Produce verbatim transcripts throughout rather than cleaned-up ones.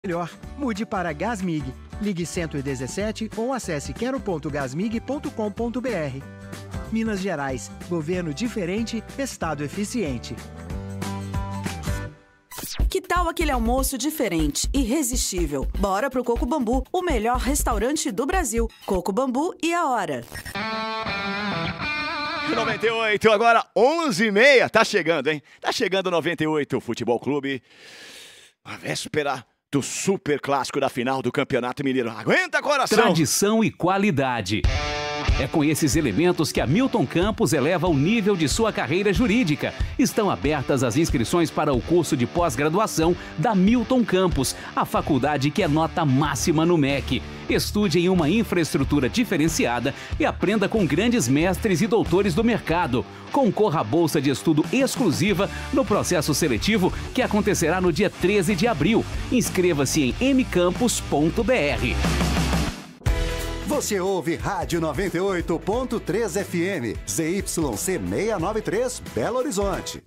melhor. Mude para Gasmig. Ligue cento e dezessete ou acesse quero ponto gasmig ponto com ponto br. Minas Gerais. Governo diferente, Estado eficiente. Que tal aquele almoço diferente, irresistível? Bora pro Coco Bambu, o melhor restaurante do Brasil. Coco Bambu e a hora. noventa e oito, agora onze e meia. Tá chegando, hein? Tá chegando o noventa e oito Futebol Clube. A véspera do super clássico da final do Campeonato Mineiro. Aguenta, coração! Tradição e qualidade. É com esses elementos que a Milton Campos eleva o nível de sua carreira jurídica. Estão abertas as inscrições para o curso de pós-graduação da Milton Campos, a faculdade que é nota máxima no M E C. Estude em uma infraestrutura diferenciada e aprenda com grandes mestres e doutores do mercado. Concorra à bolsa de estudo exclusiva no processo seletivo que acontecerá no dia treze de abril. Inscreva-se em m campus ponto b r. Você ouve Rádio noventa e oito ponto três F M, Z Y C seiscentos e noventa e três, Belo Horizonte.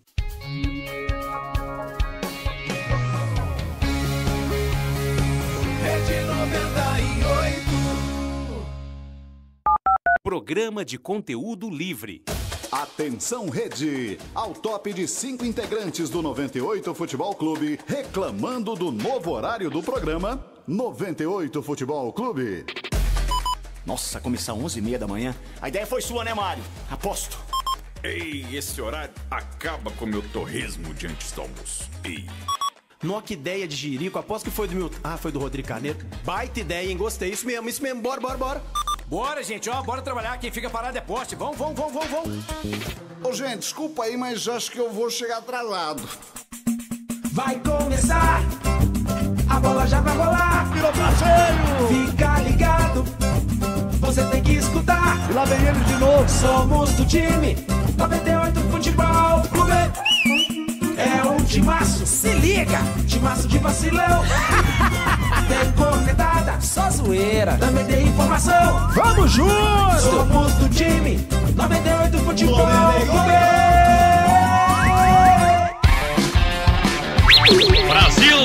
Rede noventa e oito. Programa de conteúdo livre. Atenção, Rede! Ao top de cinco integrantes do noventa e oito Futebol Clube, reclamando do novo horário do programa noventa e oito Futebol Clube. Nossa, começar onze e meia da manhã. A ideia foi sua, né, Mário? Aposto. Ei, esse horário acaba com o meu torresmo de antes do almoço. Ei. Nó, que ideia de jirico. Aposto que foi do meu... Ah, foi do Rodrigo Caneto. Baita ideia, hein? Gostei. Isso mesmo, isso mesmo. Bora, bora, bora. Bora, gente, ó. Bora trabalhar. Quem fica parado é poste. Vamos, vamos, vamos, vamos, vamos. Ô, gente, desculpa aí, mas acho que eu vou chegar atrasado. Vai começar. A bola já vai rolar. Virou parceiro. Fica ligado. Você tem que escutar. E lá vem ele de novo. Somos do time noventa e oito Futebol Clube. É um timaço. Se liga. Timaço de vacilão. Tem cornetada. Só zoeira. Também tem informação. Vamos juntos. Somos do time noventa e oito Futebol Clube. Brasil.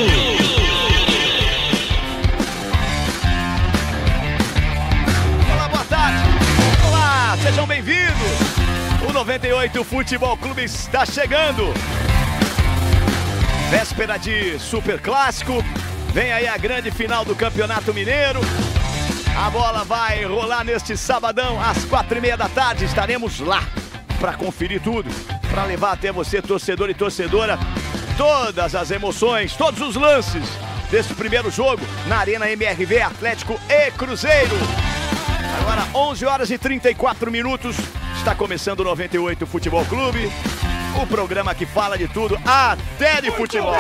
Sejam bem-vindos! O noventa e oito Futebol Clube está chegando! Véspera de Super Clássico, vem aí a grande final do Campeonato Mineiro. A bola vai rolar neste sabadão às quatro e meia da tarde. Estaremos lá para conferir tudo, para levar até você, torcedor e torcedora, todas as emoções, todos os lances desse primeiro jogo na Arena M R V Atlético e Cruzeiro. Agora, onze horas e trinta e quatro minutos, está começando o noventa e oito Futebol Clube, o programa que fala de tudo, até de futebol.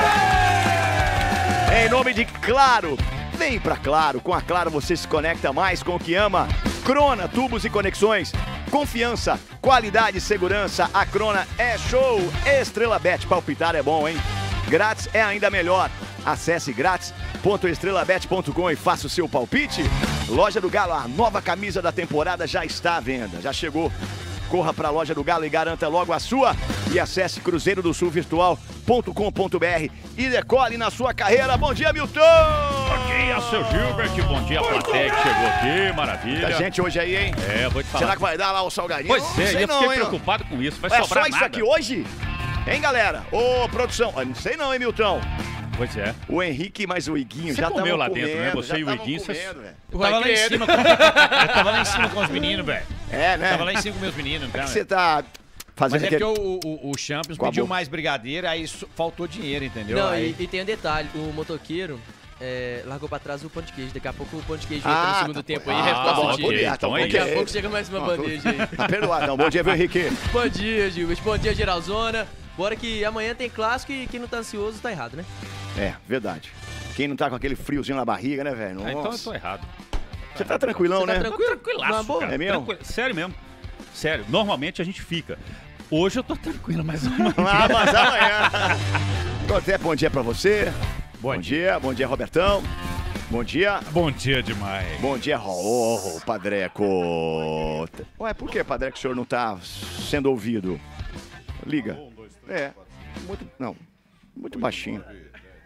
Em nome de Claro, vem pra Claro, com a Claro você se conecta mais com o que ama. Crona, tubos e conexões, confiança, qualidade e segurança, a Crona é show. Estrela Bet, palpitar é bom, hein? Grátis é ainda melhor. Acesse grátis ponto estrela bet ponto com e faça o seu palpite. Loja do Galo, a nova camisa da temporada já está à venda, já chegou. Corra para a Loja do Galo e garanta logo a sua. E acesse cruzeiro do sul virtual ponto com ponto br e decole na sua carreira. Bom dia, Milton! Bom dia, seu Gilbert. Bom dia, a plateia que chegou aqui. Maravilha. Muita gente hoje aí, hein? É, vou te falar. Será que vai dar lá o salgadinho? Pois não é, sei eu não, fiquei hein, preocupado com isso. Vai é sobrar só nada. isso aqui hoje? Hein, galera? Ô, produção. Não sei não, hein, Milton? Pois é. O Henrique, mas o Iguinho você já estavam comeu lá comendo, dentro, né? Você e o Iguinho, você... Eu tava lá em cima com... Eu tava lá em cima com os meninos, velho. É, né? Eu tava lá em cima com meus meninos. É que você tá fazendo... Mas é aquele... porque o, o, o Champions pediu mais brigadeiro, aí faltou dinheiro, entendeu? Não, aí... e, e tem um detalhe, o motoqueiro é, largou pra trás o pão de queijo. Daqui a pouco o pão de queijo ah, entra no segundo tá, tempo ah, aí, tá bom, sentido. okay, então é Daqui a isso. pouco chega mais uma ah, bandeja aí. Tá perdoado, não. Bom dia, viu, Henrique? Bom dia, Gilbert. Bom dia, Geralzona. Bora que amanhã tem clássico e quem não tá ansioso tá errado, né? É, verdade. Quem não tá com aquele friozinho na barriga, né, velho? Ah, então eu tô errado. Você tá tranquilão, Você né? tá tranquilo? Tranquilaço, boa? cara. É mesmo? Tranquilo. Sério mesmo. Sério. Normalmente a gente fica. Hoje eu tô tranquilo, mas amanhã... Ah, mas amanhã. Então, até bom dia pra você. Bom, bom dia. dia. Bom dia, Robertão. Bom dia. Bom dia demais. Bom dia, oh, Padreco. Ué, por que, Padreco, o senhor não tá sendo ouvido? Liga. É. Muito, não. Muito baixinho. Muito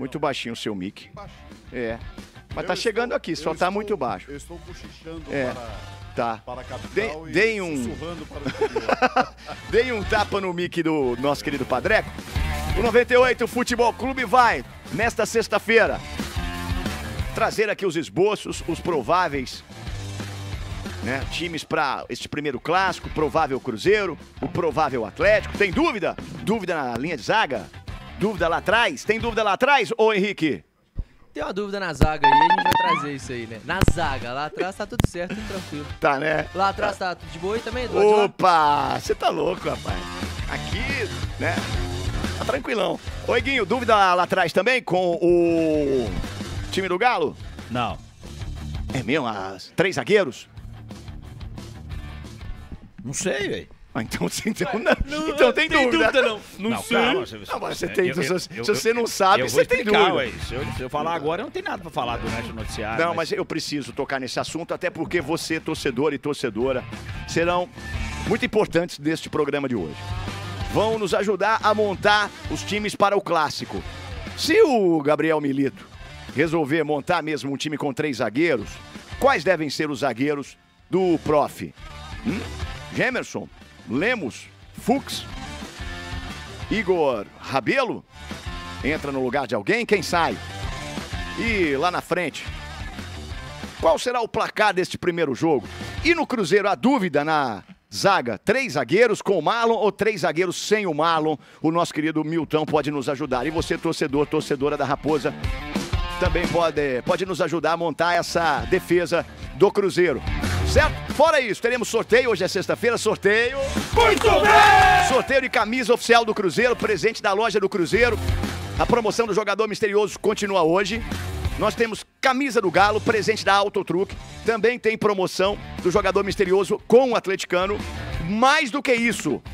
Muito baixinho o seu mic. É. Mas Eu tá estou- chegando aqui, só eu tá estou- muito baixo. Eu estou cochichando É. para, Tá. para a capital Dei- e dei um- sussurrando para o exterior. Dei um tapa no mic do nosso querido Padreco. O noventa e oito Futebol Clube vai, nesta sexta-feira, trazer aqui os esboços, os prováveis, né, times para este primeiro clássico, provável Cruzeiro, o provável Atlético. Tem dúvida? Dúvida na linha de zaga? Dúvida lá atrás? Tem dúvida lá atrás, ô Henrique? Tem uma dúvida na zaga aí, a gente vai trazer isso aí, né? Na zaga, lá atrás tá tudo certo, tudo tranquilo. Tá, né? Lá atrás tá tudo de boa e também do lado de lá. Opa, você tá louco, rapaz. Aqui, né? Tá tranquilão. Ô, Iguinho, dúvida lá, lá atrás também com o time do Galo? Não. É mesmo? As três zagueiros? Não sei, velho. Ah, então, então, não, então tem, tem dúvida. dúvida, não. Não sei. Calma, Não, você, você- não, mas você eu- tem, eu- se, eu- se eu- você não sabe, eu você vou tem explicar, dúvida. ué. Se eu, se eu falar agora, eu não tem nada pra falar durante o noticiário. Não, mas eu preciso tocar nesse assunto, até porque você, torcedor e torcedora, serão muito importantes neste programa de hoje. Vão nos ajudar a montar os times para o clássico. Se o Gabriel Milito resolver montar mesmo um time com três zagueiros, quais devem ser os zagueiros do prof? Hum? Gemerson, Lemos, Fux, Igor Rabelo? Entra no lugar de alguém? Quem sai? E lá na frente, qual será o placar deste primeiro jogo? E no Cruzeiro, a dúvida na zaga, três zagueiros com o Marlon ou três zagueiros sem o Marlon? O nosso querido Milton pode nos ajudar. E você, torcedor, torcedora da Raposa, também pode, pode nos ajudar a montar essa defesa do Cruzeiro. Certo? Fora isso, teremos sorteio. Hoje é sexta-feira, sorteio. Muito bem! Sorteio de camisa oficial do Cruzeiro, presente da loja do Cruzeiro. A promoção do jogador misterioso continua hoje. Nós temos camisa do Galo, presente da Autotruque. Também tem promoção do jogador misterioso com o atleticano. Mais do que isso,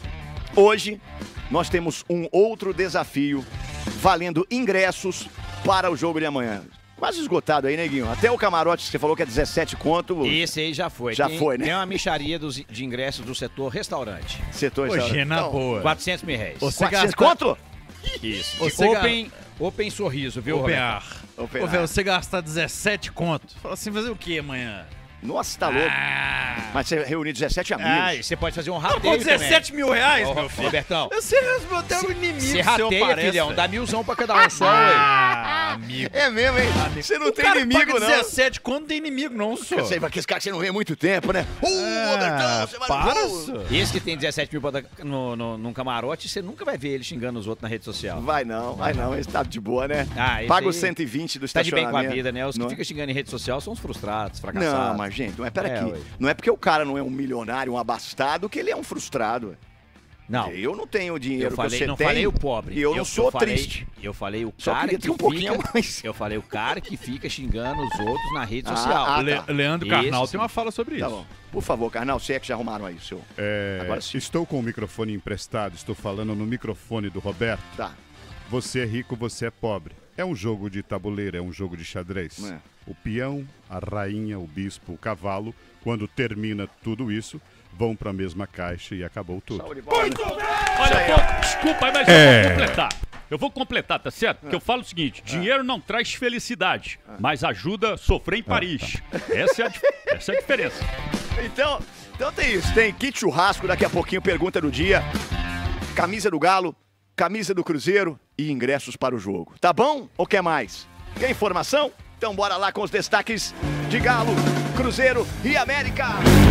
hoje nós temos um outro desafio valendo ingressos para o jogo de amanhã. Quase esgotado aí, neguinho. Até o camarote que você falou que é dezessete conto. Esse aí já foi. Já tem, foi, né? Tem uma micharia dos, de ingressos do setor restaurante. Setor Hoje, restaurante. na Então, boa. quatrocentos mil reais. Você quatrocentos gasta- conto? Isso. Você Open, open sorriso, viu, Open Roberto? ar. Open Ô, ar. velho, você gastar dezessete conto. Fala assim, fazer o que amanhã? Nossa, tá louco. Ah, Mas você reuniu dezessete amigos. Ah, e você pode fazer um com rateio dezessete mil reais, também. meu Ô, filho. Robertão, Você responde até o inimigo você seu rateia, aparece, filhão. velho. Dá milzão pra cada um só, ué. Ah, amigo. É mesmo, hein? Você não O tem cara inimigo, paga não. dezessete conto, não tem inimigo, não, só. Eu sei, mas que esse cara que você não vê há muito tempo, né? Uh, Robertão, você vai no para, jogo. só. Esse que tem dezessete mil pra dar no, no, num camarote, você nunca vai ver ele xingando os outros na rede social. Vai não, vai não. Esse tá de boa, né? Ah, esse Paga aí os cento e vinte do Tá de bem estacionamento. com a vida, né? Os que Não é? ficam xingando em rede social são os frustrados, fracassados. Não, mas gente, não é, pera É, aqui. ué. Não é porque o cara não é um milionário, um abastado, que ele é um frustrado. ué. Não. Eu não tenho o dinheiro Eu falei, que você não tem. falei o pobre. E eu, não sou falei, triste. Eu falei o Só cara queria que ter um pouquinho fica, mais. Eu falei o cara que fica xingando os outros na rede Ah, social. ah, Le- tá. Leandro Isso, Carnal sim. tem uma fala sobre Tá isso. bom. Por favor, Carnal, se é que já arrumaram aí o seu. É, Agora sim. estou com o microfone emprestado, estou falando no microfone do Roberto. Tá. Você é rico, você é pobre. É um jogo de tabuleiro, é um jogo de xadrez. É. O peão, a rainha, o bispo, o cavalo, quando termina tudo isso, vão para a mesma caixa e acabou tudo. Saúde, bola. Olha, eu vou- desculpa, mas É. eu vou completar. Eu vou completar, tá certo? Porque eu falo o seguinte, dinheiro não traz felicidade, mas ajuda a sofrer em Paris. Essa, é a, dif- essa é a diferença. Então, então tem isso. Tem kit churrasco, daqui a pouquinho, pergunta do dia. Camisa do Galo, camisa do Cruzeiro e ingressos para o jogo. Tá bom? Ou quer mais? Quer informação? Então bora lá com os destaques de Galo, Cruzeiro e América.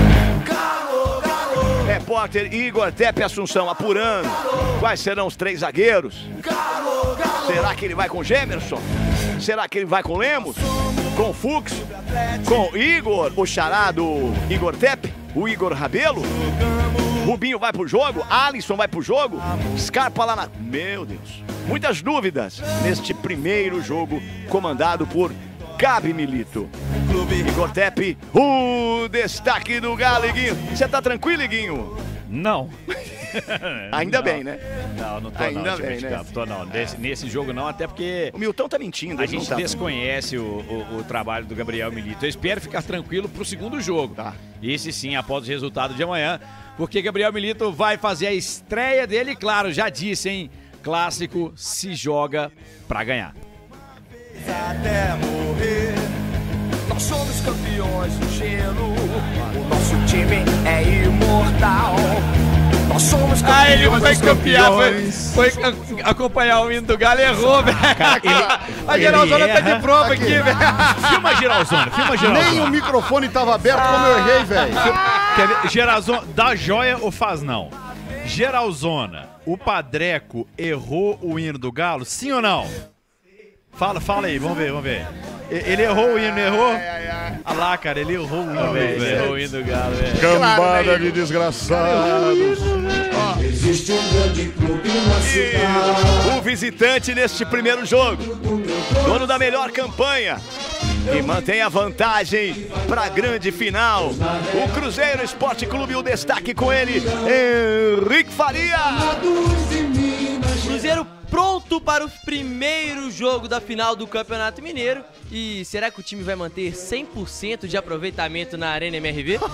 Galo, Galo. Repórter Igor Tepe Assunção apurando quais serão os três zagueiros. Galo, Galo. Será que ele vai com Gemerson? Será que ele vai com Lemos? Com Fux? Com Igor, o charado Igor Tepe? O Igor Rabelo? Rubinho vai pro jogo? Alisson vai pro jogo? Scarpa lá na... Meu Deus. Muitas dúvidas neste primeiro jogo comandado por Gabi Milito. Igor Tepe, o destaque do Galo, Iguinho. Você tá tranquilo, Iguinho? Não. Ainda Não. bem, né? Não, não tô Ainda não, bem, time de né? campo, tô não. Nesse, nesse jogo não, até porque O Milton tá mentindo. A ele não gente tá. desconhece o, o- o trabalho do Gabriel Milito. Eu espero ficar tranquilo pro segundo jogo. Tá. Esse sim, após o resultado de amanhã. Porque Gabriel Milito vai fazer a estreia dele, claro, já disse, hein? Clássico se joga pra ganhar. Até morrer, nós somos campeões do gelo. O nosso time é imortal. Nós somos campeões. Ah, ele foi dos campeão, foi, campeões. foi acompanhar o hino do Galo e errou, velho. A Geralzona tá de prova aqui, velho. Filma a Geralzona, filma a Geralzona. Nem o microfone tava aberto como eu errei, velho. Quer ver? Geralzona, dá joia ou faz não? Geralzona, o Padreco errou o hino do Galo, sim ou não? Fala, fala aí, vamos ver, vamos ver. Ele errou o hino, errou? Olha lá, cara, ele errou o hino, velho. Ele errou o hino do Galo, velho. Cambada de desgraçados. Existe um grande clube na cidade. O visitante neste primeiro jogo, dono da melhor campanha e mantém a vantagem para a grande final. O Cruzeiro Esporte Clube, o destaque com ele, Henrique Faria. Cruzeiro pronto para o primeiro jogo da final do Campeonato Mineiro. E será que o time vai manter cem por cento de aproveitamento na Arena M R V?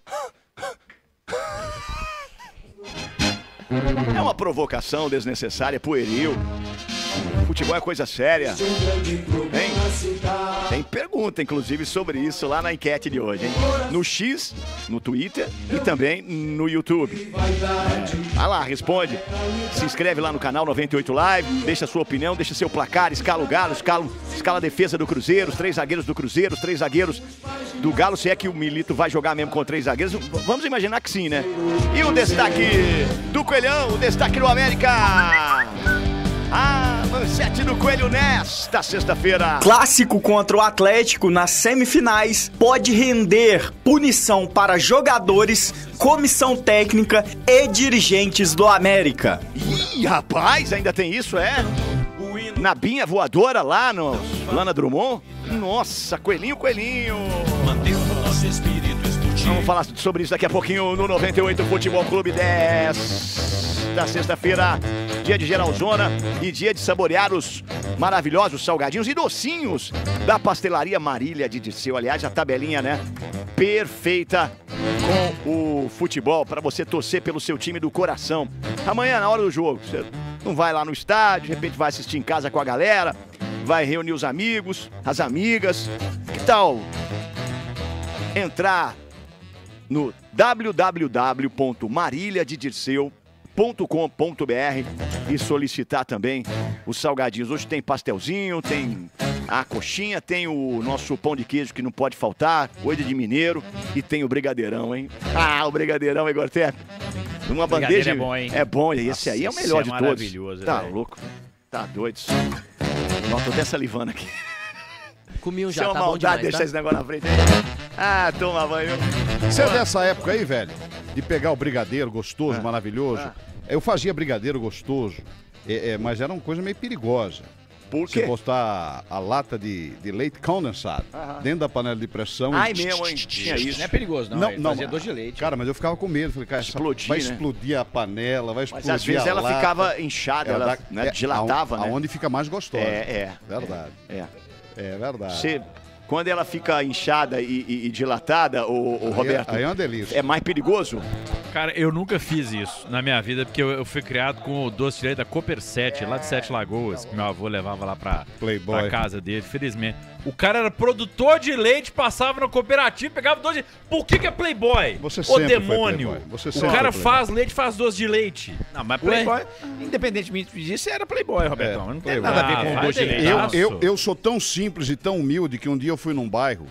É uma provocação desnecessária, pueril. Futebol é coisa séria. Hein? Tem pergunta, inclusive, sobre isso lá na enquete de hoje, hein? No X, no Twitter e também no YouTube. É. Vai lá, responde. Se inscreve lá no canal noventa e oito Live, deixa sua opinião, deixa seu placar, escala o Galo, escala, escala a defesa do Cruzeiro, os três zagueiros do Cruzeiro, os três zagueiros do Galo, se é que o Milito vai jogar mesmo com três zagueiros. Vamos imaginar que sim, né? E o destaque do Coelhão, o destaque do América. A manchete do Coelho nesta sexta-feira. Clássico contra o Atlético nas semifinais pode render punição para jogadores, comissão técnica e dirigentes do América. Ih, rapaz, ainda tem isso, é? Na binha voadora lá no Lana Drummond? Nossa, coelhinho, coelhinho. Vamos falar sobre isso daqui a pouquinho no noventa e oito Futebol Clube desta sexta-feira. Dia de Geralzona e dia de saborear os maravilhosos salgadinhos e docinhos da pastelaria Marília de Dirceu. Aliás, a tabelinha, né? Perfeita com o futebol para você torcer pelo seu time do coração. Amanhã, na hora do jogo, você não vai lá no estádio, de repente vai assistir em casa com a galera, vai reunir os amigos, as amigas. Que tal entrar no w w w ponto marília de dirceu ponto com ponto b r e solicitar também os salgadinhos. Hoje tem pastelzinho, tem a coxinha, tem o nosso pão de queijo que não pode faltar, coisa de mineiro, e tem o brigadeirão, hein? Ah, o brigadeirão, Igor Tepe. Uma bandeja. É bom, hein? É bom, e esse aí é o melhor de é todos. Maravilhoso, Tá véio. louco. Tá doido. Ó, tô até salivando aqui. Comi um já, Chama tá bom maldade demais, deixar tá? esse negócio na frente. Ah, toma banho. Você é dessa época aí, velho? De pegar o brigadeiro gostoso, Ah. maravilhoso. Ah. Eu fazia brigadeiro gostoso, é, é, mas era uma coisa meio perigosa. Por Você quê? botar a lata de, de leite condensado Aham. dentro da panela de pressão. Ai, e... mesmo, hein? Tinha isso. Não é perigoso, não. Não, Ele não. fazia doce de leite. Cara, mas eu ficava com medo. Falei, cara, essa- Explodir, vai né? explodir a panela, vai explodir Mas às vezes a ela lata. ficava inchada, ela, dá- né, é, dilatava, aonde, né? Aonde fica mais gostosa. É, é. Verdade. É. É verdade. Você, quando ela fica inchada e, e- e dilatada, o, Aí- Roberto, aí é uma delícia. é mais perigoso? Cara, eu nunca fiz isso na minha vida, porque eu, eu fui criado com o doce de leite da Cooper sete, lá de Sete Lagoas, que meu avô levava lá pra, Playboy. pra casa dele, felizmente. O cara era produtor de leite, passava no cooperativo, pegava doce de leite. Por que que é Playboy? Você O sempre foi demônio. Playboy. Você O sempre cara foi Playboy. faz leite, faz doce de leite. Não, mas Ué? Playboy, independentemente disso, era Playboy, Robertão. É, não tem Playboy. nada a ver Ah, com vai doce de ter. leite. Eu, Aço. eu, eu sou tão simples e tão humilde que um dia eu fui num bairro,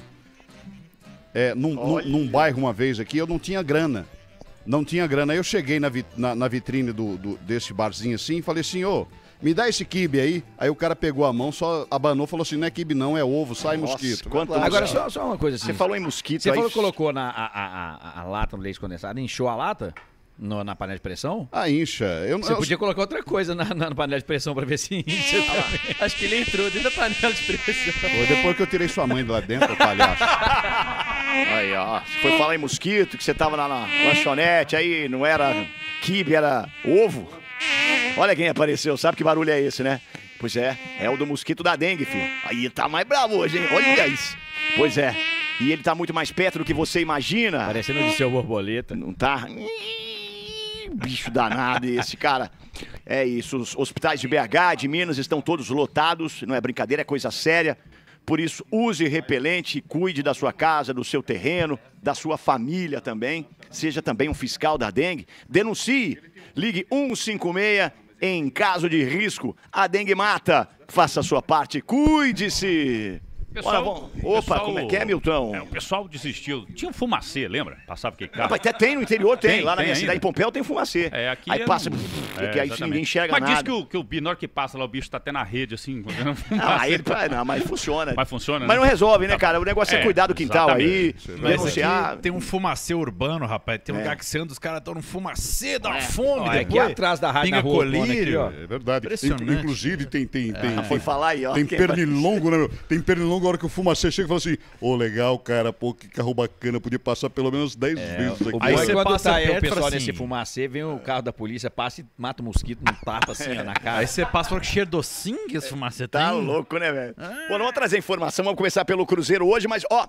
é, num, num, num bairro uma vez aqui, eu não tinha grana. Não tinha grana. Aí eu cheguei na, vi- na, na vitrine do, do- desse barzinho assim e falei assim, ô, me dá esse quibe aí. Aí o cara pegou a mão, só abanou, falou assim, não é quibe não, é ovo, sai Nossa, mosquito. quanto Agora, mosquito. só, só uma coisa assim. Você falou em mosquito Você aí. falou que colocou na, a, a, a, a lata no leite condensado, inchou a lata no- na panela de pressão? Ah, incha. Eu, Você eu, podia colocar outra coisa na, na panela de pressão pra ver se incha também. Acho que ele entrou dentro da panela de pressão. Foi depois que eu tirei sua mãe de lá dentro, ô palhaço. Aí, ó. Você foi falar em mosquito, que você tava lá na lanchonete, aí não era quibe, era ovo. Olha quem apareceu, sabe que barulho é esse, né? Pois é, é o do mosquito da dengue, filho. Aí tá mais bravo hoje, hein? Olha isso. Pois é. E ele tá muito mais perto do que você imagina. Parecendo de seu borboleta. Não tá? Ih, bicho danado esse, cara. É isso, os hospitais de B H, de Minas, estão todos lotados, não é brincadeira, é coisa séria. Por isso, use repelente, cuide da sua casa, do seu terreno, da sua família também. Seja também um fiscal da dengue. Denuncie, ligue um cinco seis em caso de risco. A dengue mata, faça a sua parte, cuide-se. Pessoal, Ora, bom. Opa, pessoal, como é que é, Milton? É, o pessoal desistiu. Tinha um fumacê, lembra? Passava aquele carro. Rapaz, até tem no interior, tem. Tem, lá na tem minha ainda. cidade, em Pompéu, tem fumacê. É, aqui aí é passa, no- que É, aí exatamente. ninguém enxerga Mas nada. diz que o, que o bi- na hora que passa lá, o bicho tá até na rede, assim. Ah, aí ele, não, mas funciona. Mas funciona, Mas né? não resolve, né, cara? O negócio é, É, cuidar do quintal aí, exatamente. Mas denunciar. aqui tem um fumacê urbano, rapaz. Tem um É. lugar que você anda, os caras estão no fumacê, dá uma fome. Ó, depois. aqui atrás da rádio, Pinga na rua, colírio. aqui, ó. É verdade. Impressionante. In- Inclusive, tem, tem, tem, Ah, foi falar aí, ó. tem Quem- pernilongo, né, meu? Tem pernilongo, a hora que o fumacê chega e fala assim, ô, legal, cara, pô, que carro bacana, podia passar pelo menos dez vezes aqui. O bom é quando tá aí o perto e pessoal fala nesse assim- fumacê, vem o carro da polícia, passa e mata o mosquito, não tapa assim, ó, na cara. Aí você passa por que cheiro docinho que esse fumacê Tá tem. louco, né, velho? Bom, vamos trazer informação, vamos começar pelo Cruzeiro hoje, mas, ó,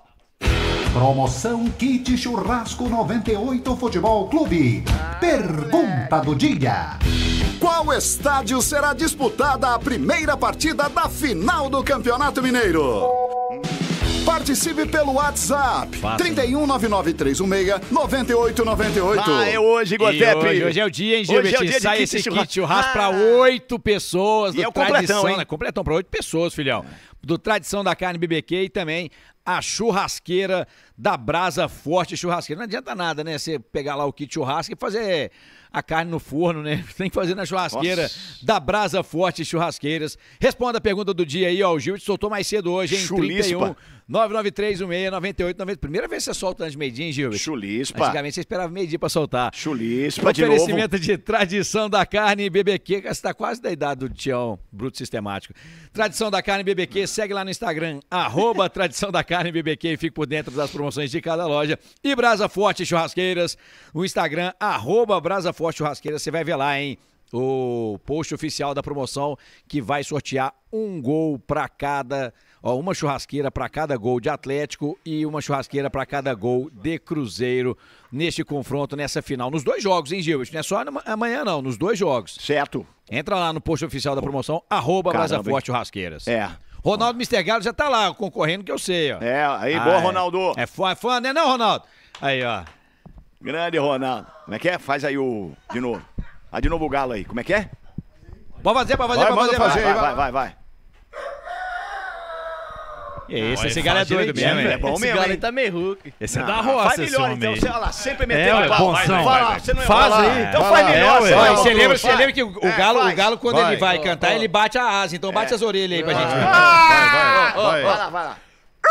Promoção Kit Churrasco noventa e oito Futebol Clube. Pergunta do dia. Qual estádio será disputada a primeira partida da final do Campeonato Mineiro? Participe pelo WhatsApp trinta e um nove nove três um seis nove oito nove oito. Ah, é hoje, E Gotep. hoje, hoje é o dia, hein, Hoje é o Gilberto? dia de Sai kit esse churrasco. kit churrasco pra Ah. oito pessoas. E do é o completão, Tradição, hein? né? Completão pra oito pessoas, filhão. Do Tradição da Carne B B Q e também a churrasqueira da Brasa Forte Churrasqueira. Não adianta nada, né? Você pegar lá o kit churrasco e fazer a carne no forno, né? Tem que fazer na churrasqueira Nossa. da Brasa Forte Churrasqueiras. Responda a pergunta do dia aí, ó. O Gil te soltou mais cedo hoje, hein? Chulispa. trinta e um nove nove três um seis nove oito nove oito. Primeira vez que você solta antes de meio-dia, hein, Gilberto? Chulispa. Antigamente você esperava meio-dia pra soltar. Chulispa de novo. Oferecimento de Tradição da Carne B B Q, que está quase da idade do Tião Bruto Sistemático. Tradição da Carne B B Q, segue lá no Instagram, arroba Tradição da Carne B B Q e fique por dentro das promoções de cada loja. E Brasa Forte Churrasqueiras, o Instagram, arroba Brasa Forte Churrasqueiras, você vai ver lá, hein? O post oficial da promoção que vai sortear um gol para cada, ó, uma churrasqueira para cada gol de Atlético e uma churrasqueira para cada gol de Cruzeiro neste confronto, nessa final. Nos dois jogos, hein, Gilberto? Não é só amanhã, não, nos dois jogos. Certo. Entra lá no post oficial da promoção, arroba Caramba, Brasa Forte hein? Churrasqueiras. É. Ronaldo mister Galo já tá lá concorrendo, que eu sei, ó. É, aí, boa, é. Ronaldo. É fã, é fã, né, não, Ronaldo? Aí, ó. Grande Ronaldo. Como é que é? Faz aí o... De novo. Ah, de novo o galo aí. Como é que é? Pode fazer, pode fazer, Vai, pode manda fazer. fazer, vai, vai, vai. E esse, Não, esse ele galo é faz doido direitinho, mesmo, É hein? bom Esse mesmo, galo hein? aí tá meio Hulk. Esse é Ah, da roça, faz esse melhor, homem então. aí. Você, olha lá, sempre É, metendo ué, pau. bonzão. Vai lá, você não ia Faz falar. aí. Então Vai faz lá. melhor. É, você ué. vai, Ó, você ô, lembra, trouxa. você lembra que o, o É, galo, faz. o galo, quando Vai. ele vai cantar, ele bate a asa. Então bate as orelhas aí pra gente ver. Vai, vai, Ó, vai. vai lá, vai lá.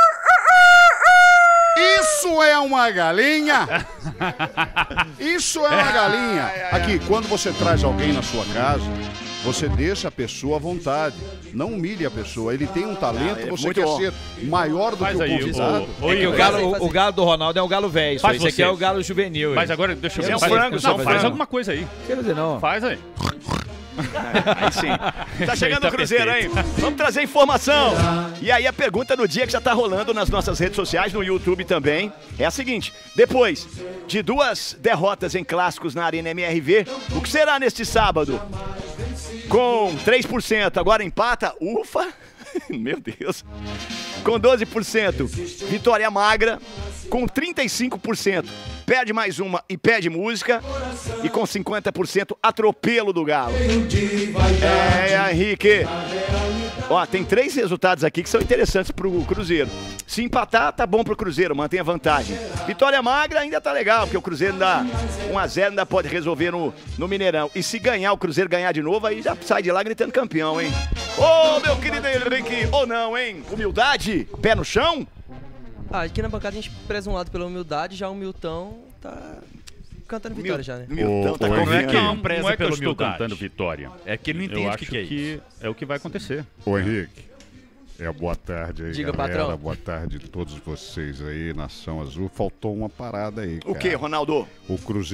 Isso é uma galinha? Isso é uma galinha. Aqui, quando você traz alguém na sua casa, você deixa a pessoa à vontade. Não humilhe a pessoa. Ele tem um talento, ele é você muito quer bom. ser maior do Faz que o aí, convidado. ô, ô, É que o Igor. galo, o, o galo do Ronaldo é o galo velho. Faz Esse aqui você. é o galo juvenil. Mas agora, deixa eu Esse é ver. um Faz- frango, Não, só faz frango. alguma coisa aí. Quer dizer, não. Faz aí. Aí sim. Tá chegando Tá o Cruzeiro, hein? perfeito. Vamos trazer informação. E aí a pergunta do dia que já tá rolando nas nossas redes sociais, no YouTube também, é a seguinte. Depois de duas derrotas em clássicos na Arena M R V, o que será neste sábado? Com três por cento, agora empata, ufa. Meu Deus. Com doze por cento, vitória magra. Com trinta e cinco por cento, perde mais uma e pede música. E com cinquenta por cento, atropelo do Galo. É, Henrique. Ó, tem três resultados aqui que são interessantes pro Cruzeiro. Se empatar, tá bom pro Cruzeiro, mantém a vantagem. Vitória magra ainda tá legal, porque o Cruzeiro ainda um a zero ainda pode resolver no, no Mineirão. E se ganhar, o Cruzeiro ganhar de novo, aí já sai de lá gritando campeão, hein? Ô, meu querido Henrique, ou não, hein? Humildade, pé no chão? Ah, aqui na bancada a gente preza um lado pela humildade, já o Milton tá cantando vitória já, né? Milton tá Não é confiando. que não preza Não é que eu pela estou humildade. cantando vitória. É que ele não entende Eu o acho que, que é isso. é o que vai acontecer. Ô Henrique, é boa tarde aí, Diga, galera. patrão. Boa tarde a todos vocês aí, Nação Azul. Faltou uma parada aí, O cara. que, Ronaldo? O Cruzeiro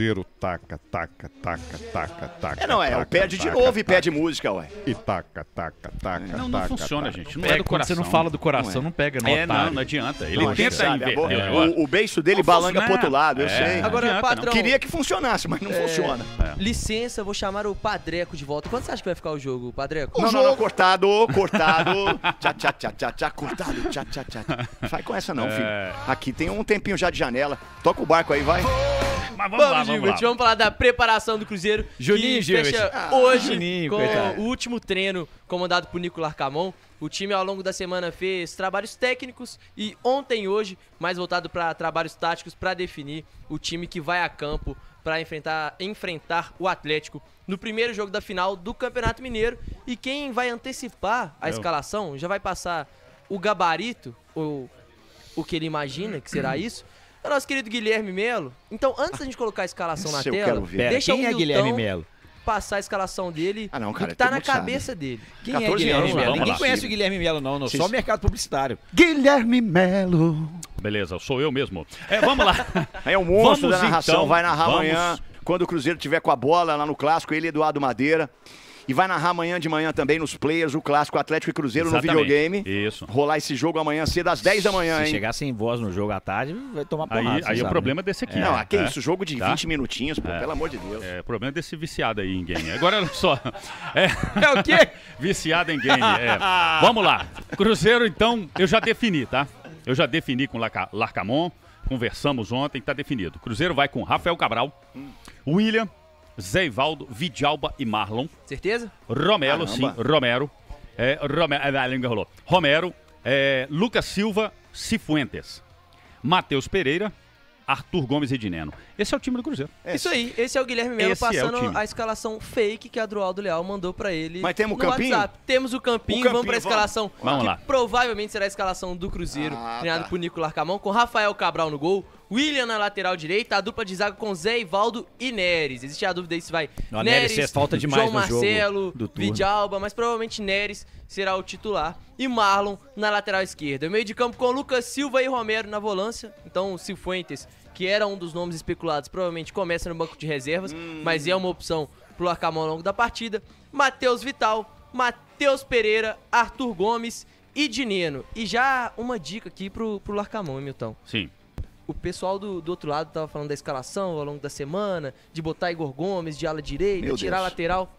taca, taca, taca, taca, taca. É, não, é, taca, o pede de taca, novo e taca. pede música, ué. E taca, taca, taca, Não, não taca, funciona, taca. gente. Não É, é do quando coração. você não fala do coração, é. não pega no É, não, otário. não adianta. Ele Não, a gente tenta sabe, a inverter. bo- o, o beiço dele balança funciona. pro outro lado, eu É, sei. não Agora, adianta, patrão, Queria que funcionasse, mas não É, funciona. Licença, vou chamar o Padreco de volta. Quando você acha que vai ficar o jogo, Padreco? Não, não, não, cortado, cortado. Tchá, tchá, tchá, tchá, tchá, cortado, tchá, tchá, tchá. Não vai com essa não, filho. É. Aqui tem um tempinho já de janela. Toca o barco aí, vai. Mas vamos, Vamos, lá, vamos Gilbert, lá. vamos falar da preparação do Cruzeiro. Juninho, que Gilbert. fecha Ah, hoje Juninho, com coitado. o último treino comandado por Nicolas Arcamon. O time, ao longo da semana, fez trabalhos técnicos e ontem e hoje, mais voltado para trabalhos táticos, para definir o time que vai a campo para enfrentar, enfrentar o Atlético no primeiro jogo da final do Campeonato Mineiro. E quem vai antecipar a Eu. escalação, já vai passar o gabarito, ou o que ele imagina que será isso, é o nosso querido Guilherme Melo. Então, antes da gente colocar a escalação na Esse eu tela, quero ver. Pera, deixa quem o é Milton Guilherme Melo? passar a escalação dele Ah, não, do cara, que tá todo na mundo sabe. cabeça dele. Quem é catorze Guilherme anos, Melo? vamos Ninguém lá. conhece o Guilherme Melo, não. não Sim. Só o mercado publicitário. Guilherme Melo. Beleza, sou eu mesmo. É, vamos lá. É um monstro Vamos, da narração, então, vai narrar vamos. amanhã, quando o Cruzeiro tiver com a bola lá no Clássico, ele e Eduardo Madeira. E vai narrar amanhã de manhã também nos players, o Clássico Atlético e Cruzeiro Exatamente. no videogame. Isso. Rolar esse jogo amanhã cedo às dez da manhã, Se hein? chegar sem voz no jogo à tarde, vai tomar Aí, porrada. aí você o sabe, problema né? desse aqui. Não, né? aqui é É. isso, jogo de Tá? vinte minutinhos, pô, É. pelo amor de Deus. É, o problema é desse viciado aí em game. Agora, olha só. É, É o quê? viciado em game. é. Vamos lá. Cruzeiro, então, eu já defini, tá? Eu já defini com o Larca- Larcamon. Conversamos ontem, tá definido. Cruzeiro vai com Rafael Cabral, William, Zé Ivaldo, Vidalba e Marlon. Certeza? Romero, Caramba. sim, Romero. É, Romero, é, a língua rolou. Romero, é, Lucas Silva, Cifuentes, Matheus Pereira, Arthur Gomes e Dineno. Esse é o time do Cruzeiro. Isso aí, esse é o Guilherme Melo Esse é o passando time. a escalação fake que a Adroaldo Leal mandou pra ele. Mas temos o no campinho? WhatsApp. Temos o campinho, O campinho, vamos pra vamos. escalação Vamos que lá. provavelmente será a escalação do Cruzeiro, Ah, treinado tá. por Nicolas Arcamon, com Rafael Cabral no gol, William na lateral direita, a dupla de zaga com Zé Ivaldo e Neres. Existe a dúvida aí se vai Não, Neres fez falta demais João no jogo Marcelo, do turno. Vidalba, mas provavelmente Neres será o titular. E Marlon na lateral esquerda. Meio de campo com Lucas Silva e Romero na volância. Então o Cifuentes, que era um dos nomes especulados, provavelmente começa no banco de reservas, mas é uma opção pro Arcamon ao longo da partida. Matheus Vital, Matheus Pereira, Arthur Gomes e Dineno. E já uma dica aqui pro, pro Larcamon, hein, Milton? Sim. O pessoal do, do outro lado tava falando da escalação ao longo da semana, de botar Igor Gomes de ala direita, Meu tirar a Deus. lateral.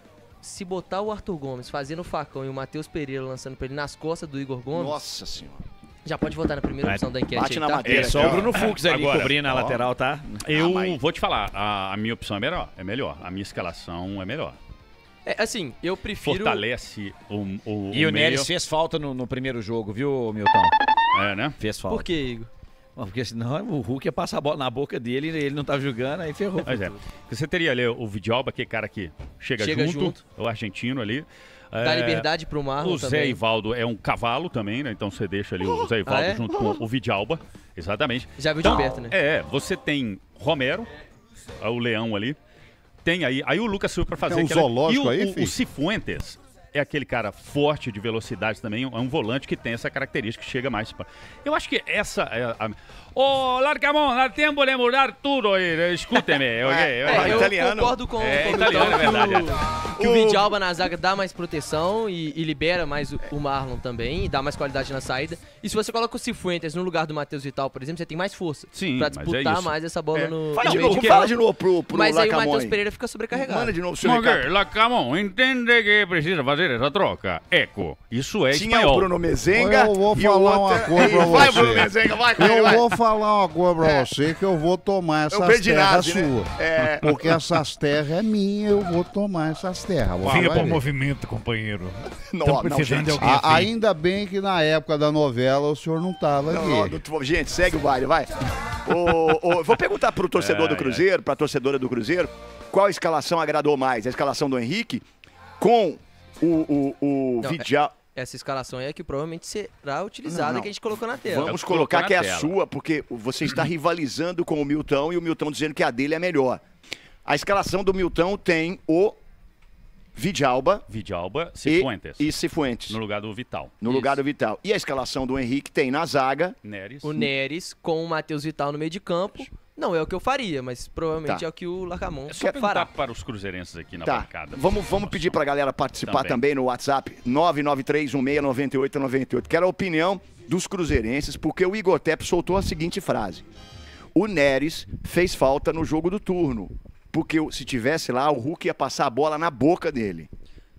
Se botar o Arthur Gomes fazendo o facão e o Matheus Pereira lançando pra ele nas costas do Igor Gomes, Nossa senhora. já pode votar na primeira opção da enquete Bate aí, na tá? madeira. É só o Bruno Fux ali Agora, cobrindo a ó. lateral, tá? Eu Ah, mas- vou te falar, a, a minha opção é melhor, é melhor. A minha escalação é melhor. É, assim, eu prefiro... Fortalece o, o, E o, meio. Neres fez falta no, no primeiro jogo, viu, Milton? É, né? Fez falta. Por que, Igor? Porque senão o Hulk ia passar a bola na boca dele, ele não tava jogando, aí ferrou. Mas é. Você teria ali o Vidalba, que é cara que chega, Chega junto, junto. o argentino ali. Dá É, liberdade pro Marlon O Zé também. Ivaldo é um cavalo também, né? Então você deixa ali o Zé Ivaldo Ah, é? junto com o Vidalba. Exatamente. Já viu de Então, perto, né? É, você tem Romero, é o leão ali. Tem aí, aí o Lucas Silva pra fazer Tem um aquela- zoológico e o, aí, o, filho? o Cifuentes é aquele cara forte de velocidade também, é um volante que tem essa característica que chega mais pra... Eu acho que essa é a... Ô, Larcamon, dá tempo de mudar tudo aí, escute-me, ok? É, eu italiano. concordo com, É, com o italiano, Milton é verdade, que o, que o Vidalba na zaga dá mais proteção e, e libera mais o, o Marlon também, e dá mais qualidade na saída. E se você coloca o Cifuentes no lugar do Matheus Vital, por exemplo, você tem mais força Sim, pra mas é disputar isso. mais essa bola É. no, Fala no de meio novo, de fala campo. de novo pro, pro Mas aí o Larcamon Matheus aí. Pereira fica sobrecarregado. Manda de novo o seu Ok, recado. Larcamon, entende que precisa fazer essa troca? Eco, isso é Tinha espanhol. o Bruno Mezenga. Eu vou e o falar uma outro- coisa pra Vai, você. Bruno Mezenga, vai, vai, Eu vai. vou falar uma coisa pra você que eu vou tomar essas terras Berdinazzi, né? suas. É. Porque essas terras é minha, eu vou tomar essas terras. Vai Vinha ver. pro movimento, companheiro. Não, Estamos não, precisando de gente. alguém A- assim. ainda bem que na época da novela o senhor não tava Não, aqui. não, não tô- gente, segue o baile, vai. Ô, ô, vou perguntar pro torcedor Ai, do Cruzeiro, pra torcedora do Cruzeiro, qual escalação agradou mais? A escalação do Henrique com o, o, o Não, Vidal. Essa escalação aí é que provavelmente será utilizada, Não, não. que a gente colocou na tela. Vamos Eu colocar colocar que é na a tela. sua, porque você está rivalizando com o Milton e o Milton dizendo que a dele é melhor. A escalação do Milton tem o Vidalba Vidalba, e, Cifuentes. e Cifuentes, No lugar do Vital. no lugar do Vital. E a escalação do Henrique tem na zaga Neres. O Neres com o Matheus Vital no meio de campo, Não é o que eu faria, mas provavelmente Tá. é o que o Larcamon É só perguntar fará. para os cruzeirenses aqui na Tá, bancada. vamos, vamos pedir pra galera participar também, Também. no WhatsApp nove nove três um seis nove oito nove oito. Quero a opinião dos cruzeirenses, porque o Igor Tepe soltou a seguinte frase. O Neres fez falta no jogo do turno, porque se tivesse lá, o Hulk ia passar a bola na boca dele.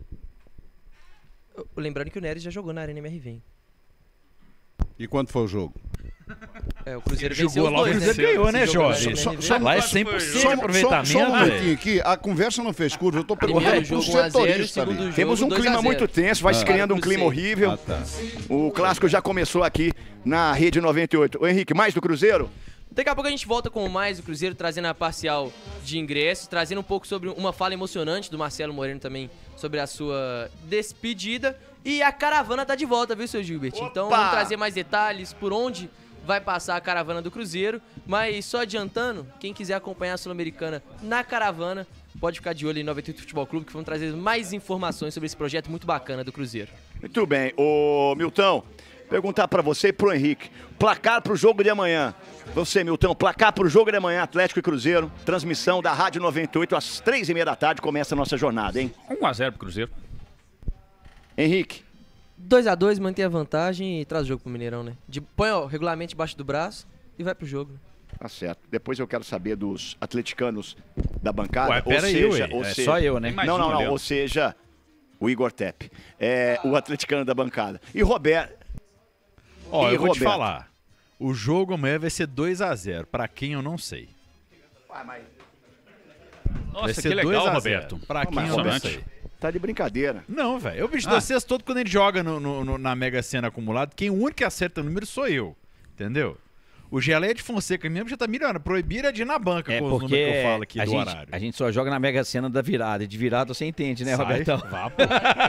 Lembrando que o Neres já jogou na Arena M R V. hein? E quanto foi o jogo? É, o Cruzeiro Ele venceu jogou os lá, o dois, Cruzeiro né? ganhou, né, Esse jogo Jorge? na Só- M R V. só- lá é cem por cento de Só, aproveitamento, só um velho. momentinho aqui, a conversa não fez curso, eu tô perguntando Primeiro pro jogo um a zero, setorista ali. segundo jogo Temos um dois a clima zero. muito tenso, vai se Ah. criando um Para o clima Cruzeiro. horrível. Ah, tá. O clássico já começou aqui na Rede noventa e oito. Ô Henrique, mais do Cruzeiro? Daqui a pouco a gente volta com mais do Cruzeiro, trazendo a parcial de ingressos, trazendo um pouco sobre uma fala emocionante do Marcelo Moreno também, sobre a sua despedida. E a caravana tá de volta, viu, seu Gilbert? Então vamos trazer mais detalhes por onde vai passar a caravana do Cruzeiro. Mas só adiantando, quem quiser acompanhar a Sul-Americana na caravana, pode ficar de olho em noventa e oito Futebol Clube, que vamos trazer mais informações sobre esse projeto muito bacana do Cruzeiro. Muito bem. Ô, Milton, perguntar pra você e pro Henrique. Placar pro jogo de amanhã. Você, Milton, placar pro jogo de amanhã, Atlético e Cruzeiro. Transmissão da Rádio noventa e oito, às três e meia da tarde, começa a nossa jornada, hein? um a zero pro Cruzeiro. Henrique. dois a dois, mantém a vantagem e traz o jogo pro Mineirão, né? De, põe ó, o regulamento debaixo do braço e vai pro jogo. Tá certo. Depois eu quero saber dos atleticanos da bancada. Ué, ou pera aí, seja, ué. ou É seja... só eu, né? Não, Mais não, um, não. Leandro. Ou seja, o Igor Tepe. É, o atleticano da bancada. E Roberto. Ó, E eu vou te Roberto? falar. O jogo amanhã vai ser dois a zero. Pra quem eu não sei. Vai Nossa, ser que legal, dois a zero. Roberto. Pra quem Mas, eu não Roberto, sei. Tá de brincadeira. Não, velho. O bicho Ah. da sexta todo, quando ele joga no, no- no- na Mega Sena acumulado, quem o único que acerta o número sou eu. Entendeu? O Geleia de Fonseca mesmo já tá milhando. Proibir é de ir na banca É com os números porque que eu falo aqui a do gente, horário. a gente só joga na Mega Sena da virada. E de virada você entende, né, Sai, Robertão? vapo.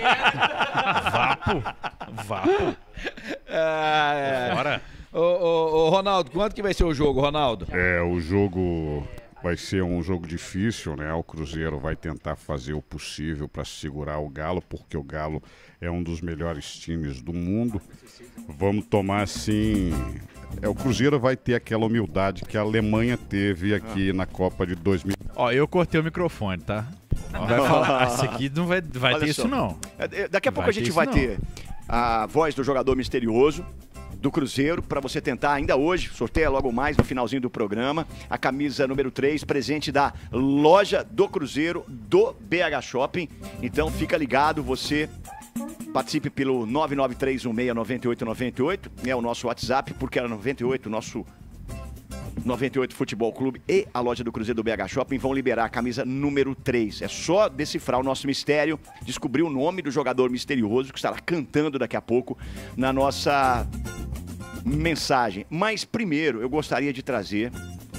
Vapo. Vapo. Ah, é. Bora. Ô, ô, ô, Ronaldo, quanto que vai ser o jogo, Ronaldo? É, o jogo vai ser um jogo difícil, né? O Cruzeiro vai tentar fazer o possível para segurar o Galo, porque o Galo é um dos melhores times do mundo. Vamos tomar assim... É, o Cruzeiro vai ter aquela humildade que a Alemanha teve aqui na Copa de dois mil. Ó, eu cortei o microfone, tá? Não vai falar. Esse aqui não vai, vai Olha ter só. isso, não. É, é, Daqui a pouco Vai a gente ter isso, vai não. ter a voz do jogador misterioso do Cruzeiro, para você tentar ainda hoje, sorteia logo mais no finalzinho do programa, a camisa número três, presente da loja do Cruzeiro do B H Shopping. Então fica ligado, você participe pelo nove nove três um seis nove oito nove oito, é o nosso WhatsApp, porque era noventa e oito, o nosso noventa e oito Futebol Clube e a loja do Cruzeiro do B H Shopping vão liberar a camisa número três. É só decifrar o nosso mistério, descobrir o nome do jogador misterioso que estará cantando daqui a pouco na nossa mensagem. Mas primeiro eu gostaria de trazer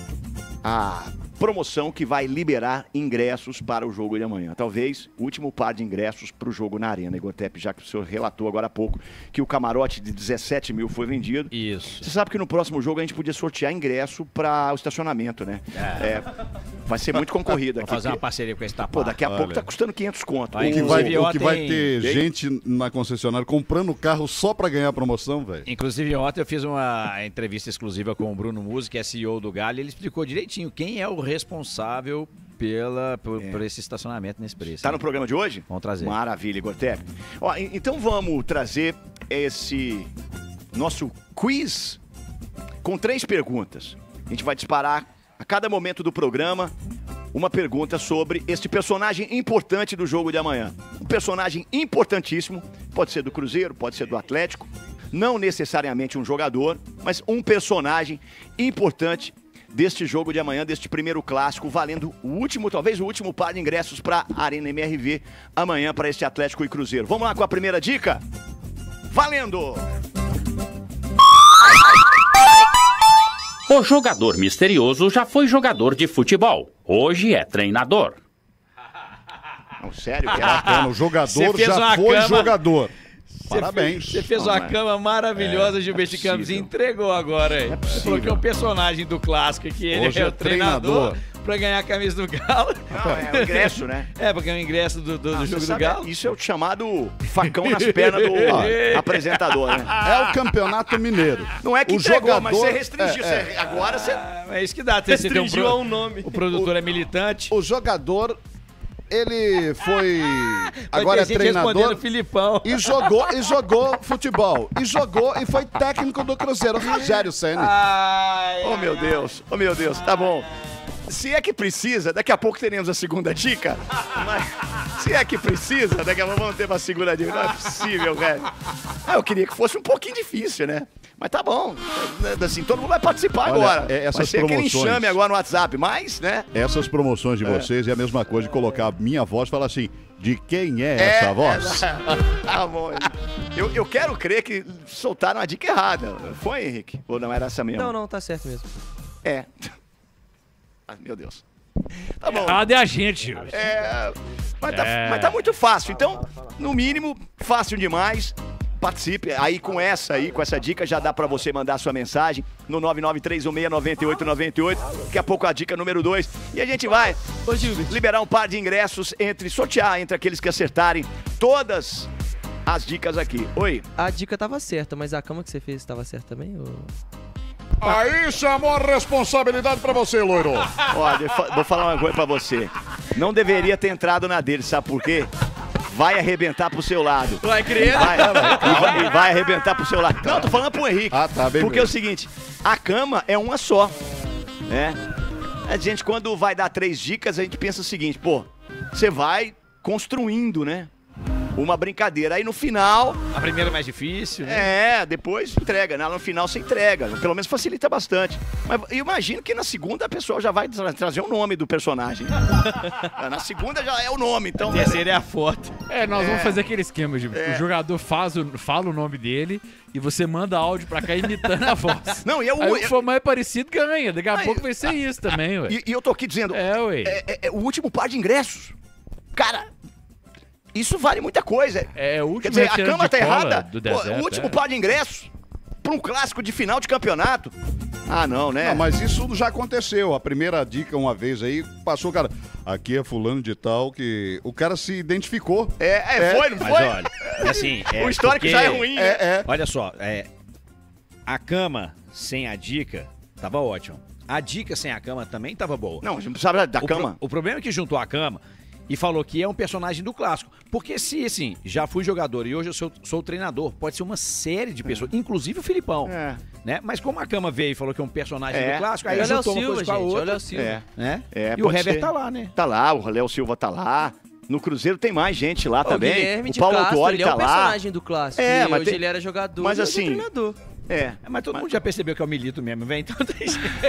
a promoção que vai liberar ingressos para o jogo de amanhã. Talvez o último par de ingressos para o jogo na Arena, Igor Tepe, já que o senhor relatou agora há pouco que o camarote de dezessete mil foi vendido. Isso. Você sabe que no próximo jogo a gente podia sortear ingresso para o estacionamento, né? É, vai ser muito concorrido aqui. Vou fazer uma porque- parceria com esse tapado. Pô, daqui a pouco Olha. tá custando quinhentos conto. O que vai, o que vai ter Tem- gente na concessionária comprando carro só pra ganhar a promoção, velho. Inclusive, ontem eu fiz uma entrevista exclusiva com o Bruno Musi, que é C E O do Galho, e ele explicou direitinho quem é o responsável pela, por, por esse estacionamento nesse preço. Tá né? no programa de hoje? Vamos trazer. Maravilha, Igor Tepe. Ó, e- então vamos trazer esse nosso quiz com três perguntas. A gente vai disparar a cada momento do programa uma pergunta sobre este personagem importante do jogo de amanhã. Um personagem importantíssimo, pode ser do Cruzeiro, pode ser do Atlético, não necessariamente um jogador, mas um personagem importante deste jogo de amanhã, deste primeiro clássico, valendo o último, talvez o último par de ingressos para a Arena M R V amanhã para este Atlético e Cruzeiro. Vamos lá com a primeira dica? Valendo! O jogador misterioso já foi jogador de futebol. Hoje é treinador. Não, sério? Que bacana, o jogador Você fez já uma foi cama- jogador. Você Parabéns. fez- Você fez Não, uma mas- cama maravilhosa, É, Gilberto é Campos, e possível. entregou agora aí. Você falou que é um personagem do clássico, que ele Hoje é é o treinador. treinador. pra ganhar a camisa do Galo. Não, é o ingresso, né? É, porque é o ingresso do, do, Ah, do você jogo do sabe, Galo. Isso é o chamado facão nas pernas do ó, apresentador, né? É o Campeonato Mineiro. Não é que o entregou, jogador, mas você restringiu. é, Você- agora você... É isso que dá. Você tem um, Restringiu pro... a um nome. O produtor é militante. O jogador, ele foi... Vai agora é ter gente treinador. respondendo Filipão. E jogou, e jogou futebol. E jogou e foi técnico do Cruzeiro. Rogério Ceni. Oh, meu Deus. Oh, meu Deus. Tá bom. Se é que precisa, daqui a pouco teremos a segunda dica. Mas se é que precisa, daqui a pouco vamos ter uma segunda dica. Não é possível, velho. Ah, eu queria que fosse um pouquinho difícil, né? Mas tá bom. Assim, todo mundo vai participar Olha, agora. é, essas vai ser aquele promoções- enxame agora no WhatsApp. Mas, né? Essas promoções de É. vocês é a mesma coisa de colocar a minha voz e falar assim, de quem é, É, essa voz? é, tá bom. Eu, eu quero crer que soltaram a dica errada. Foi, Henrique? Ou não era essa mesmo? Não, não, tá certo mesmo. É. Ai, meu Deus. Tá bom. Errado é a gente. É, mas, tá, É. mas tá muito fácil. Então, no mínimo, fácil demais. Participe. Aí com essa aí, com essa dica, já dá pra você mandar sua mensagem no nove nove três um seis nove oito nove oito. Daqui a pouco a dica número dois. E a gente vai liberar um par de ingressos entre, sortear entre aqueles que acertarem todas as dicas aqui. Oi. A dica tava certa, mas a cama que você fez tava certa também? Ou... Aí chamou a responsabilidade pra você, loiro. Olha, eu fa- vou falar uma coisa pra você. Não deveria ter entrado na dele, sabe por quê? Vai arrebentar pro seu lado. Vai crer? Vai, e vai, e vai arrebentar pro seu lado. Não, tô falando pro Henrique. Ah, tá, bem Porque é o mesmo. seguinte, a cama é uma só, né? A gente, quando vai dar três dicas, a gente pensa o seguinte, pô, você vai construindo, né? Uma brincadeira. Aí no final... A primeira é mais difícil, né? É, depois entrega, né? No final você entrega. Pelo menos facilita bastante. Mas eu imagino que na segunda a pessoa já vai tra- trazer o nome do personagem. Na segunda já é o nome, então... A terceira é a foto. É, nós É. vamos fazer aquele esquema de É. o jogador faz o, fala o nome dele e você manda áudio pra cá imitando a voz. Não, e eu- Aí o eu- que for mais parecido ganha. Daqui a Aí, pouco vai ser isso também, ué. E, e eu tô aqui dizendo... É, ué. É, é- é o último par de ingressos. Cara, isso vale muita coisa. É, o último Quer dizer, a retirante cama de tá cola errada. do Pô, deserto, o último é. par de ingressos pra um clássico de final de campeonato. Ah, não, né? Não, mas isso já aconteceu. A primeira dica, uma vez aí, passou o cara. Aqui é fulano de tal, que o cara se identificou. É, é, foi, não Mas foi? olha, assim... É O histórico porque- já é ruim, né? É, é. Olha só, é, a cama sem a dica tava ótimo. A dica sem a cama também tava boa. Não, a gente precisava da o cama. Pro, o problema é que juntou a cama e falou que é um personagem do clássico. Porque se, assim, já fui jogador e hoje eu sou, sou treinador, pode ser uma série de pessoas, inclusive o Filipão. É. Né? Mas como a cama veio e falou que é um personagem É. do clássico, É. aí Olha o juntou uma Silva, coisa com a gente, outra. olha o Silva. É. Né? É, E o pode Hever ser. tá lá, né? Tá lá, o Léo Silva tá lá. No Cruzeiro tem mais gente lá O também. Guilherme O de Paulo Castro, Autuori ele é tá o lá. personagem do clássico. É, e mas hoje tem- ele era jogador mas e hoje assim- é treinador. É. É, mas todo mundo já percebeu que é o Milito mesmo, velho. Então tem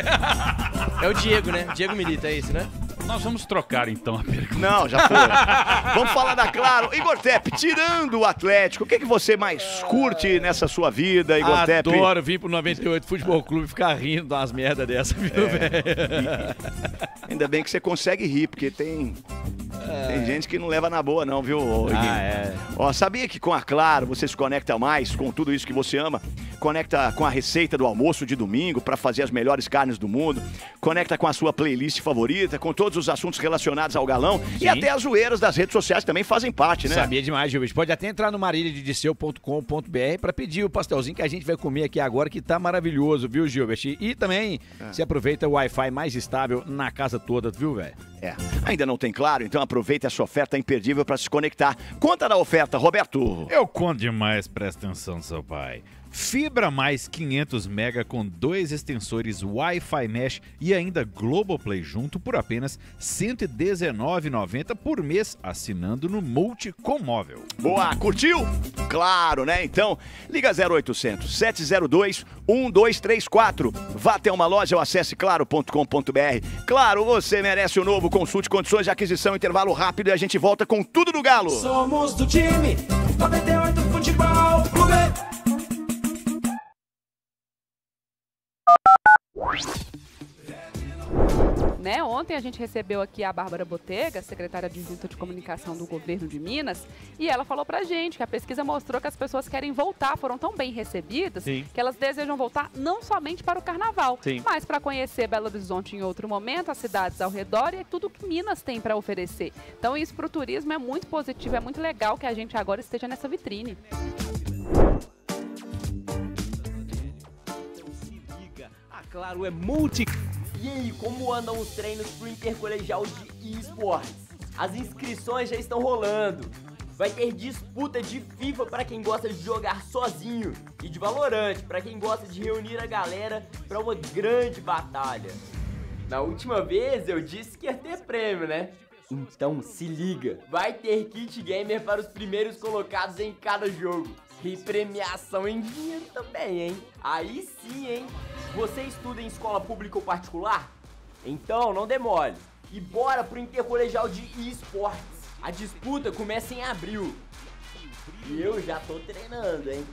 É o Diego, né? Diego Milita, é esse, né? Nós vamos trocar então a pergunta. Não, já foi. Vamos falar da Claro. Igor Tepe, tirando o Atlético, o que, que você mais curte nessa sua vida, Igor Tepe? Adoro vir pro noventa e oito Futebol Clube e ficar rindo de umas merdas dessa, viu, velho? Ainda bem que você consegue rir, porque tem, tem gente que não leva na boa não, viu, ô, Iguinho? Ah, é. Ó, sabia que com a Claro você se conecta mais com tudo isso que você ama? Conecta com a receita do almoço de domingo para fazer as melhores carnes do mundo. Conecta com a sua playlist favorita, com todos os assuntos relacionados ao galão. E Sim. até as zoeiras das redes sociais também fazem parte, né? Sabia demais, Gilberto. Pode até entrar no marília de disseu ponto com ponto br para pedir o pastelzinho que a gente vai comer aqui agora, que tá maravilhoso, viu, Gilbert? E também se aproveita o Wi-Fi mais estável na casa toda, viu, velho? É. Ainda não tem Claro? Então aproveita essa oferta imperdível para se conectar. Conta da oferta, Roberto. Eu conto demais, presta atenção, seu pai. Fibra mais quinhentos mega com dois extensores Wi-Fi Mesh e ainda Globoplay junto por apenas cento e dezenove reais e noventa centavos por mês, assinando no Multi com móvel. Boa, curtiu? Claro, né? Então, liga zero oitocentos, sete zero dois, um dois três quatro. Vá até uma loja ou acesse claro ponto com ponto br. Claro, você merece o novo. Consulte condições de aquisição, intervalo rápido e a gente volta com tudo do Galo. Somos do time noventa e oito Futebol Clube. né? Ontem a gente recebeu aqui a Bárbara Botega, secretária adjunta de comunicação do governo de Minas, e ela falou pra gente que a pesquisa mostrou que as pessoas querem voltar, foram tão bem recebidas, Sim. que elas desejam voltar não somente para o carnaval, Sim. mas para conhecer Belo Horizonte em outro momento, as cidades ao redor e tudo que Minas tem para oferecer. Então isso para o turismo é muito positivo, é muito legal que a gente agora esteja nessa vitrine. A Claro é multi... E aí, como andam os treinos pro Intercolegial de eSports? As inscrições já estão rolando. Vai ter disputa de FIFA para quem gosta de jogar sozinho e de Valorant para quem gosta de reunir a galera para uma grande batalha. Na última vez eu disse que ia ter prêmio, né? Então se liga, vai ter kit gamer para os primeiros colocados em cada jogo. E premiação em dinheiro também, hein? Aí sim, hein? Você estuda em escola pública ou particular? Então não demore. E bora pro Intercolegial de eSports. A disputa começa em abril. E eu já tô treinando, hein?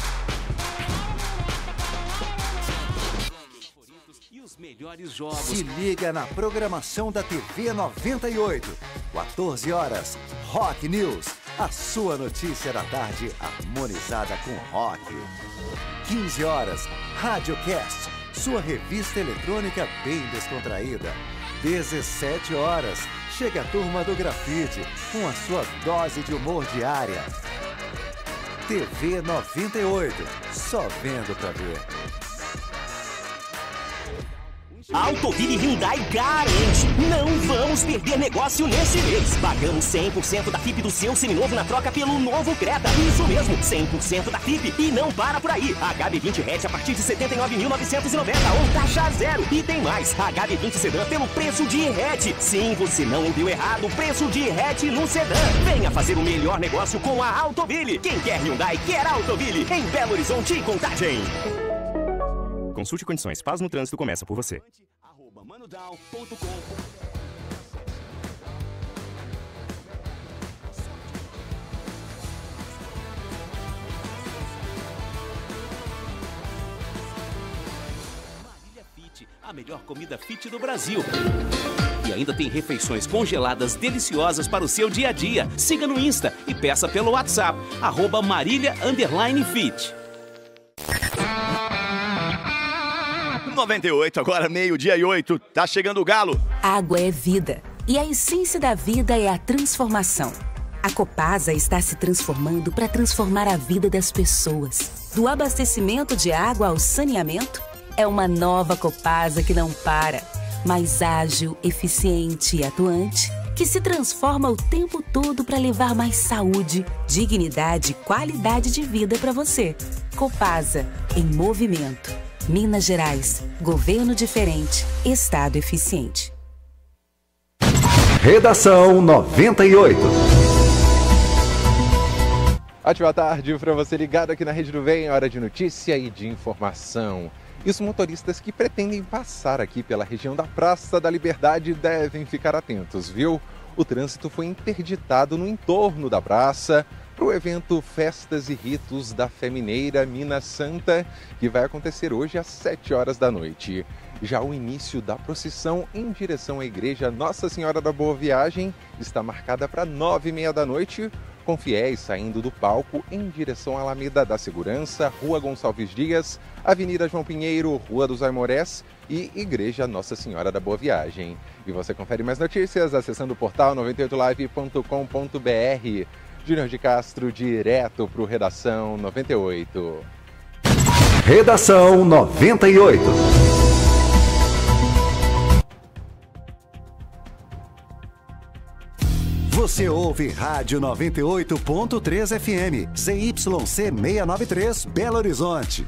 E os melhores jogos. Se liga na programação da T V noventa e oito. quatorze horas, Rock News. A sua notícia da tarde harmonizada com rock. quinze horas, Radiocast. Sua revista eletrônica bem descontraída. dezessete horas, chega a turma do grafite com a sua dose de humor diária. T V noventa e oito, só vendo pra ver. Autoville Hyundai garante. Não vamos perder negócio nesse mês. Pagamos cem por cento da F I P do seu seminovo na troca pelo novo Creta. Isso mesmo, cem por cento da F I P. E não para por aí. H B vinte hatch a partir de setenta e nove mil novecentos e noventa ou taxa zero. E tem mais. H B vinte sedã pelo preço de hatch. Sim, você não ouviu errado. Preço de hatch no sedã. Venha fazer o melhor negócio com a Autoville. Quem quer Hyundai quer Autoville. Em Belo Horizonte e Contagem. Consulte condições. Paz no trânsito começa por você. A melhor comida fit do Brasil. E ainda tem refeições congeladas deliciosas para o seu dia a dia. Siga no Insta e peça pelo WhatsApp, arroba Marília underline fit. noventa e oito, agora meio-dia e oito, tá chegando o Galo. Água é vida e a essência da vida é a transformação. A Copasa está se transformando para transformar a vida das pessoas. Do abastecimento de água ao saneamento, é uma nova Copasa que não para, mais ágil, eficiente e atuante, que se transforma o tempo todo para levar mais saúde, dignidade e qualidade de vida para você. Copasa, em movimento. Minas Gerais, governo diferente, estado eficiente. Redação noventa e oito. Ótima tarde para você ligado aqui na Rede do Vem, hora de notícia e de informação. E os motoristas que pretendem passar aqui pela região da Praça da Liberdade devem ficar atentos, viu? O trânsito foi interditado no entorno da praça para o evento Festas e Ritos da Fé Mineira Minas Santa, que vai acontecer hoje às sete horas da noite. Já o início da procissão em direção à igreja Nossa Senhora da Boa Viagem está marcada para nove e meia da noite, com fiéis saindo do palco em direção à Alameda da Segurança, Rua Gonçalves Dias, Avenida João Pinheiro, Rua dos Aimorés e Igreja Nossa Senhora da Boa Viagem. E você confere mais notícias acessando o portal noventa e oito live ponto com ponto br. Júnior de Castro, direto para o Redação noventa e oito. Redação noventa e oito. Você ouve Rádio noventa e oito ponto três F M, Z Y C seiscentos e noventa e três, Belo Horizonte.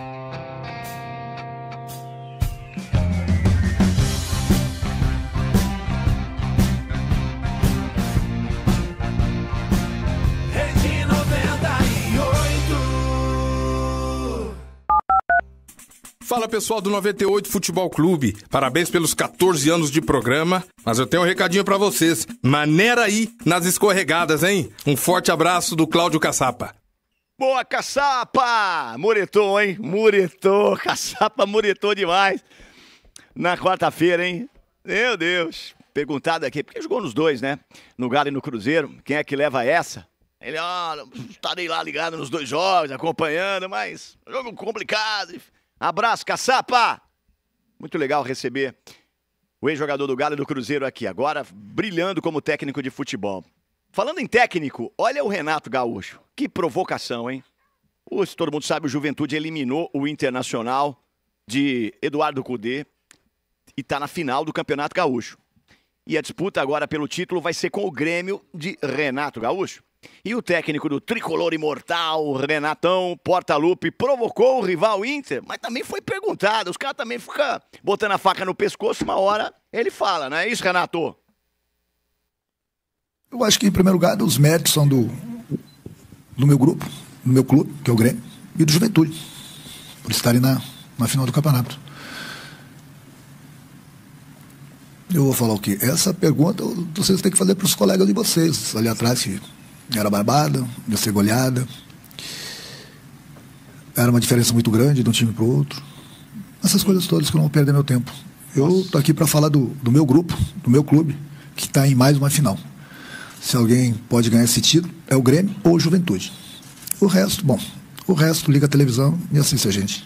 Fala pessoal do noventa e oito Futebol Clube, parabéns pelos quatorze anos de programa, mas eu tenho um recadinho pra vocês, maneira aí nas escorregadas, hein? Um forte abraço do Cláudio Caçapa. Boa, Caçapa! Muretou, hein? Muretou, Caçapa muretou demais. Na quarta-feira, hein? Meu Deus. Perguntado aqui, porque jogou nos dois, né? No Galo e no Cruzeiro. Quem é que leva essa? Ele, ó, estarei lá ligado nos dois jogos, acompanhando, mas jogo complicado. Abraço, caçapa! Muito legal receber o ex-jogador do Galo e do Cruzeiro aqui, agora brilhando como técnico de futebol. Falando em técnico, olha o Renato Gaúcho. Que provocação, hein? O, se todo mundo sabe, o Juventude eliminou o Internacional de Eduardo Cudê e tá na final do Campeonato Gaúcho. E a disputa agora pelo título vai ser com o Grêmio de Renato Gaúcho. E o técnico do tricolor imortal, Renatão Portaluppi, provocou o rival Inter, mas também foi perguntado. Os caras também ficam botando a faca no pescoço, uma hora ele fala, não é isso, Renato? Eu acho que, em primeiro lugar, os méritos são do, do meu grupo, do meu clube, que é o Grêmio, e do Juventude, por estarem na, na final do campeonato. Eu vou falar o quê? Essa pergunta vocês têm que fazer para os colegas de vocês, ali atrás, que era barbada, ia ser goleada. Era uma diferença muito grande de um time para o outro. Essas coisas todas que eu não vou perder meu tempo. Eu estou aqui para falar do, do meu grupo, do meu clube, que está em mais uma final. Se alguém pode ganhar esse título, é o Grêmio ou o Juventude. O resto, bom, o resto liga a televisão e assiste a gente.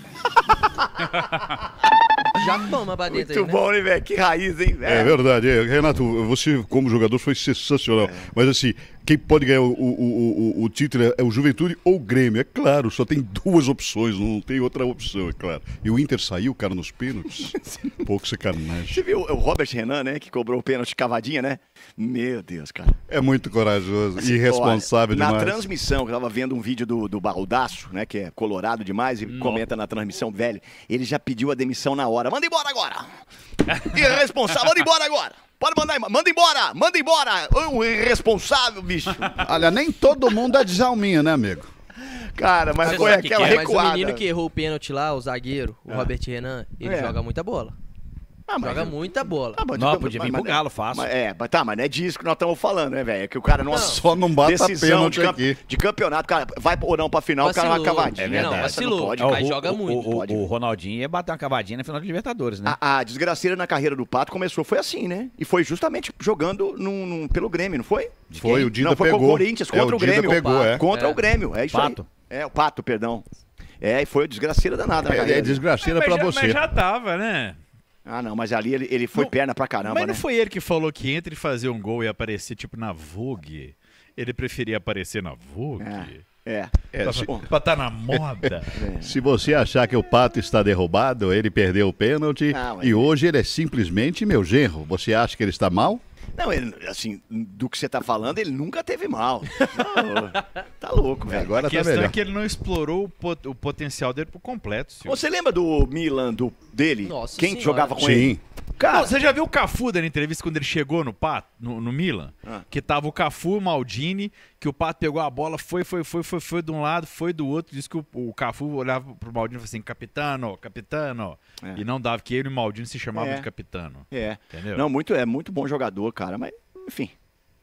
Já toma pra dentro. Muito aí, bom, né? né, velho? Que raiz, hein, velho? É verdade. É, Renato, você como jogador foi sensacional. É. Mas assim, quem pode ganhar o, o, o, o título é o Juventude ou o Grêmio. É claro, só tem duas opções, não tem outra opção, é claro. E o Inter saiu, cara, nos pênaltis. Pouco sacanagem. Você viu o Robert Renan, né, que cobrou o pênalti cavadinha, né? Meu Deus, cara. É muito corajoso, Assim, irresponsável olha, demais. Na transmissão, eu tava vendo um vídeo do, do Baldaço, né, que é colorado demais, e Não. comenta na transmissão, velho, ele já pediu a demissão na hora. Manda embora agora! Irresponsável, manda embora agora! Pode mandar, manda embora, manda embora! O irresponsável, bicho! Olha, nem todo mundo é Djalminha, né, amigo? Cara, mas Você foi sabe que aquela que é, mas recuada. o menino que errou o pênalti lá, o zagueiro, o É. Robert Renan, ele É. joga muita bola. Ah, mas joga eu- muita bola. Tá, mas- Não, mas- podia vir mas- pro Galo, fácil. mas- é, mas tá, mas não é disso que nós estamos falando, né, velho? É que o cara não... Só não bata decisão pênalti de, camp- aqui. de campeâncio, cara, vai ou não pra final, o cara vai Vacilou. cavadinha. É verdade. Não, essa não Vacilou. pode. É, o, Mas o- joga o- muito. O, Pode. o Ronaldinho ia bater uma cavadinha na final de Libertadores, né? A, a desgraceira na carreira do Pato começou, foi assim, né? E foi justamente jogando num, num- pelo Grêmio, não foi? De Foi, quem? o Dida Não, foi com pegou. o Corinthians, É, contra o o Dida Grêmio. pegou, é. Contra É. o Grêmio, é isso Pato. aí. É, o Pato, perdão. É, e foi desgraceira danada na É, carreira. é desgraceira mas, pra já, você. mas já tava, né? Ah, não, mas ali ele, ele foi Não, perna pra caramba, Mas né? não foi ele que falou que entre fazer um gol e aparecer, tipo, na Vogue, ele preferia aparecer na Vogue? É. É, pra, se- pra tá na moda. Se você achar que o Pato está derrubado, ele perdeu o pênalti Ah, mas- e hoje ele é simplesmente meu genro. Você acha que ele está mal? Não, ele, assim, do que você tá falando, ele nunca teve mal. Não, tá louco, velho. Agora A tá questão melhor. é que ele não explorou o, pot- o potencial dele por completo, Silvio. Você lembra do Milan, do, dele? Nossa Quem Senhora. jogava com Sim. ele? Cara, Não, você já viu o Cafu dando entrevista quando ele chegou no Pato, no, no Milan? Ah. Que tava o Cafu e o Maldini, que o Pato pegou a bola, foi, foi, foi, foi, foi de um lado, foi do outro. Disse que o, o Cafu olhava pro Maldini e falava assim, capitano, capitano. É. E não dava, que ele e o Maldini se chamavam É. de capitano. é. Entendeu? Não, muito, é muito bom jogador, cara, mas, enfim.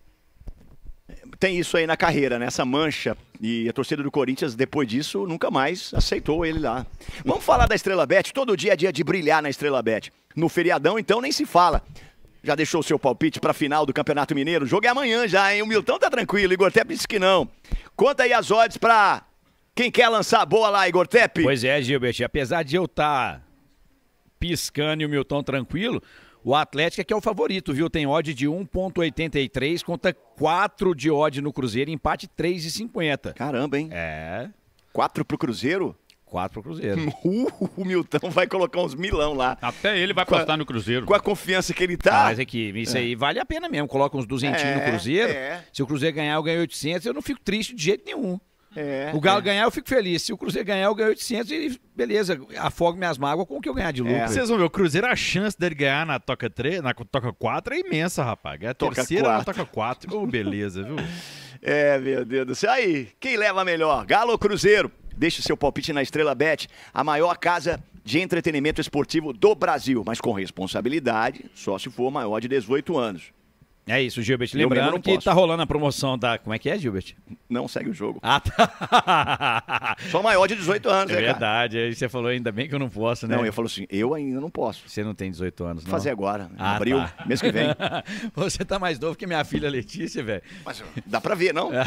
Tem isso aí na carreira, né? Essa mancha. E a torcida do Corinthians, depois disso, nunca mais aceitou ele lá. Vamos falar da Estrela Bet. Todo dia é dia de brilhar na Estrela Bet. No feriadão, então, nem se fala. Já deixou o seu palpite pra final do Campeonato Mineiro? O jogo é amanhã já, hein? O Milton tá tranquilo, Igor Tepe disse que não. Conta aí as odds pra quem quer lançar a boa lá, Igor Tepe. Pois é, Gilbert, apesar de eu estar piscando e o Milton tranquilo, o Atlético é que é o favorito, viu? Tem odd de um ponto oitenta e três contra quatro de odd no Cruzeiro, empate três e cinquenta. Caramba, hein? É. quatro pro Cruzeiro? quatro pro Cruzeiro. Uh, o Milton vai colocar uns milão lá. Até ele vai Com a- apostar no Cruzeiro. Com a confiança que ele Ah, tá. mas é que isso É. aí vale a pena mesmo. Coloca uns duzentinhos É, no Cruzeiro. é. Se o Cruzeiro ganhar, eu ganho oitocentos. Eu não fico triste de jeito nenhum. É, o Galo é. ganhar, eu fico feliz. Se o Cruzeiro ganhar, eu ganho oitocentos e beleza, afogo minhas mágoas com o que eu ganhar de lucro. É. Vocês vão ver, o Cruzeiro, a chance dele ganhar na Toca três, na Toca quatro é imensa, rapaz. É a Toca terceira na quatro. Toca quatro. Ô, beleza, viu? É, meu Deus do céu. Aí, quem leva melhor? Galo ou Cruzeiro? Deixe seu palpite na Estrela Bet, a maior casa de entretenimento esportivo do Brasil, mas com responsabilidade, só se for maior de dezoito anos. É isso, Gilbert. Eu mesmo Lembrando não que posso. tá rolando a promoção da... Como é que é, Gilbert? Não segue o jogo. Ah, tá. Só maior de dezoito anos, É né, cara? verdade. Aí você falou, ainda bem que eu não posso, né? Não, eu falo assim, eu ainda não posso. Você não tem dezoito anos, não? Vou fazer agora, em Ah, abril, tá. mês que vem. Você tá mais novo que minha filha Letícia, velho. Mas dá pra ver, não?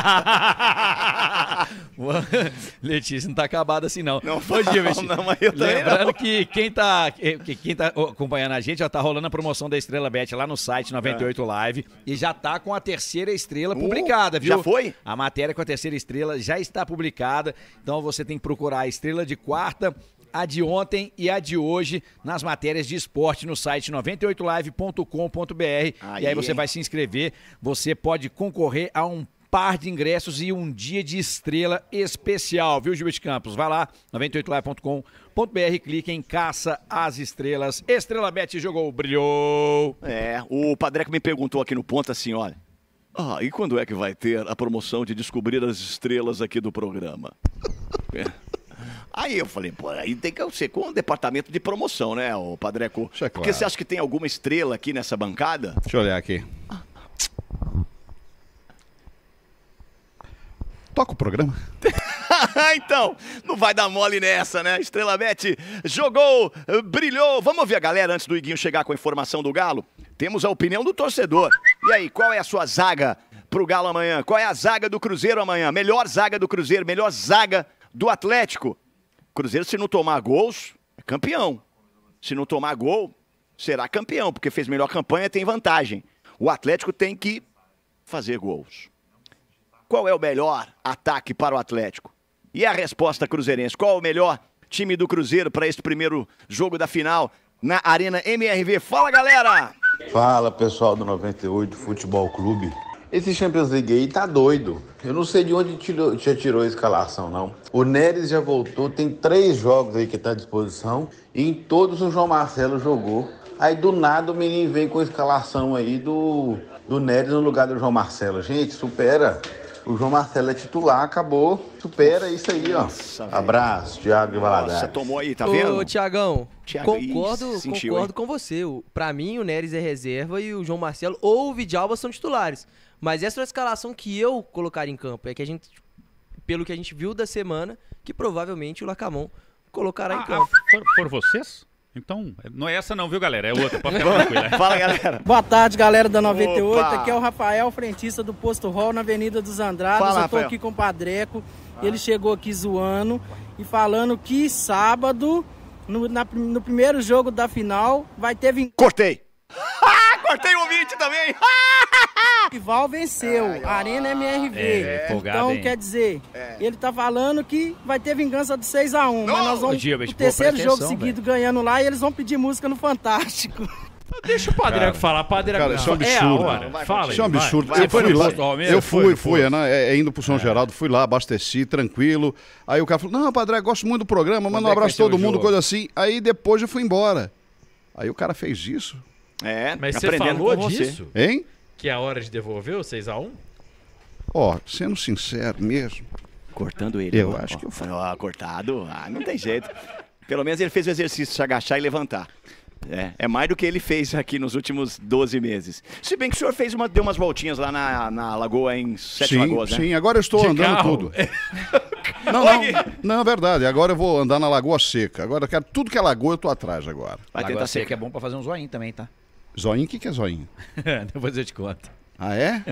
Letícia não tá acabada assim, não. Não, Ô, Gilbert, não, mas eu também lembrando não. que quem tá, que quem tá acompanhando a gente, já tá rolando a promoção da Estrela Bet lá no site noventa e oito Live e já tá com a terceira estrela publicada, viu? já foi? A matéria com a terceira estrela já está publicada, então você tem que procurar a estrela de quarta, a de ontem e a de hoje nas matérias de esporte no site noventa e oito live ponto com ponto br. Aí, E aí você hein? vai se inscrever, você pode concorrer a um par de ingressos e um dia de estrela especial, viu, Gilbert Campos? Vai lá, noventa e oito live ponto com ponto br, clique em Caça às Estrelas. Estrela Bet jogou, brilhou. É, o Padreco me perguntou aqui no ponto assim, olha, ah, e quando é que vai ter a promoção de descobrir as estrelas aqui do programa? É. Aí eu falei, pô, aí tem que ser com o departamento de promoção, né, o Padreco? Isso é Porque claro. você acha que tem alguma estrela aqui nessa bancada? Deixa eu olhar aqui. Toca o programa. Então, não vai dar mole nessa, né? Estrela Bet jogou, brilhou. Vamos ouvir a galera antes do Iguinho chegar com a informação do Galo? Temos a opinião do torcedor. E aí, qual é a sua zaga pro Galo amanhã? Qual é a zaga do Cruzeiro amanhã? Melhor zaga do Cruzeiro, melhor zaga do Atlético. Cruzeiro, se não tomar gols, é campeão. Se não tomar gol, será campeão, porque fez melhor campanha, tem vantagem. O Atlético tem que fazer gols. Qual é o melhor ataque para o Atlético? E a resposta cruzeirense, qual é o melhor time do Cruzeiro para esse primeiro jogo da final na Arena M R V? Fala, galera! Fala, pessoal do noventa e oito Futebol Clube. Esse Champions League aí tá doido. Eu não sei de onde tirou, já tirou a escalação, não. O Neres já voltou, tem três jogos aí que tá à disposição e em todos o João Marcelo jogou. Aí do nada o menino vem com a escalação aí do, do Neres no lugar do João Marcelo. Gente, supera. O João Marcelo é titular, acabou. Supera isso aí, ó. Nossa, abraço, Thiago de Valadares. Você tomou aí, tá vendo? Ô, Tiagão, Thiago, concordo, ih, sentiu, concordo hein? com você. O- Pra mim, o Neres é reserva e o João Marcelo ou o Vidalba são titulares. Mas essa é a escalação que eu colocaria em campo. É que a gente, pelo que a gente viu da semana, que provavelmente o Lacamon colocará em campo. For, foram vocês? Então, não é essa não, viu, galera? É outra, pode ficar tranquila. Fala, galera. Boa tarde, galera da noventa e oito. Opa! Aqui é o Rafael, frentista do Posto Hall na Avenida dos Andradas. Fala, Eu tô Rafael. aqui com o Padreco. Ele chegou aqui zoando e falando que sábado, no, na- no primeiro jogo da final, vai ter vin... Cortei! Ah, cortei o ouvinte também! Rival venceu, Arena M R V. É, empolgado, então, hein? quer dizer, É. ele tá falando que vai ter vingança do seis a um. Mas nós Ô, vamos Gilbert, o pô, terceiro presta jogo atenção, seguido ganhando lá e eles vão pedir música no Fantástico. Deixa o Padreco falar, Padreco. Cara, isso é um É a absurdo. hora. Fala Isso é um aí, vai. absurdo. Você Eu foi fui no lá- posto Romero? Eu Foi fui, no fui, posto. né? É, é indo pro São Geraldo, fui lá, abasteci, tranquilo. Aí o cara falou, não, Padre, gosto muito do programa, manda um é que vai abraço ser a o todo mundo, jogo? coisa assim. Aí depois eu fui embora. Aí o cara fez isso. É, Mas você aprendendo falou com você. disso? Hein? Que é a hora de devolver o seis a um? Ó, sendo sincero mesmo. Cortando ele. Eu ó, acho ó. que eu Ó, cortado. Ah, não tem jeito. Pelo menos ele fez o exercício de se agachar e levantar. É, é mais do que ele fez aqui nos últimos doze meses. Se bem que o senhor fez uma, deu umas voltinhas lá na, na lagoa, em Sete Sim, Lagoas, né? sim, agora eu estou De andando carro. tudo. Não, não, não, é verdade. Agora eu vou andar na Lagoa Seca. Agora eu quero tudo que é lagoa, eu tô atrás agora. Vai Lagoa Seca é bom pra fazer um zoinho também, tá? Zoinho, o que, que é zoinho? Depois eu te conto. Ah, é?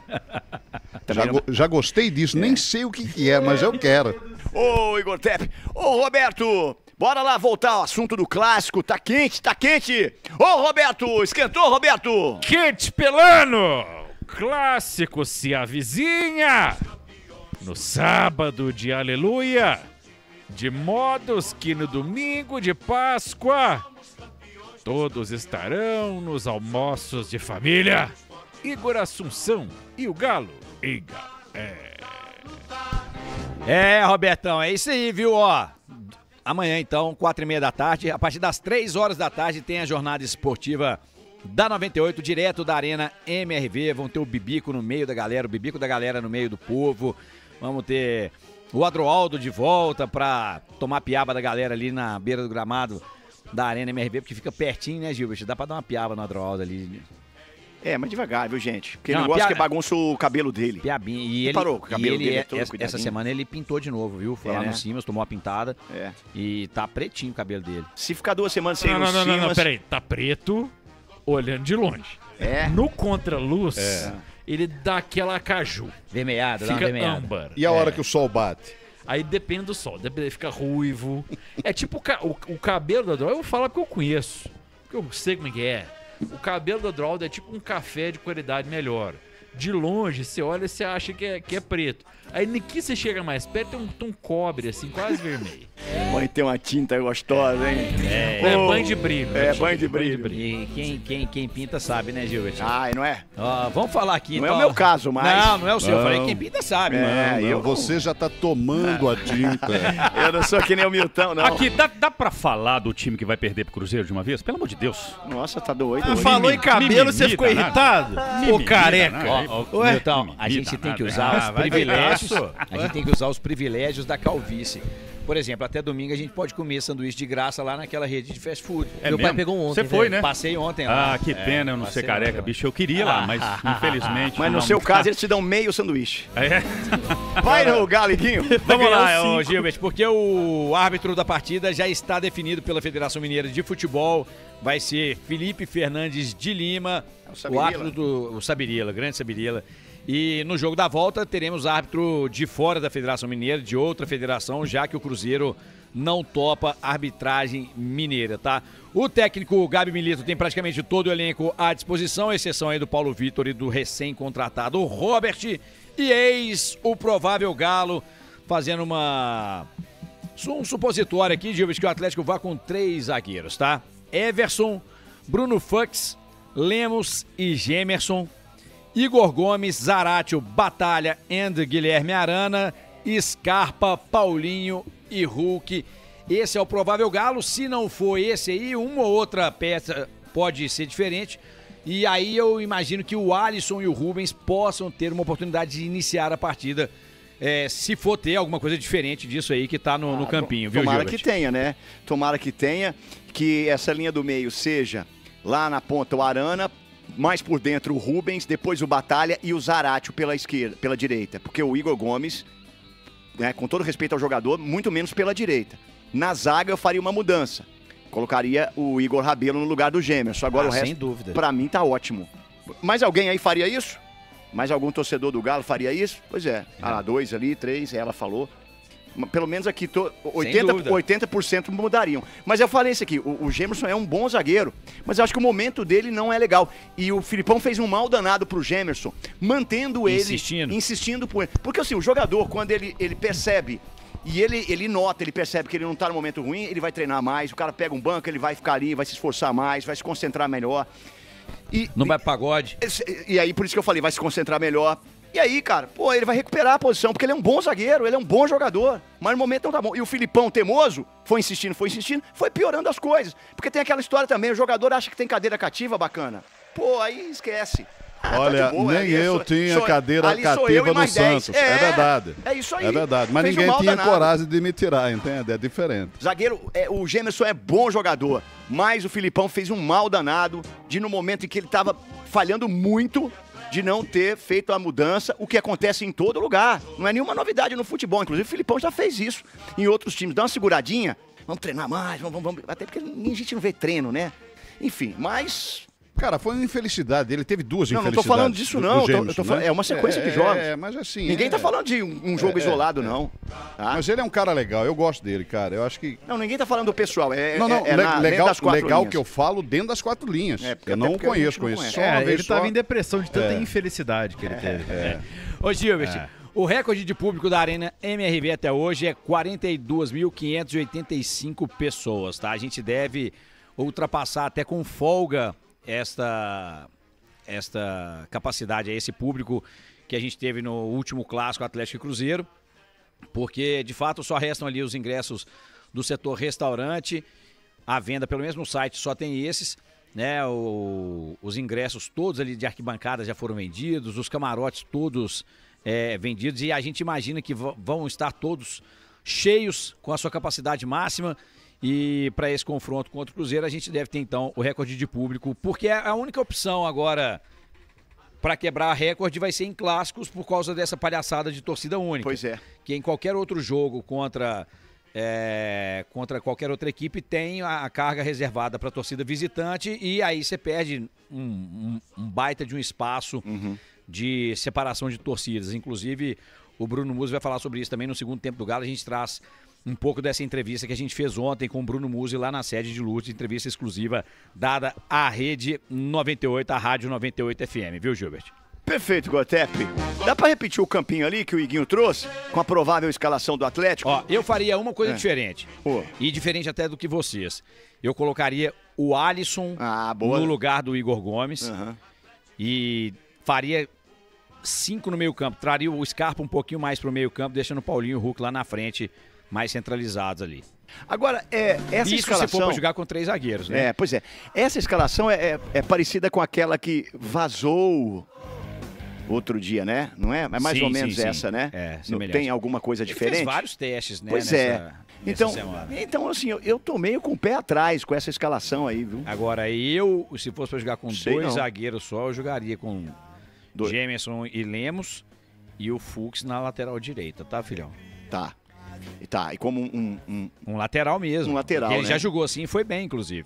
já, go- já gostei disso, nem sei o que, que é, mas eu quero. Ô, Igor Tepe. Ô, Roberto. Bora lá voltar ao assunto do clássico. Tá quente, tá quente. Ô, Roberto. Esquentou, Roberto? Quente Pelano! Clássico se avizinha! No sábado de aleluia, de modos que no domingo de Páscoa, todos estarão nos almoços de família. Igor Assunção e o Galo. Iga. É. É, Robertão, é isso aí, viu, ó. Amanhã, então, quatro e meia da tarde, a partir das três horas da tarde, tem a jornada esportiva da noventa e oito, direto da Arena M R V. Vão ter o Bibico no meio da galera, o Bibico da galera no meio do povo. Vamos ter o Adroaldo de volta pra tomar piaba da galera ali na beira do gramado da Arena M R V, porque fica pertinho, né, Gilbert? Dá pra dar uma piaba no Adroaldo ali. É, mas devagar, viu, gente? Porque Não, ele não gosta pia- que bagunça o cabelo dele. Piabinha. E ele, parou com o e cabelo ele dele é- todo essa, cuidadinho. essa semana ele pintou de novo, viu? Foi É, lá né? no Simas, tomou uma pintada. É. E tá pretinho o cabelo dele. Se ficar duas semanas sem Não, ir no não, não, não, não, Simas- peraí. Tá preto, olhando de longe. É. No contraluz, É. ele dá aquela caju. Vermelhada, dá uma Fica vermelhada. âmbar. E a hora É. que o sol bate? Aí depende do sol, depende, ele fica ruivo. É tipo o, ca- o, o cabelo da Droll, eu vou falar porque eu conheço. Porque eu sei como é que é. O cabelo da Droll é tipo um café de qualidade melhor. De longe, você olha e você acha que é, que é preto. Aí aqui você chega mais perto, tem um tom cobre, assim, quase vermelho. Mãe, tem uma tinta gostosa, hein? É, É banho de brilho. É, né, banho de Chico? brilho. E quem, quem, quem pinta sabe, né, Gilbert? Ai, não é? Ó, vamos falar aqui, Não é então. o meu caso, mas- Não, não é o seu. Eu falei Não. quem pinta sabe. Não, né? não, eu- você já tá tomando a tinta. Eu não sou que nem o Milton, não. Aqui, dá, dá pra falar do time que vai perder pro Cruzeiro de uma vez? Pelo amor de Deus. Nossa, tá doido. Ah, falou em cabelo, você Mimimi ficou danado. irritado? Mimimi Ô, careca. danado. Ó, ó, Ué? Milton, a gente tem que usar Ah, os vai privilégios. pegar, A gente tem que usar os privilégios da calvície. Por exemplo, até domingo a gente pode comer sanduíche de graça lá naquela rede de fast food. É Meu mesmo? pai pegou um ontem. Você foi, velho. né? Passei ontem lá. Ah, que pena eu não passei ser careca, ontem lá. bicho. Eu queria lá, mas infelizmente. Mas no não seu dá. caso, eles te dão meio sanduíche. É? Vai no Galiguinho. Vamos lá, ganhar ô, cinco. Gilbert, porque o árbitro da partida já está definido pela Federação Mineira de Futebol. Vai ser Felipe Fernandes de Lima, o o, Sabirila. árbitro do o Sabirila, grande Sabirila. E no jogo da volta teremos árbitro de fora da Federação Mineira, de outra federação, já que o Cruzeiro não topa arbitragem mineira, tá? O técnico Gabi Milito tem praticamente todo o elenco à disposição, exceção aí do Paulo Vitor e do recém-contratado Robert. E eis o provável Galo fazendo uma... um supositório aqui, Gilberto, que o Atlético vá com três zagueiros, tá? Everson, Bruno Fux, Lemos e Gemerson, Igor Gomes, Zaratio, Batalha and Guilherme Arana, Scarpa, Paulinho e Hulk. Esse é o provável Galo. Se não for esse aí, uma ou outra peça pode ser diferente. E aí eu imagino que o Alisson e o Rubens possam ter uma oportunidade de iniciar a partida, é, se for ter alguma coisa diferente disso aí que tá no, no Ah, campinho, viu, Tomara Gilbert? que tenha, né? Tomara que tenha, que essa linha do meio seja lá na ponta o Arana, mais por dentro o Rubens, depois o Batalha e o Zaratio pela esquerda, pela direita. Porque o Igor Gomes, né, com todo respeito ao jogador, muito menos pela direita. Na zaga eu faria uma mudança. Colocaria o Igor Rabelo no lugar do Gemerson. Agora Ah, o resto, sem dúvida. pra mim, tá ótimo. Mais alguém aí faria isso? Mais algum torcedor do Galo faria isso? Pois é. Ah, dois ali, três, ela falou. Pelo menos aqui, to- oitenta, dúvida. oitenta por cento mudariam. Mas eu falei isso aqui, o, o Gemerson é um bom zagueiro, mas eu acho que o momento dele não é legal. E o Filipão fez um mal danado pro Gemerson, mantendo ele... Insistindo. Insistindo por ele. Porque assim, o jogador, quando ele, ele percebe... E ele, ele nota, ele percebe que ele não tá no momento ruim, ele vai treinar mais, o cara pega um banco, ele vai ficar ali, vai se esforçar mais, vai se concentrar melhor. E, Não vai pagode. e, e aí, por isso que eu falei, vai se concentrar melhor. E aí, cara, pô, ele vai recuperar a posição, porque ele é um bom zagueiro, ele é um bom jogador. Mas no momento não tá bom. E o Filipão teimoso, foi insistindo, foi insistindo, foi piorando as coisas. Porque tem aquela história também, o jogador acha que tem cadeira cativa bacana. Pô, aí esquece. Ah, tá Olha, de boa, nem ali eu sou- tinha sou- cadeira ali sou eu cativa e no mais dez. Santos. É, verdade. É isso aí. É verdade. Mas Fez um ninguém mal tinha danado. coragem de me tirar, entende? É diferente. Zagueiro, é, o Gemerson é bom jogador, mas o Filipão fez um mal danado de no momento em que ele estava falhando muito de não ter feito a mudança, o que acontece em todo lugar. Não é nenhuma novidade no futebol. Inclusive o Filipão já fez isso em outros times. Dá uma seguradinha, vamos treinar mais, vamos, vamos, até porque a gente não vê treino, né? Enfim, mas... Cara, foi uma infelicidade. Ele teve duas Não, não infelicidades. tô falando disso do- não, do eu tô- eu Gemerson, tô falando- né? é uma sequência de jogos. É, mas assim... Ninguém é- tá falando de um, um jogo É, isolado, é, não. Tá? Mas ele é um cara legal, eu gosto dele, cara. Eu acho que... Não, ninguém tá falando do pessoal, é, Não, não, é, é le- na- dentro legal, das quatro legal linhas. que eu falo dentro das quatro linhas. É, porque- eu até não porque a conheço, gente não conheço conhece. só É, uma vez ele tava só. em depressão de tanta É. infelicidade que ele teve. É. Ô, Gilbert, É. o recorde de público da Arena M R V até hoje é quarenta e duas mil quinhentas e oitenta e cinco pessoas, tá? A gente deve ultrapassar até com folga esta, esta capacidade, esse público que a gente teve no último clássico Atlético e Cruzeiro, porque de fato só restam ali os ingressos do setor restaurante, a venda pelo mesmo site só tem esses, né? O, os ingressos todos ali de arquibancada já foram vendidos, os camarotes todos é, vendidos, e a gente imagina que v- vão estar todos cheios com a sua capacidade máxima. E para esse confronto contra o Cruzeiro a gente deve ter então o recorde de público, porque é a única opção agora para quebrar recorde vai ser em clássicos por causa dessa palhaçada de torcida única. Pois é. Que em qualquer outro jogo contra, é, contra qualquer outra equipe tem a, a carga reservada para torcida visitante e aí você perde um, um, um baita de um espaço Uhum. de separação de torcidas. Inclusive, o Bruno Musi vai falar sobre isso também no segundo tempo do Galo. A gente traz um pouco dessa entrevista que a gente fez ontem com o Bruno Musi lá na sede de Lourdes, entrevista exclusiva dada à Rede noventa e oito, a Rádio noventa e oito F M, viu, Gilbert? Perfeito, Gotep. Dá pra repetir o campinho ali que o Iguinho trouxe, com a provável escalação do Atlético? Ó, eu faria uma coisa É. diferente. E diferente até do que vocês. Eu colocaria o Alisson boa. no lugar do Igor Gomes. E faria cinco no meio campo. Traria o Scarpa um pouquinho mais pro meio campo, deixando o Paulinho e o Hulk lá na frente, mais centralizados ali. Agora, é, essa Isso escalação... se for pra jogar com três zagueiros, né? É, pois é. Essa escalação é, é, é parecida com aquela que vazou outro dia, né? Não é? É mais Sim, ou menos sim, sim. essa, né? É, Não semelhante. tem alguma coisa Ele diferente? fez vários testes, né? Pois nessa, é. nessa Então, semana. então, assim, eu, eu tô meio com o pé atrás com essa escalação aí, viu? Agora, eu, se fosse pra jogar com Sei dois não. zagueiros só, eu jogaria com Gemerson e Lemos e o Fux na lateral direita, tá, filhão? Tá. E tá, e como um... Um, um lateral mesmo. Um lateral, Ele né? já jogou assim e foi bem, inclusive.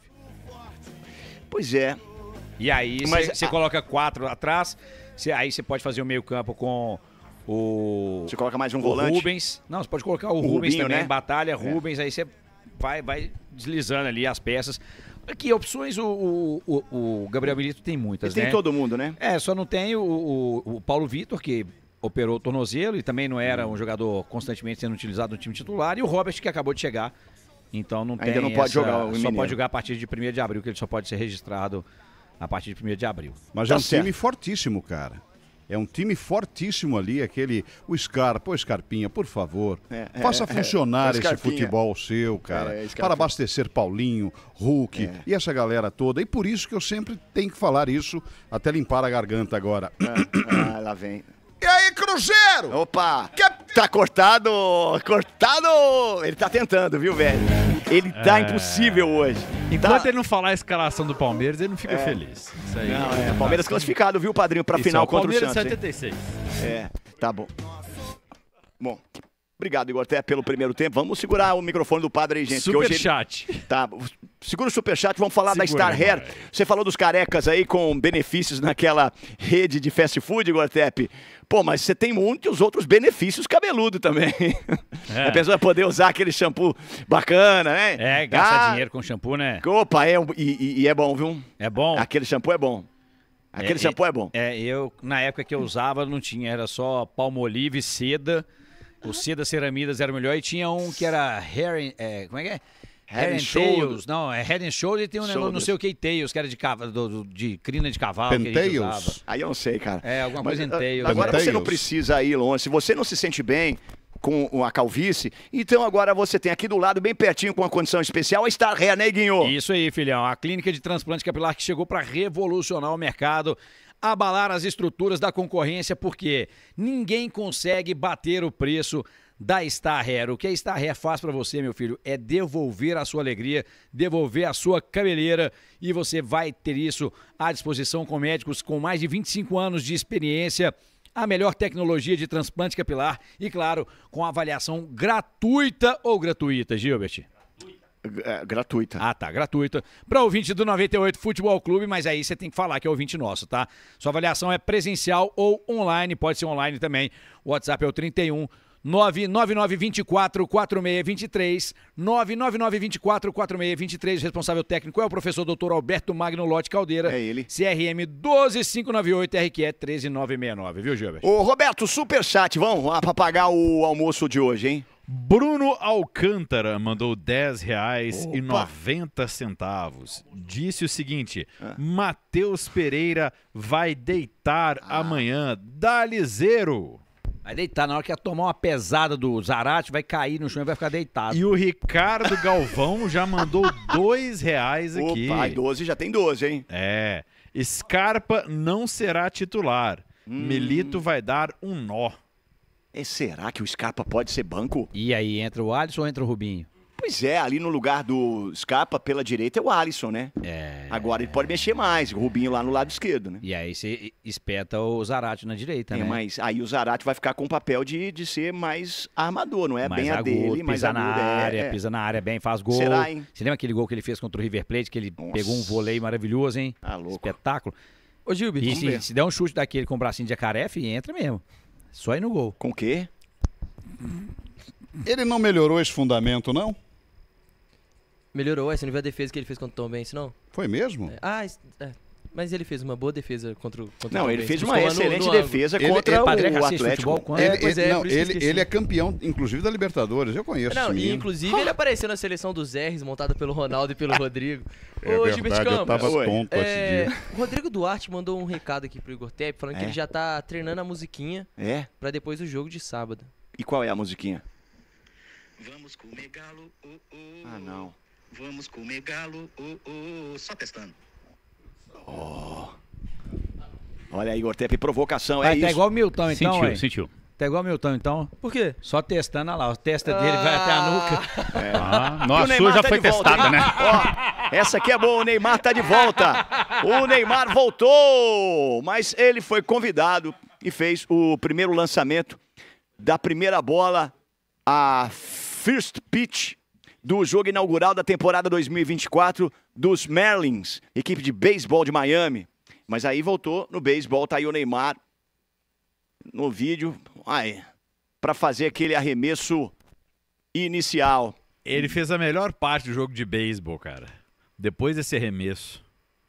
Pois é. E aí Mas você a- coloca quatro atrás, cê, aí você pode fazer o meio campo com o... Você coloca mais um o volante? Rubens. Não, você pode colocar o, O Rubens Rubinho, também, né? batalha, É. Rubens, aí você vai, vai deslizando ali as peças. Aqui, opções, o, o, o- o Gabriel Milito tem muitas, E tem né? todo mundo, né? É, só não tem o, o- o Paulo Vitor, que operou o tornozelo e também não era um jogador constantemente sendo utilizado no time titular, e o Robert, que acabou de chegar. Então não Ainda tem não pode essa- jogar o Só Mineiro. pode jogar a partir de primeiro de abril, que ele só pode ser registrado a partir de primeiro de abril. Mas Tá é um certo. time fortíssimo, cara. É um time fortíssimo ali, aquele... O Scarpa, ô Scarpinha, por favor, É, é, faça é, funcionar é, esse Scarpinha. futebol seu, cara, É, Scarpinha. para abastecer Paulinho, Hulk É. e essa galera toda. E por isso que eu sempre tenho que falar isso, até limpar a garganta agora. Ah, lá vem. E aí, Cruzeiro? Opa! Tá cortado! Cortado! Ele tá tentando, viu, velho? Ele tá É. impossível hoje. Enquanto Tá- ele não falar a escalação do Palmeiras, ele não fica É. feliz. Isso aí. Não, é, Palmeiras classificado, viu, padrinho, pra Isso, final é o contra o Palmeiras Santos. hein? setenta e seis. É, tá bom. Bom, obrigado, Igor, até pelo primeiro tempo. Vamos segurar o microfone do padre aí, gente. que hoje ele- Superchat. Tá, segura o superchat, vamos falar da Segura, Star Hair. vai. Você falou dos carecas aí com benefícios naquela rede de fast food, Igor Tepe. Pô, mas você tem muitos outros benefícios cabeludo também. É. A pessoa poder usar aquele shampoo bacana, né? É, gastar Ah, dinheiro com shampoo, né? Opa, é, um- e, e- e é bom, viu? É bom? Aquele shampoo é bom. Aquele shampoo é bom. É, eu, na época que eu usava, não tinha, era só Palmolive, seda. O seda ceramidas era o melhor e tinha um que era hair, é, como é que é? Head Hair and and Shoulder. Tails, não, é Head and Shoulder e tem um negócio, não Shoulders. sei o que, Tails, que era de, cava, do- do- de crina de cavalo que a gente Pentails? usava. Aí eu não sei, cara. É, alguma Mas, coisa em ah, Tails. Agora né? você não precisa ir longe. Se você não se sente bem com a calvície, então agora você tem aqui do lado, bem pertinho, com uma condição especial, a Star Hair, né, Guinho? Isso aí, filhão. A clínica de transplante capilar que chegou para revolucionar o mercado, abalar as estruturas da concorrência, porque ninguém consegue bater o preço da Star Hair. O que a Star Hair faz para você, meu filho, é devolver a sua alegria, devolver a sua cabeleira, e você vai ter isso à disposição com médicos com mais de vinte e cinco anos de experiência, a melhor tecnologia de transplante capilar e, claro, com avaliação gratuita ou gratuita, Gilbert? É, gratuita. Ah, tá, gratuita. Para ouvinte do noventa e oito Futebol Clube, mas aí você tem que falar que é ouvinte nosso, tá? Sua avaliação é presencial ou online, pode ser online também. O WhatsApp é o trinta e um nove nove nove dois quatro quatro seis dois três, nove nove nove dois quatro quatro seis dois três. O responsável técnico é o professor doutor Alberto Magno Lote Caldeira. É ele. C R M um dois cinco nove oito, R Q E um três nove seis nove, viu, Gilbert? Ô, Roberto, superchat, vamos lá pra pagar o almoço de hoje, hein? Bruno Alcântara mandou dez reais e Opa. noventa centavos. Disse o seguinte: Ah. Matheus Pereira vai deitar amanhã. Dá-lhe zero. Vai deitar, na hora que ia tomar uma pesada do Zarate, vai cair no chão e vai ficar deitado. E o Ricardo Galvão já mandou dois reais aqui. Opa, doze, já tem doze, hein? É. Scarpa não será titular. Hum. Melito vai dar um nó. E será que o Scarpa pode ser banco? E aí, entra o Alisson ou entra o Rubinho? Pois é, ali no lugar do Scarpa, pela direita, é o Alisson, né? É. Agora ele pode mexer mais, o Rubinho lá no lado esquerdo, né? E aí você espeta o Zarate na direita, É, né? mas aí o Zarate vai ficar com o papel de, de ser mais armador, não é mais bem a agudo, dele, mas pisa na agudo, é, área, é. pisa na área bem, faz gol. Será, hein? Você lembra aquele gol que ele fez contra o River Plate, que ele pegou um voleio maravilhoso, hein? Ah, louco. Espetáculo. Ô, Gilber, E vamos se, ver. se der um chute daquele com o bracinho de jacaré, fi, entra mesmo. Só ir no gol. Com o quê? Ele não melhorou esse fundamento, não? Melhorou, é, você não viu a defesa que ele fez contra o Tom Benz, não? Foi mesmo? É, ah, es- é, mas ele fez uma boa defesa contra o contra Não, o Tom ele Benz. fez uma Buscou excelente no defesa ângulo. contra o Padre, assiste Atlético. futebol quando- É, Ele, pois ele- é, não, por isso que eu ele, esqueci. ele é campeão, inclusive, da Libertadores. Eu conheço Não, esse e menino. inclusive ele apareceu na seleção dos R's, montada pelo Ronaldo e pelo Rodrigo. É Ô, verdade, Gilberto eu Campos, tava tonto esse é, dia. o Rodrigo Duarte mandou um recado aqui pro Igor Tepe, falando que É? ele já tá treinando a musiquinha É? pra depois do jogo de sábado. E qual é a musiquinha? Vamos comer galo, oh, oh. Ah, não. Vamos comer galo, oh, oh. Só testando. Oh. Olha aí, Igor Tepe, provocação, Vai, é tá isso. igual o Milton, então, Sentiu, ué. sentiu. Tá igual o Milton, então. Por quê? Só testando, olha lá. A testa dele vai até a nuca. É. Ah, E o nossa, a Neymar sua já tá foi de volta, testada, hein? né? Ó, essa aqui é boa, o Neymar tá de volta. O Neymar voltou, mas ele foi convidado e fez o primeiro lançamento da primeira bola, a first pitch do jogo inaugural da temporada dois mil e vinte e quatro dos Marlins, equipe de beisebol de Miami. Mas aí voltou no beisebol, tá aí o Neymar no vídeo, ai, para fazer aquele arremesso inicial. Ele fez a melhor parte do jogo de beisebol, cara. Depois desse arremesso.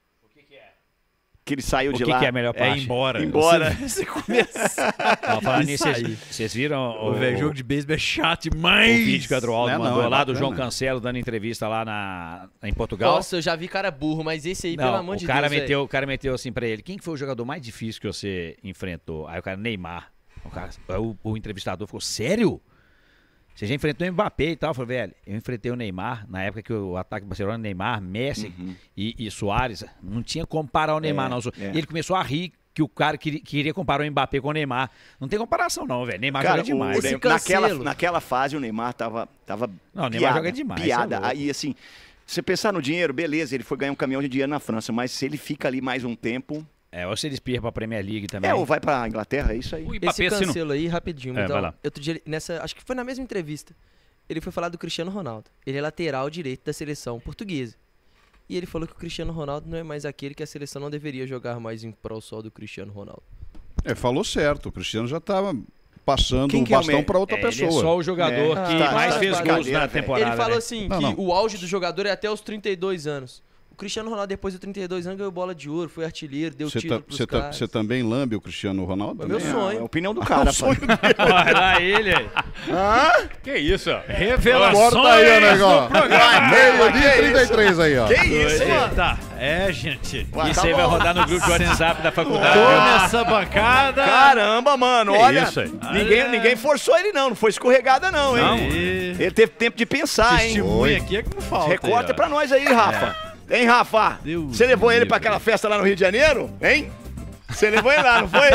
Que ele saiu O de que, lá. que é a melhor É parte? ir embora. Embora. Você, você começa. Não, falando e nisso, sair. vocês- vocês viram O o, velho, jogo de beisebol é chato demais. o vídeo que o Adroaldo Não é não, mandou é lá do bacana. João Cancelo dando entrevista lá na, em Portugal? Nossa, eu já vi cara burro, mas esse aí, Não, pelo amor o de cara Deus, meteu, o cara meteu assim pra ele: quem que foi o jogador mais difícil que você enfrentou? Aí o cara, Neymar. O, cara, o, o entrevistador ficou: sério? Você já enfrentou o Mbappé e tal? Eu falei: velho, eu enfrentei o Neymar na época que o ataque do Barcelona, Neymar, Messi e, e Soares. Não tinha como parar o Neymar, Uhum. É, não. é. E ele começou a rir que o cara queria, queria comparar o Mbappé com o Neymar. Não tem comparação, não, velho. Neymar Cara, joga demais. o Ney- naquela, naquela fase o Neymar tava, tava Não, o Neymar piada, joga demais, piada. você é louco. Aí assim, você pensar no dinheiro, beleza, ele foi ganhar um caminhão de dinheiro na França, mas se ele fica ali mais um tempo... É, ou se ele espirra pra Premier League também. É, ou vai pra Inglaterra, é isso aí. Esse Cancelo aí, rapidinho. É, então, vai lá. outro dia, ele- nessa, acho que foi na mesma entrevista, ele foi falar do Cristiano Ronaldo. Ele é lateral direito da seleção portuguesa. E ele falou que o Cristiano Ronaldo não é mais aquele que a seleção não deveria jogar mais em prol só do Cristiano Ronaldo. É, falou certo. O Cristiano já estava passando Quem o que é o bastão me- para outra É, ele é pessoa. só o jogador É. que Tá, mais tá, fez tá, gols brincadeira, na velho. temporada. Ele falou né? assim Não, que não. o auge do jogador é até os trinta e dois anos. O Cristiano Ronaldo, depois dos trinta e dois anos, ganhou bola de ouro, foi artilheiro, deu Você título ta- pros você ta- caras. você também lambe o Cristiano Ronaldo? Foi meu também? sonho. É a opinião do cara, pai. Olha lá ele aí. Hã? Que isso? Revelações Corta aí, ó, do negócio. programa. Meio-dia e trinta e três aí, ó. Que isso, mano? Eita, é, gente. Ué, Isso tá aí vai bom. rodar no grupo de WhatsApp da faculdade. Tome essa bancada. Caramba, mano, Que olha, isso aí? ninguém, Olha. ninguém forçou ele não, não foi escorregada não, hein? Não. Ele teve tempo de pensar, hein? Testemunha aqui é que não falta. Recorta aí, ó. pra nós aí, Rafa. Hein, Rafa? Deus Você levou ele livre. pra aquela festa lá no Rio de Janeiro? Hein? Você levou ele lá, não foi?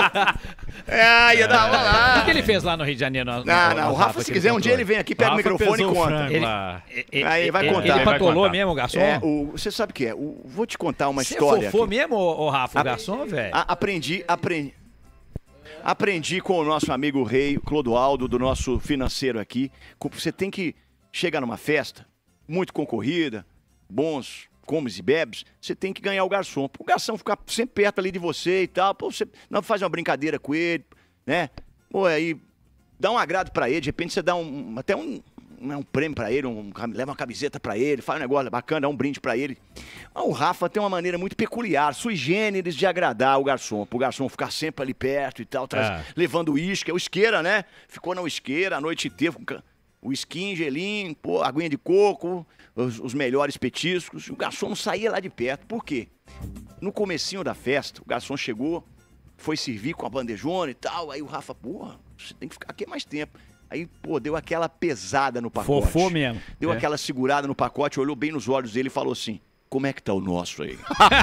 É, ia dar uma O lá. que ele fez lá no Rio de Janeiro? No, Não, no- não, no o Rafa, se que quiser, ele um dia ele vem aqui, pega o Rafa microfone e pesou o conta. frango Ele- lá. Ele, Aí vai ele- contar. Ele Vai patolou contar. mesmo, o garçom? É, o, você sabe o que é? O, vou te contar uma Você história. fofou aqui. mesmo, ô, ô Rafa, o A- garçom, velho? A- aprendi, aprendi. Aprendi com o nosso amigo Rei, Clodoaldo, do nosso financeiro aqui. com- Você tem que chegar numa festa muito concorrida, bons comes e bebes, você tem que ganhar o garçom. O garçom ficar sempre perto ali de você e tal. Pô, você não faz uma brincadeira com ele, né? Pô, aí dá um agrado pra ele, de repente você dá um, até um, um, um prêmio pra ele, um, leva uma camiseta pra ele, faz um negócio bacana, dá um brinde pra ele. Mas o Rafa tem uma maneira muito peculiar, sui generis de agradar o garçom, pro garçom ficar sempre ali perto e tal, traz, É. levando o isca, o isqueira, né? Ficou na isqueira a noite inteira, com ca- o skin, gelinho, pô, aguinha de coco, os, os melhores petiscos. E o garçom não saía lá de perto. Por quê? No comecinho da festa, o garçom chegou, foi servir com a bandejona e tal. Aí o Rafa, porra, você tem que ficar aqui mais tempo. Aí, pô, deu aquela pesada no pacote. Fofou mesmo. Deu É. aquela segurada no pacote, olhou bem nos olhos dele e falou assim: como é que tá o nosso aí?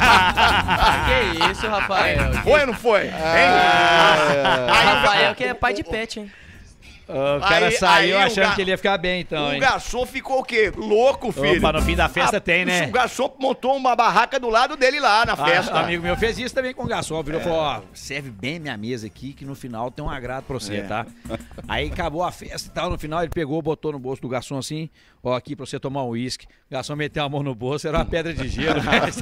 Que isso, Rafael? Foi ou não foi? Hein? Ah, Rafael que é pai de pet, hein? O cara Aí- saiu aí o achando ga- que ele ia ficar bem, então, O hein? garçom ficou o quê? Louco, filho. Opa, no fim da festa Ah, tem, né? O garçom montou uma barraca do lado dele lá na festa. Ah, amigo meu fez isso também com o garçom. Virou e falou: ó, serve bem minha mesa aqui, que no final tem um agrado pra você, É. tá? Aí acabou a festa e tal. No final ele pegou, botou no bolso do garçom assim: ó, aqui pra você tomar um uísque. O garçom meteu a mão no bolso, era uma pedra de gelo.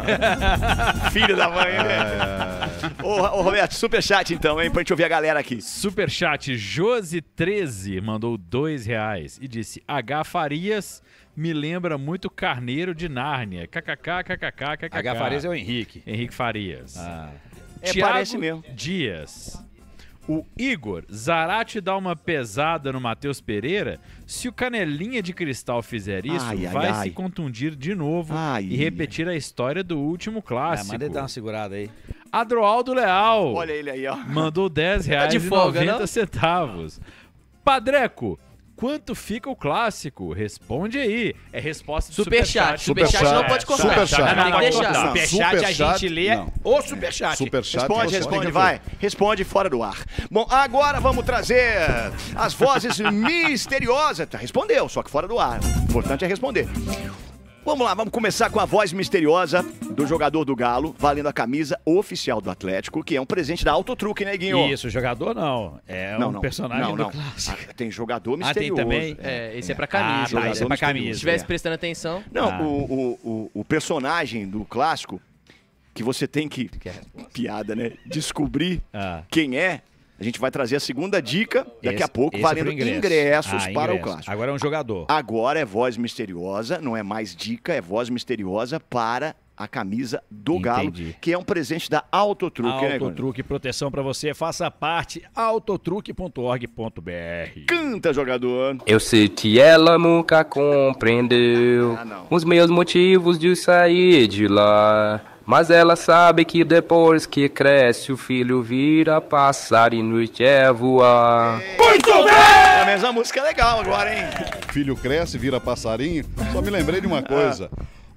Filho da mãe, né? Ô, ô, Roberto, superchat então, hein? Pra gente ouvir a galera aqui. Superchat Josi treze mandou dois reais e disse: H Farias me lembra muito Carneiro de Nárnia. KKK, KKK, KKK. H Farias é o Henrique. Henrique Farias. Ah. É, Thiago parece mesmo. Dias. O Igor, Zarate dá uma pesada no Matheus Pereira. Se o Canelinha de Cristal fizer isso, Ai, ai, vai ai. se contundir de novo Ai. e repetir a história do último clássico. Ah, manda ele dar uma segurada aí. Adroaldo Leal. Olha ele aí, ó. Mandou dez Tá reais de e folga, noventa não? centavos. Padreco, quanto fica o clássico? Responde aí. É resposta de Superchat. superchat. Superchat não pode cortar. Superchat Tem que pode deixar. cortar. Superchat a gente lê não. o superchat. Superchat, Responde, você responde, tem que vai. Responde fora do ar. Bom, agora vamos trazer as vozes misteriosas. Tá, respondeu, só que fora do ar. O importante é responder. Vamos lá, vamos começar com a voz misteriosa do jogador do Galo, valendo a camisa oficial do Atlético, que é um presente da Autotruque, né, Guinho? Isso, jogador não. É um personagem não, do não. clássico. Ah, tem jogador Ah, tem misterioso. também? É, esse é pra camisa. Ah, tá, esse é pra camisa. Se estivesse é. prestando atenção. Não, Ah. o, o, o, o personagem do clássico, que você tem que, piada, né, descobrir Ah. quem é, a gente vai trazer a segunda dica daqui Esse- a pouco, esse é valendo pro ingresso. ingressos Ah, para o ingresso. clássico. Agora é um jogador. Agora é voz misteriosa, não é mais dica, é voz misteriosa para a camisa do Galo, Entendi. que é um presente da Autotruque, né, Gordon? Autotruque, proteção pra você. Faça parte, autotruque ponto org ponto br. Canta, jogador. Eu sei que ela nunca compreendeu Ah, não. os meus motivos de sair de lá. Mas ela sabe que depois que cresce o filho vira passarinho e quer voar. Muito bem! É, mas a música é legal agora, hein? Filho cresce, vira passarinho. Só me lembrei de uma coisa.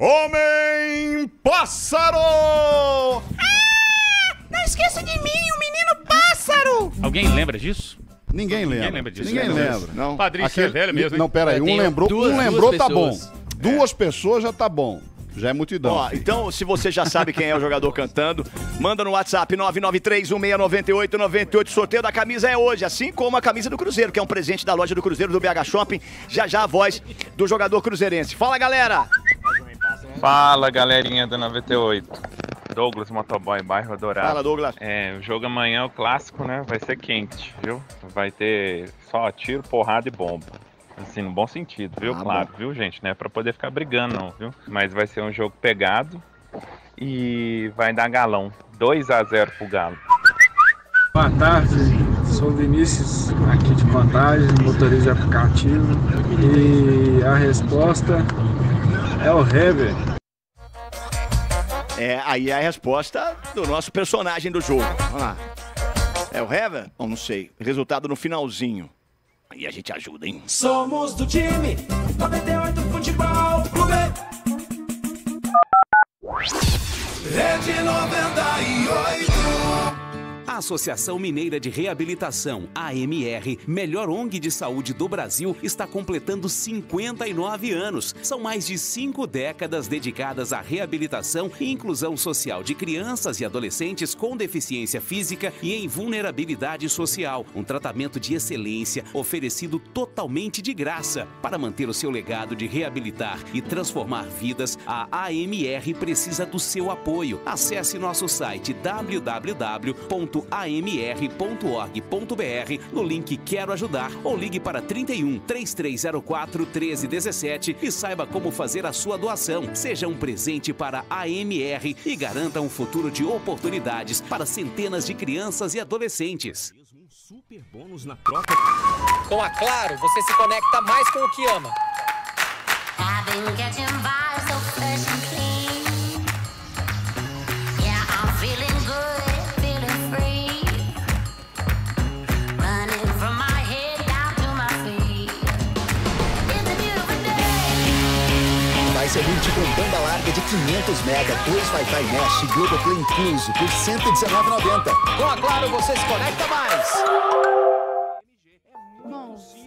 Homem pássaro! Não esqueça de mim, o menino pássaro! Alguém lembra disso? Ninguém lembra. Ninguém lembra disso. Ninguém Lembra lembra. disso? Não. Padrinho, você é velho mesmo, hein? Não, pera aí. É, Um tem lembrou, duas- um lembrou duas tá bom. pessoas. Duas pessoas já tá bom. Já é multidão. Ó, então, se você já sabe quem é o jogador cantando, manda no WhatsApp nove nove três um seis nove oito nove oito. O sorteio da camisa é hoje, assim como a camisa do Cruzeiro, que é um presente da loja do Cruzeiro do B H Shopping. Já já a voz do jogador cruzeirense. Fala, galera! Fala, galerinha do noventa e oito. Douglas Motoboy, bairro Dourado. Fala, Douglas. É, o jogo amanhã, o clássico, né? Vai ser quente, viu? Vai ter só tiro, porrada e bomba. Assim, no bom sentido, viu? Ah, claro, bom. viu, gente? Não é pra poder ficar brigando, não, viu? Mas vai ser um jogo pegado e vai dar galão. dois a zero pro Galo. Boa tarde, sou Vinícius, aqui de Contagem, motorista de aplicativo. E a resposta é o Hever. É, aí é a resposta do nosso personagem do jogo. Vamos lá. É o Hever? Ou não sei. Resultado no finalzinho. Aí a gente ajuda, hein? Somos do time noventa e oito Futebol Clube. Rede noventa e oito. A Associação Mineira de Reabilitação, A M R, melhor O N G de saúde do Brasil, está completando cinquenta e nove anos. São mais de cinco décadas dedicadas à reabilitação e inclusão social de crianças e adolescentes com deficiência física e em vulnerabilidade social. Um tratamento de excelência oferecido totalmente de graça. Para manter o seu legado de reabilitar e transformar vidas, a A M R precisa do seu apoio. Acesse nosso site w w w ponto a m r ponto org ponto b r no link Quero Ajudar ou ligue para trinta e um, três três zero quatro, treze dezessete e saiba como fazer a sua doação. Seja um presente para a A M R e garanta um futuro de oportunidades para centenas de crianças e adolescentes. Super bônus na troca. Com a Claro, você se conecta mais com o que ama. Vai ser multi com banda larga de quinhentos mega, dois Wi-Fi Mesh e Globoplay incluso por cento e dezenove reais e noventa centavos. Com a Claro, você se conecta mais.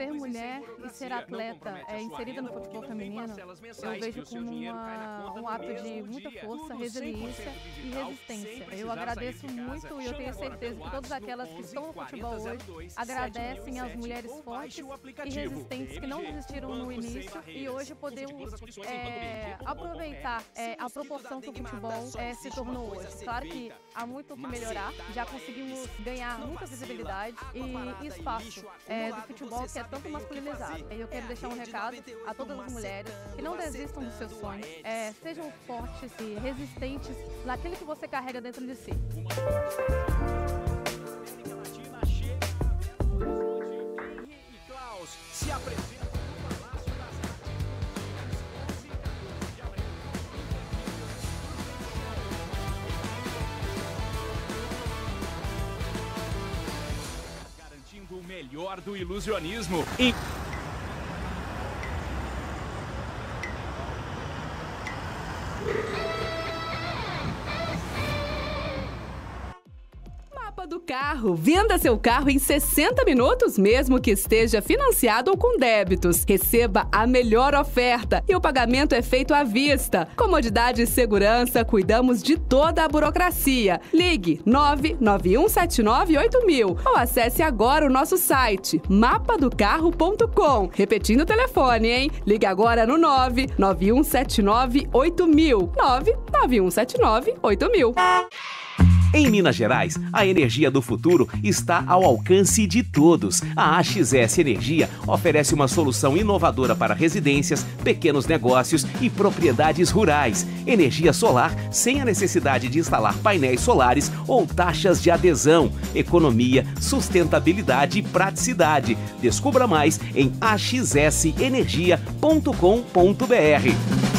ser atleta é, inserida no futebol feminino, eu vejo como uma, um ato de muita força, resiliência e resistência. Eu agradeço muito e eu tenho certeza que todas aquelas que estão no futebol hoje agradecem às mulheres fortes e resistentes que não desistiram no início e hoje podemos é, aproveitar é, a proporção que o futebol é, se tornou hoje. Claro que há muito o que melhorar, já conseguimos ganhar muita visibilidade e espaço é, do futebol que é tanto masculinizado. Eu quero deixar um recado a todas as mulheres que não desistam dos seus sonhos, é, sejam fortes e resistentes naquilo que você carrega dentro de si. Se apresenta no Palácio das Artes. Garantindo o melhor do ilusionismo. E... Do carro. Venda seu carro em sessenta minutos, mesmo que esteja financiado ou com débitos. Receba a melhor oferta e o pagamento é feito à vista. Comodidade e segurança, cuidamos de toda a burocracia. Ligue nove nove um sete nove oito mil ou acesse agora o nosso site mapa do carro ponto com. Repetindo o telefone, hein? Ligue agora no nove nove um sete nove oito mil. nove nove um sete nove oito mil. Em Minas Gerais, a energia do futuro está ao alcance de todos. A A X S Energia oferece uma solução inovadora para residências, pequenos negócios e propriedades rurais. Energia solar sem a necessidade de instalar painéis solares ou taxas de adesão. Economia, sustentabilidade e praticidade. Descubra mais em a x s energia ponto com ponto b r.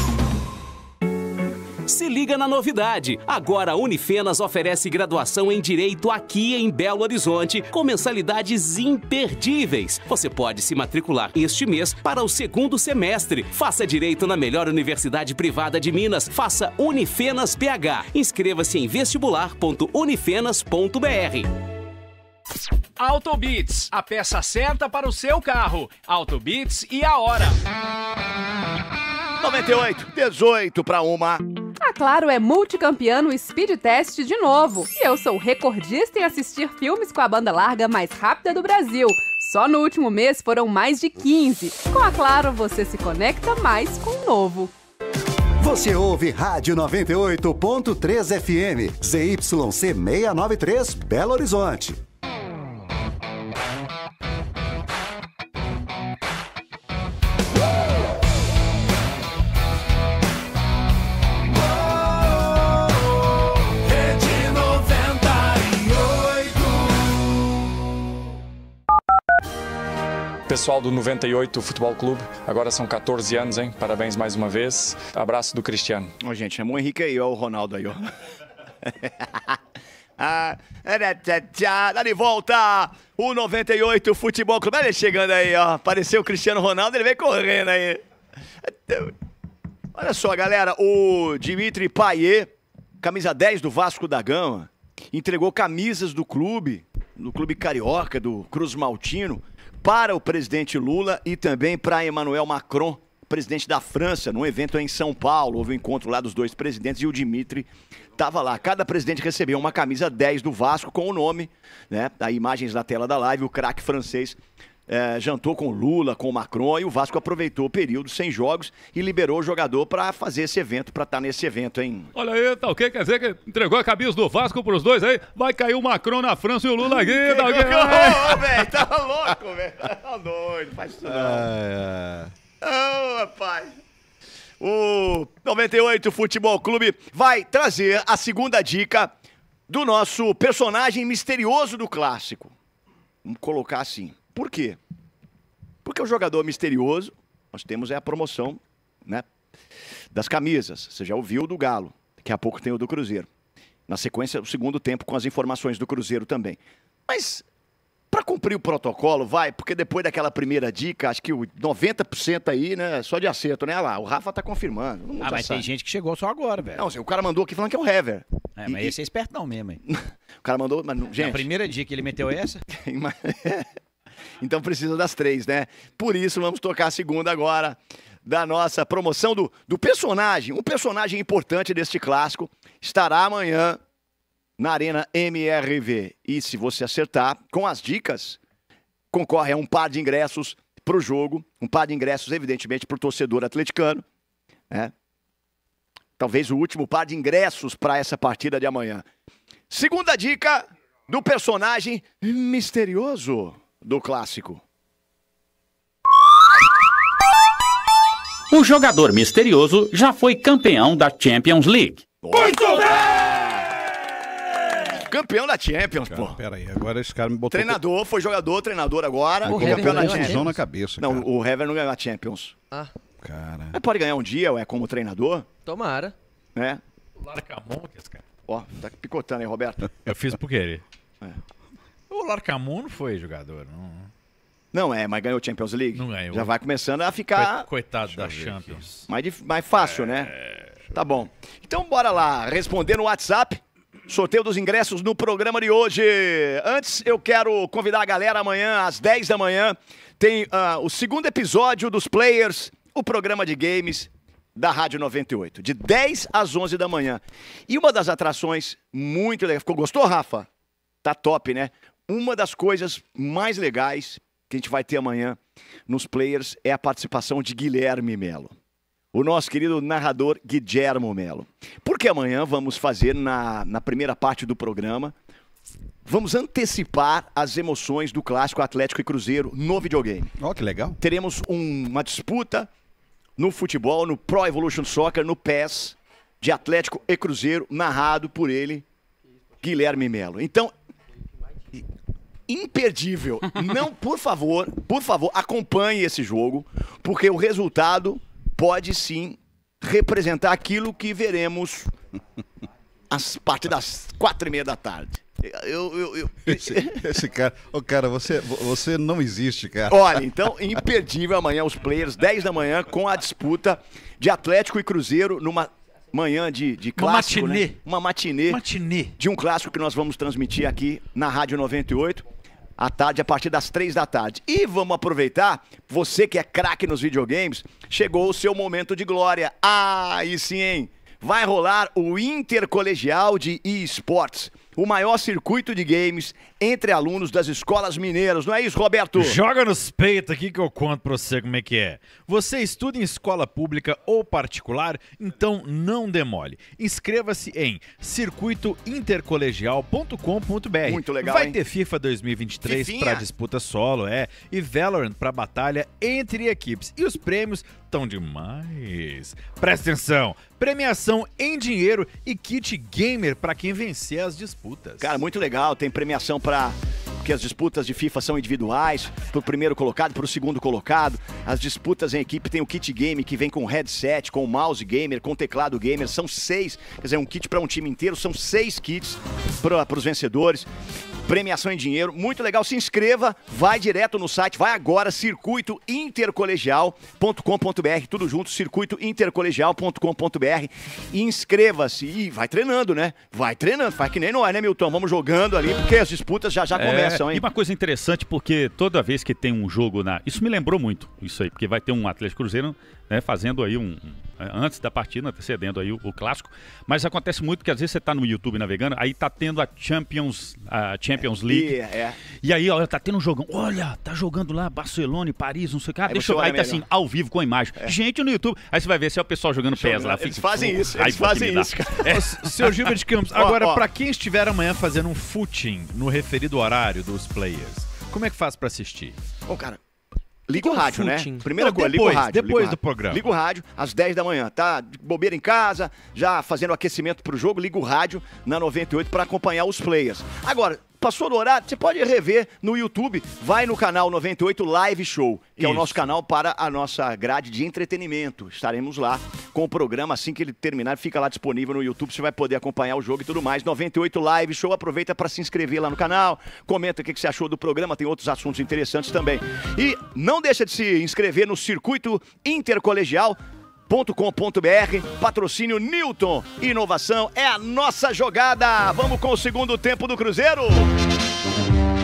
Se liga na novidade! Agora a Unifenas oferece graduação em Direito aqui em Belo Horizonte com mensalidades imperdíveis. Você pode se matricular este mês para o segundo semestre. Faça Direito na melhor universidade privada de Minas. Faça Unifenas B H. Inscreva-se em vestibular ponto unifenas ponto b r. Autobits, a peça certa para o seu carro. Autobits e a hora. noventa e oito, dezoito para uma. A Claro é multicampeã no Speed Test de novo. E eu sou recordista em assistir filmes com a banda larga mais rápida do Brasil. Só no último mês foram mais de quinze. Com a Claro, você se conecta mais com o novo. Você ouve Rádio noventa e oito ponto três F M, Z Y C seiscentos e noventa e três, Belo Horizonte. Pessoal do noventa e oito Futebol Clube, agora são quatorze anos, hein? Parabéns mais uma vez. Abraço do Cristiano. Ó, gente, chamou o Henrique aí, ó, o Ronaldo aí, ó. Ah, tá de volta o noventa e oito Futebol Clube. Olha ele chegando aí, ó. Apareceu o Cristiano Ronaldo, ele vem correndo aí. Olha só, galera, o Dimitri Payet, camisa dez do Vasco da Gama, entregou camisas do clube, do clube carioca, do Cruz Maltino, para o presidente Lula e também para Emmanuel Macron, presidente da França, num evento em São Paulo. Houve um encontro lá dos dois presidentes e o Dimitri estava lá. Cada presidente recebeu uma camisa dez do Vasco com o nome, né? Aí imagens na tela da live, o craque francês é, jantou com Lula, com Macron, e o Vasco aproveitou o período sem jogos e liberou o jogador para fazer esse evento, para estar nesse evento, hein? Olha aí, tá ok? Quer dizer que entregou a camisa do Vasco pros dois aí? Vai cair o Macron na França e o Lula aqui, tá ok? Ô, velho, tá louco, velho. Tá doido, faz isso não. É, é. Ô, rapaz. O noventa e oito Futebol Clube vai trazer a segunda dica do nosso personagem misterioso do clássico. Vamos colocar assim. Por quê? Porque o jogador misterioso, nós temos é a promoção, né, das camisas. Você já ouviu do Galo. Daqui a pouco tem o do Cruzeiro. Na sequência, o segundo tempo com as informações do Cruzeiro também. Mas, para cumprir o protocolo, vai, porque depois daquela primeira dica, acho que o noventa por cento aí, né, só de acerto, né? Olha lá, o Rafa tá confirmando. Ah, mas sabe. Tem gente que chegou só agora, velho. Não, o cara mandou aqui falando que é o Hever. É, mas e, esse é esperto não mesmo, hein? O cara mandou, mas, gente... Na primeira dica ele meteu essa? Então precisa das três, né? Por isso vamos tocar a segunda agora da nossa promoção do, do personagem. Um personagem importante deste clássico estará amanhã na Arena M R V. E se você acertar com as dicas, concorre a um par de ingressos para o jogo. Um par de ingressos, evidentemente, para o torcedor atleticano. Né? Talvez o último par de ingressos para essa partida de amanhã. Segunda dica do personagem misterioso do clássico. O jogador misterioso já foi campeão da Champions League. Muito bem! Campeão da Champions, cara, pô. Pera aí, agora esse cara me botou... Treinador, foi jogador, treinador agora. O campeão da Hever Champions. na cabeça, Não, cara. o Hever não ganhou a Champions. Ah. Cara... Mas pode ganhar um dia, ué, como treinador. Tomara. Né? O Larcamon, que esse cara. Ó, tá picotando aí, Roberto. Eu fiz por querer. É. O Larcamon não foi jogador, não. Não é, mas ganhou a Champions League. Não ganhou. Já vai começando a ficar... Coitado da Champions. Mais, dif... mais fácil, né? Tá bom. Então bora lá, responder no WhatsApp. Sorteio dos ingressos no programa de hoje. Antes, eu quero convidar a galera amanhã, às dez da manhã, tem uh, o segundo episódio dos Players, o programa de games da Rádio noventa e oito, de dez às onze da manhã. E uma das atrações muito legais, ficou, gostou, Rafa? Tá top, né? Uma das coisas mais legais que a gente vai ter amanhã nos Players é a participação de Guilherme Melo. O nosso querido narrador Guilherme Melo. Porque amanhã vamos fazer, na, na primeira parte do programa, vamos antecipar as emoções do clássico Atlético e Cruzeiro no videogame. Ó, oh, que legal. Teremos um, uma disputa no futebol, no Pro Evolution Soccer, no P E S, de Atlético e Cruzeiro, narrado por ele, Guilherme Melo. Então, imperdível. Não, por favor, por favor, acompanhe esse jogo, porque o resultado pode sim representar aquilo que veremos a partir das quatro e meia da tarde. Eu, eu, eu... Esse, esse cara, ô oh, cara, você, você não existe, cara. Olha, então, imperdível amanhã os Players, dez da manhã, com a disputa de Atlético e Cruzeiro numa manhã de, de clássico. Uma matinê. Né? Uma matinê. Matinê. De um clássico que nós vamos transmitir aqui na Rádio noventa e oito, à tarde, a partir das três da tarde. E vamos aproveitar, você que é craque nos videogames, chegou o seu momento de glória. Ah, e sim, hein? Vai rolar o Intercolegial de eSports, o maior circuito de games entre alunos das escolas mineiras. Não é isso, Roberto? Joga nos peitos aqui que eu conto pra você como é que é. Você estuda em escola pública ou particular? Então não demole. Inscreva-se em circuito intercolegial ponto com ponto br. Muito legal, Vai hein? ter FIFA dois mil e vinte e três Fifinha. pra disputa solo, é. E Valorant pra batalha entre equipes. E os prêmios estão demais. Presta atenção. Premiação em dinheiro e kit gamer pra quem vencer as disputas. Cara, muito legal. Tem premiação para porque as disputas de FIFA são individuais, pro primeiro colocado, pro segundo colocado. As disputas em equipe tem o kit game que vem com headset, com mouse gamer, com teclado gamer. São seis, quer dizer, um kit para um time inteiro, são seis kits para os vencedores. Premiação em dinheiro, muito legal. Se inscreva, vai direto no site, vai agora, circuito intercolegial ponto com ponto br, tudo junto, circuito intercolegial ponto com ponto br. Inscreva-se e vai treinando, né? Vai treinando, faz que nem nós, né, Milton? Vamos jogando ali, porque as disputas já já É, começam, hein? E uma coisa interessante, porque toda vez que tem um jogo na... Isso me lembrou muito, isso aí, porque vai ter um Atlético Cruzeiro, né, fazendo aí um... antes da partida, antecedendo aí o, o clássico, mas acontece muito que às vezes você tá no YouTube navegando, aí tá tendo a Champions, a Champions League, E, é. e aí, olha, tá tendo um jogão, olha, tá jogando lá Barcelona e Paris, não sei o que, ah, Aí deixa você eu... olha Aí tá melhor. assim, ao vivo com a imagem, gente no YouTube, aí você vai ver se é o pessoal jogando pés lá. Eles fica- fazem isso, eles Ai, pô, que fazem me dá. isso, cara. Ô, s- Seu Gilberto de Campos, Ó, agora, ó. pra quem estiver amanhã fazendo um footing no referido horário dos players, como é que faz pra assistir? Ô, cara, liga Que o que é um rádio, né? footing? Primeira Não, coisa, liga o depois, rádio. liga o depois rádio. do programa. Liga o rádio às dez da manhã, tá? De bobeira em casa, já fazendo aquecimento pro jogo, liga o rádio na noventa e oito para acompanhar os players. Agora, passou do horário, você pode rever no YouTube, vai no canal noventa e oito Live Show, que é o Isso. nosso canal para a nossa grade de entretenimento. Estaremos lá com o programa assim que ele terminar, fica lá disponível no YouTube, você vai poder acompanhar o jogo e tudo mais. noventa e oito Live Show, aproveita para se inscrever lá no canal, comenta o que que você achou do programa, tem outros assuntos interessantes também. E não deixa de se inscrever no Circuito Intercolegial ponto com ponto br, patrocínio Newton, inovação é a nossa jogada. Vamos com o segundo tempo do Cruzeiro.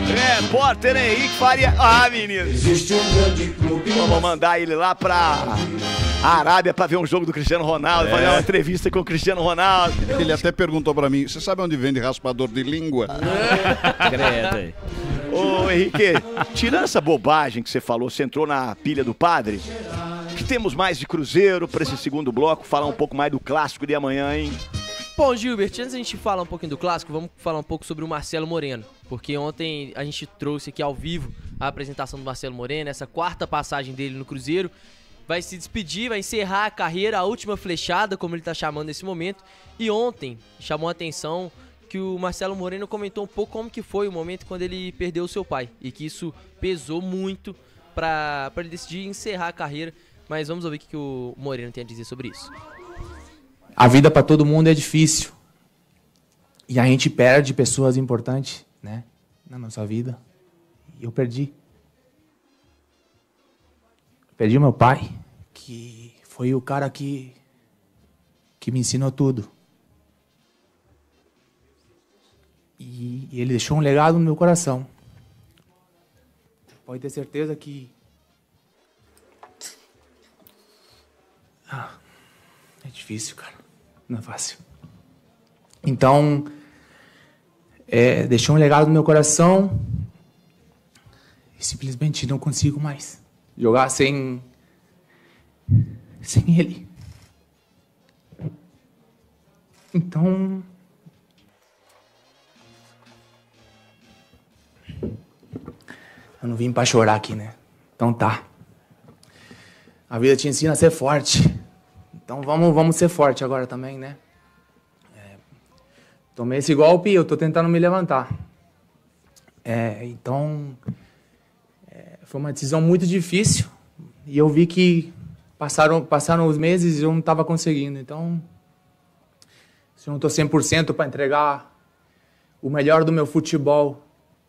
Repórter Henrique Faria. Ah, menino. Existe um grande clube. Vamos mandar ele lá pra Arábia pra ver um jogo do Cristiano Ronaldo, É. fazer uma entrevista com o Cristiano Ronaldo. Ele até perguntou pra mim, você sabe onde vende raspador de língua? Credo. Ô, Henrique, tirando essa bobagem que você falou, você entrou na pilha do padre, que temos mais de Cruzeiro pra esse segundo bloco, falar um pouco mais do clássico de amanhã, hein? Bom, Gilbert, antes da gente falar um pouquinho do clássico, vamos falar um pouco sobre o Marcelo Moreno. Porque ontem a gente trouxe aqui ao vivo a apresentação do Marcelo Moreno, essa quarta passagem dele no Cruzeiro. Vai se despedir, vai encerrar a carreira, a última flechada, como ele tá chamando nesse momento. E ontem chamou a atenção que o Marcelo Moreno comentou um pouco como que foi o momento quando ele perdeu o seu pai. E que isso pesou muito para ele decidir encerrar a carreira. Mas vamos ouvir o que, que o Moreno tem a dizer sobre isso. A vida para todo mundo é difícil. E a gente perde pessoas importantes, né, na nossa vida. E eu perdi. Perdi o meu pai, que foi o cara que, que me ensinou tudo. E, e ele deixou um legado no meu coração. Pode ter certeza que... Ah, é difícil, cara. Não é fácil. Então, é, deixou um legado no meu coração e simplesmente não consigo mais jogar sem, sem ele. Então, eu não vim pra chorar aqui, né? Então tá. A vida te ensina a ser forte. Então vamos, vamos ser forte agora também, né? É, tomei esse golpe e eu tô tentando me levantar. É, então, é, foi uma decisão muito difícil. E eu vi que passaram, passaram os meses e eu não estava conseguindo. Então, se eu não tô cem por cento para entregar o melhor do meu futebol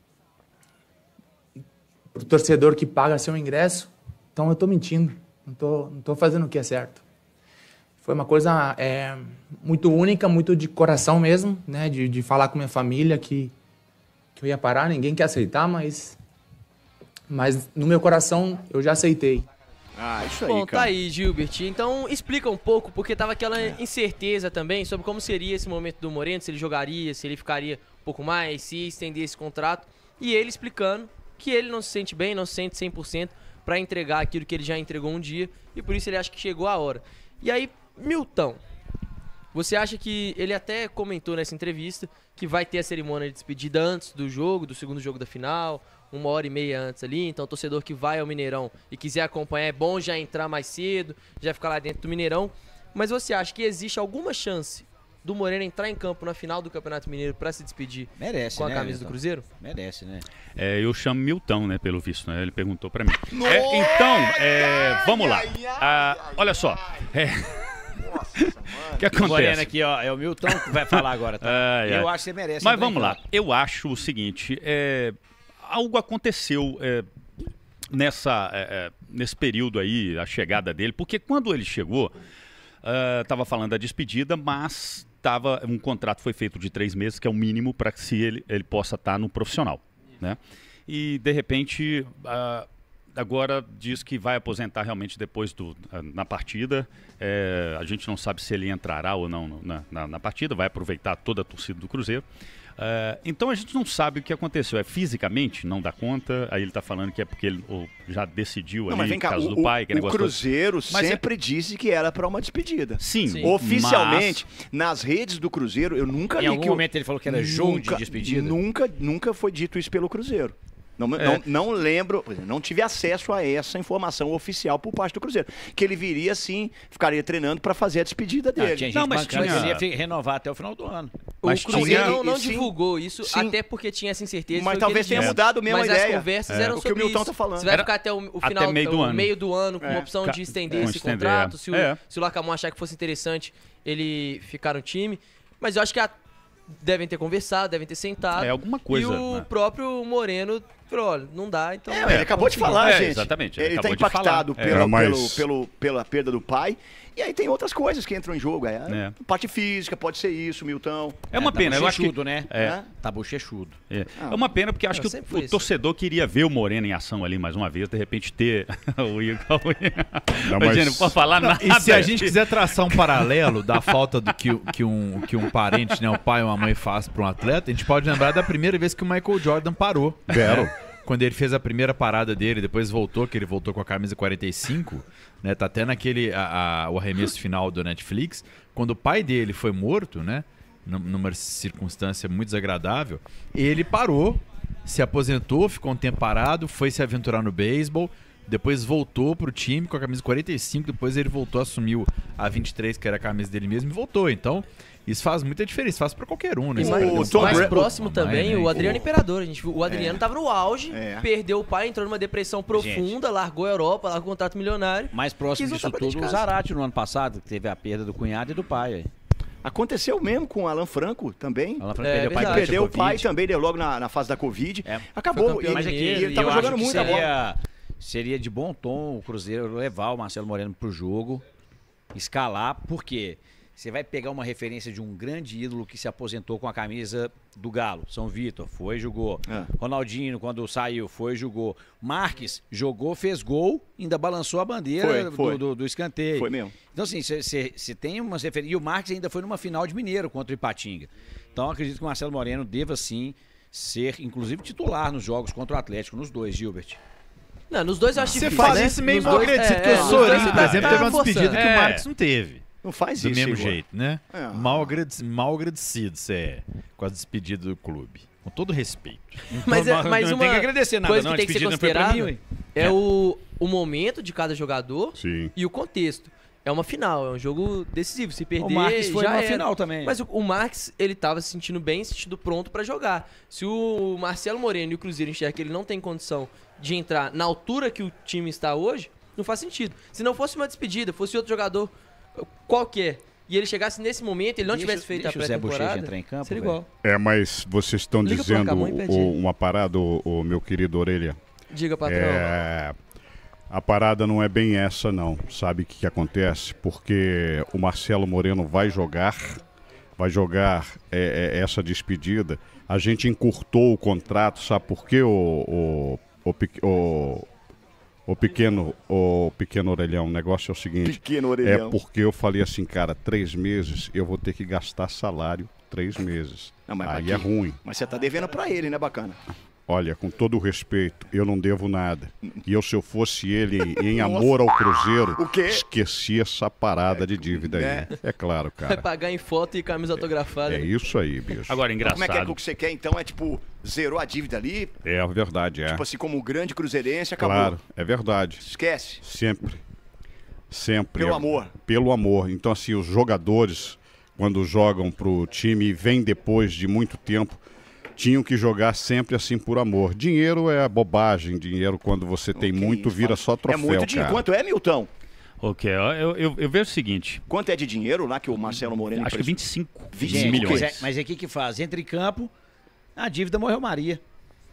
pro torcedor que paga seu ingresso, então eu tô mentindo. Não tô, não tô fazendo o que é certo. Foi uma coisa é, muito única, muito de coração mesmo, né? De, de falar com minha família que, que eu ia parar, ninguém quer aceitar, mas, mas no meu coração eu já aceitei. Ah, isso Bom, tá aí, Gilbert. Então explica um pouco, porque tava aquela incerteza também sobre como seria esse momento do Moreno, se ele jogaria, se ele ficaria um pouco mais, se estender esse contrato. E ele explicando que ele não se sente bem, não se sente cem por cento para entregar aquilo que ele já entregou um dia, e por isso ele acha que chegou a hora. E aí, Milton, você acha que ele até comentou nessa entrevista que vai ter a cerimônia de despedida antes do jogo, do segundo jogo da final, uma hora e meia antes ali, então o torcedor que vai ao Mineirão e quiser acompanhar, é bom já entrar mais cedo, já ficar lá dentro do Mineirão, mas você acha que existe alguma chance do Moreno entrar em campo na final do Campeonato Mineiro para se despedir Merece, com a né, camisa Milton? do Cruzeiro? Merece, né? É, eu chamo Milton, né, pelo visto, né? Ele perguntou pra mim. É, então, é, vamos lá. Ah, olha só. É, o que acontece? Moreno aqui, ó, é o Milton que vai falar agora, tá? Ai, ai. Eu acho que você merece. Mas entrar em vamos lá. campo. Eu acho o seguinte, é, algo aconteceu é, nessa, é, é, nesse período aí, a chegada dele, porque quando ele chegou, estava falando da despedida, mas tava, um contrato foi feito de três meses, que é o mínimo para que se ele, ele possa estar no profissional, né? E, de repente, uh, agora diz que vai aposentar realmente depois do, uh, na partida. É, a gente não sabe se ele entrará ou não na, na, na partida, vai aproveitar toda a torcida do Cruzeiro. Uh, então a gente não sabe o que aconteceu. É fisicamente, não dá conta. Aí ele tá falando que é porque ele ou, já decidiu Não, ali, mas vem cá, caso o, do pai, que o, o negócio todo. Cruzeiro Mas é- sempre disse que era para uma despedida. Sim, Sim. Oficialmente, nas redes do Cruzeiro, eu nunca Em li algum que o- momento ele falou que era jogo de nunca- despedida? Nunca, nunca foi dito isso pelo Cruzeiro. Não, É. não, não lembro, não tive acesso a essa informação oficial por parte do Cruzeiro. Que ele viria sim, ficaria treinando para fazer a despedida dele. Ah, tinha gente bancando que ele ia fi- renovar até o final do ano. O Mas Cruzeiro tinha- não, não sim, divulgou isso, sim. até porque tinha essa incerteza. Mas foi o que talvez ele tenha disse. mudado mesmo a Mas ideia. as conversas É. eram O que o sobre Milton isso. tá falando. Se vai Era ficar até o, o até final, meio do o ano. meio do ano, com É. uma opção Ca- de estender é. esse Estender, contrato. é. Se o, É. se o Lacamon achar que fosse interessante, ele ficar no time. Mas eu acho que a- devem ter conversado, devem ter sentado. É, alguma coisa, E o né? próprio Moreno falou, olha, não dá, então... É, ele acabou de falar, É, gente. exatamente, Ele, ele tá acabou de impactado falar. pelo, É, mas- pelo, pelo- pela perda do pai. E aí tem outras coisas que entram em jogo. É, É. Parte física, pode ser isso, Milton. É uma tá pena, eu acho que... bochechudo, né? É. Tá bochechudo. É. Ah. É uma pena porque eu acho Eu que sempre o, fui o isso. torcedor queria ver o Moreno em ação ali mais uma vez, de repente ter o Igor. Não, Ô, mas- Gênio, não pode falar Não, nada. e se a gente quiser traçar um paralelo da falta do que, o- que, um, que um parente, né, um pai ou uma mãe faz para um atleta, a gente pode lembrar da primeira vez que o Michael Jordan parou. Vero. Né? Quando ele fez a primeira parada dele, depois voltou, que ele voltou com a camisa quarenta e cinco, né? Tá até naquele a- a- o arremesso final do Netflix. Quando o pai dele foi morto, né? num- Numa circunstância muito desagradável, ele parou, se aposentou, ficou um tempo parado, foi se aventurar no beisebol, depois voltou pro time com a camisa quarenta e cinco, depois ele voltou, assumiu a vinte e três, que era a camisa dele mesmo, e voltou. Então, isso faz muita diferença, faz pra qualquer um, né? E Esse mais, cara tem um Tom mais pai, próximo uma mãe, também, né? o Adriano Imperador. A gente viu, o Adriano tava no auge, É. perdeu o pai, entrou numa depressão profunda, largou a Europa, largou o contrato milionário. Mais próximo Quis disso voltar pra tudo, dentro o de casa. Zarate no ano passado, que teve a perda do cunhado e do pai. Aí. Aconteceu mesmo com o Alan Franco também. Alan Franco É, perdeu o pai verdade. durante a Perdeu o pai Covid. também, deu logo na, na fase da Covid. É. Acabou. Foi campeão E, Mas é que e ele eu tava acho jogando que muita bola. seria, seria de bom tom o Cruzeiro levar o Marcelo Moreno pro jogo, escalar, porque você vai pegar uma referência de um grande ídolo que se aposentou com a camisa do Galo, São Vitor, foi e jogou. É. Ronaldinho, quando saiu, foi e jogou. Marques jogou, fez gol, ainda balançou a bandeira Foi, foi. Do, do, do escanteio. Foi mesmo. Então, assim, você tem umas referências. E o Marques ainda foi numa final de Mineiro contra o Ipatinga. Então, eu acredito que o Marcelo Moreno deva, sim, ser, inclusive, titular nos jogos contra o Atlético, nos dois, Gilbert. Não, nos dois eu acho Você difícil, faz né? isso meio Nos mal dois- agradecido, é, porque é, o nos dois Sorin, você por tá- exemplo, tá teve uma forçando. despedida que É. o Marcos não teve. Não faz Do isso, mesmo Igor. jeito, né? É. Mal, agradecido, mal agradecido você é com a despedida do clube. Com todo respeito. Mas, é, Não, mas não uma tem que agradecer nada, coisa não, que a tem que ser despedida não foi pra considerada mim, ué. é o, o momento de cada jogador Sim. e o contexto. É uma final, é um jogo decisivo. Se perder, O Marques foi já numa era. final também. Mas o, o Marques, ele tava se sentindo bem, se sentindo pronto pra jogar. Se o Marcelo Moreno e o Cruzeiro enxergam que ele não tem condição de entrar na altura que o time está hoje, não faz sentido. Se não fosse uma despedida, fosse outro jogador qualquer, e ele chegasse nesse momento, ele não Deixa- tivesse feito a deixa o Zé Bochecha pré-temporada, entrar em campo, seria velho. igual. É, mas vocês estão Liga pro dizendo Acamão e pede o- ele. uma parada, o, o meu querido Orelha. Diga, patrão. É, a parada não é bem essa, não. Sabe o que, que acontece? Porque o Marcelo Moreno vai jogar, vai jogar é, é, essa despedida. A gente encurtou o contrato, sabe por quê, o, o, o, pequ- o, o pequeno, o pequeno orelhão? O negócio é o seguinte. Pequeno orelhão. É porque eu falei assim, cara, três meses eu vou ter que gastar salário três meses. Não, mas Aí aqui- é ruim. Mas você tá devendo pra ele, né, bacana? Olha, com todo o respeito, eu não devo nada. E eu, se eu fosse ele, em amor ao Cruzeiro, O quê? esqueci essa parada de dívida aí. É. É claro, Vai cara. pagar em foto e camisa autografada. É isso aí, bicho. Agora, Como é que é engraçado. que você quer, então? É tipo, zerou a dívida ali, É a verdade, é. tipo assim, como um grande cruzeirense, acabou. Claro, é verdade. Esquece. Sempre. Sempre. Pelo É- amor. Pelo amor. Então, assim, os jogadores, quando jogam pro time e vêm depois de muito tempo, tinham que jogar sempre assim por amor. Dinheiro é bobagem. Dinheiro, quando você tem muito, vira só troféu, é muito dinheiro. cara. Quanto é, Milton? Ok, ó, eu, eu, eu vejo o seguinte. Quanto é de dinheiro lá que o Marcelo Moreno... Acho que emprestou? vinte e cinco vinte e Gente, cinco milhões. Mas, é, mas é que que faz? Entra em campo, a dívida morreu Maria.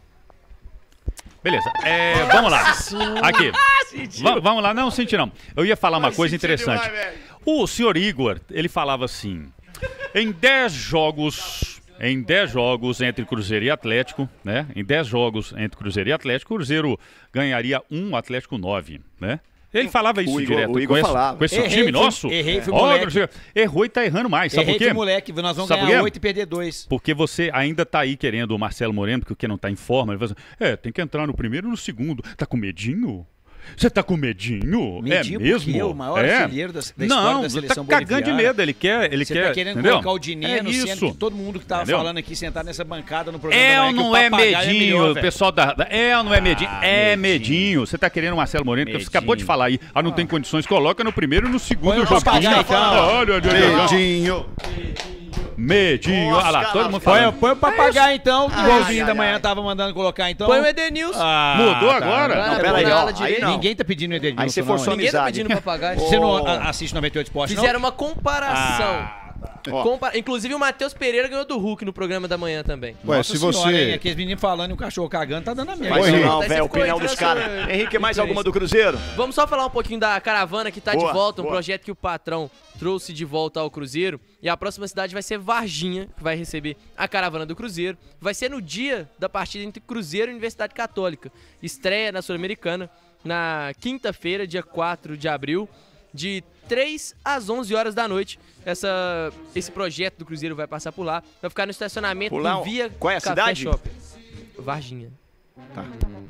Beleza, é, vamos lá. Aqui. Va- vamos lá, não senti não. Eu ia falar uma coisa interessante. O senhor Igor, ele falava assim: em dez jogos, em dez jogos entre Cruzeiro e Atlético, né? Em dez jogos entre Cruzeiro e Atlético, o Cruzeiro ganharia um, Atlético nove, né? Ele falava isso O Igor- direto o Igor com esse, falava. com esse Errei, time fui- nosso. errei, fui Ó, moleque. Cruzeiro, errou e tá errando mais. Sabe Errei, por quê? fui moleque, nós vamos Sabe por ganhar quê? oito e perder dois. Porque você ainda tá aí querendo o Marcelo Moreno, porque não tá em forma. Ele fala assim, é, tem que entrar no primeiro e no segundo. Tá com medinho? Você tá com medinho? Medinho é mesmo? porque o maior é. artilheiro da- da história não, da seleção tá cagando de boliviana. medo. Ele quer, ele Você quer, tá querendo entendeu? colocar o Dinê é no isso. centro, que todo mundo que tava Entendeu? falando aqui, sentado nessa bancada no programa É da ou manhã, que o não é papagaio medinho, melhor, o velho. pessoal da, da- É ou não é medinho? Ah, é medinho. medinho. Você tá querendo o Marcelo Moreno, que você acabou de falar aí. Ah, não tem condições, coloca no primeiro e no segundo Põe o joguinho. papagaio, então. Olha, olha, olha, olha. Medinho. Medinho, olha lá, todo mundo Põe, falando. põe o papagaio então, que o Golzinho ai, da ai, manhã ai. tava mandando colocar então. Põe o Edenilson. Ah, Mudou tá. agora? Não, Não, peraí, na ó. ala Aí direita. não. Ninguém tá pedindo Edenilson, Aí você não, forçou a hein? Ninguém tá amizade. pedindo papagaio. Você não Ô. a- assiste noventa e oito Esporte, não? Fizeram uma comparação. Ah, tá. Compa- Inclusive o Matheus Pereira ganhou do Hulk no programa da manhã também. Ué, Nossa se senhora, você... hein? Aqueles meninos falando e o cachorro cagando, tá dando a merda. Mas não, Daí você velho, a ficou opinião dos entrando caras. essa- Henrique, mais influência. alguma do Cruzeiro? Vamos só falar um pouquinho da caravana que tá Boa, de volta, um boa. projeto que o patrão trouxe de volta ao Cruzeiro. E a próxima cidade vai ser Varginha, que vai receber a caravana do Cruzeiro. Vai ser no dia da partida entre Cruzeiro e Universidade Católica. Estreia na Sul-Americana na quinta-feira, dia quatro de abril, de três às onze horas da noite. Essa, esse projeto do Cruzeiro vai passar por lá. Vai ficar no estacionamento Por lá, do Via qual é a Café cidade? Shopping. Varginha. Tá.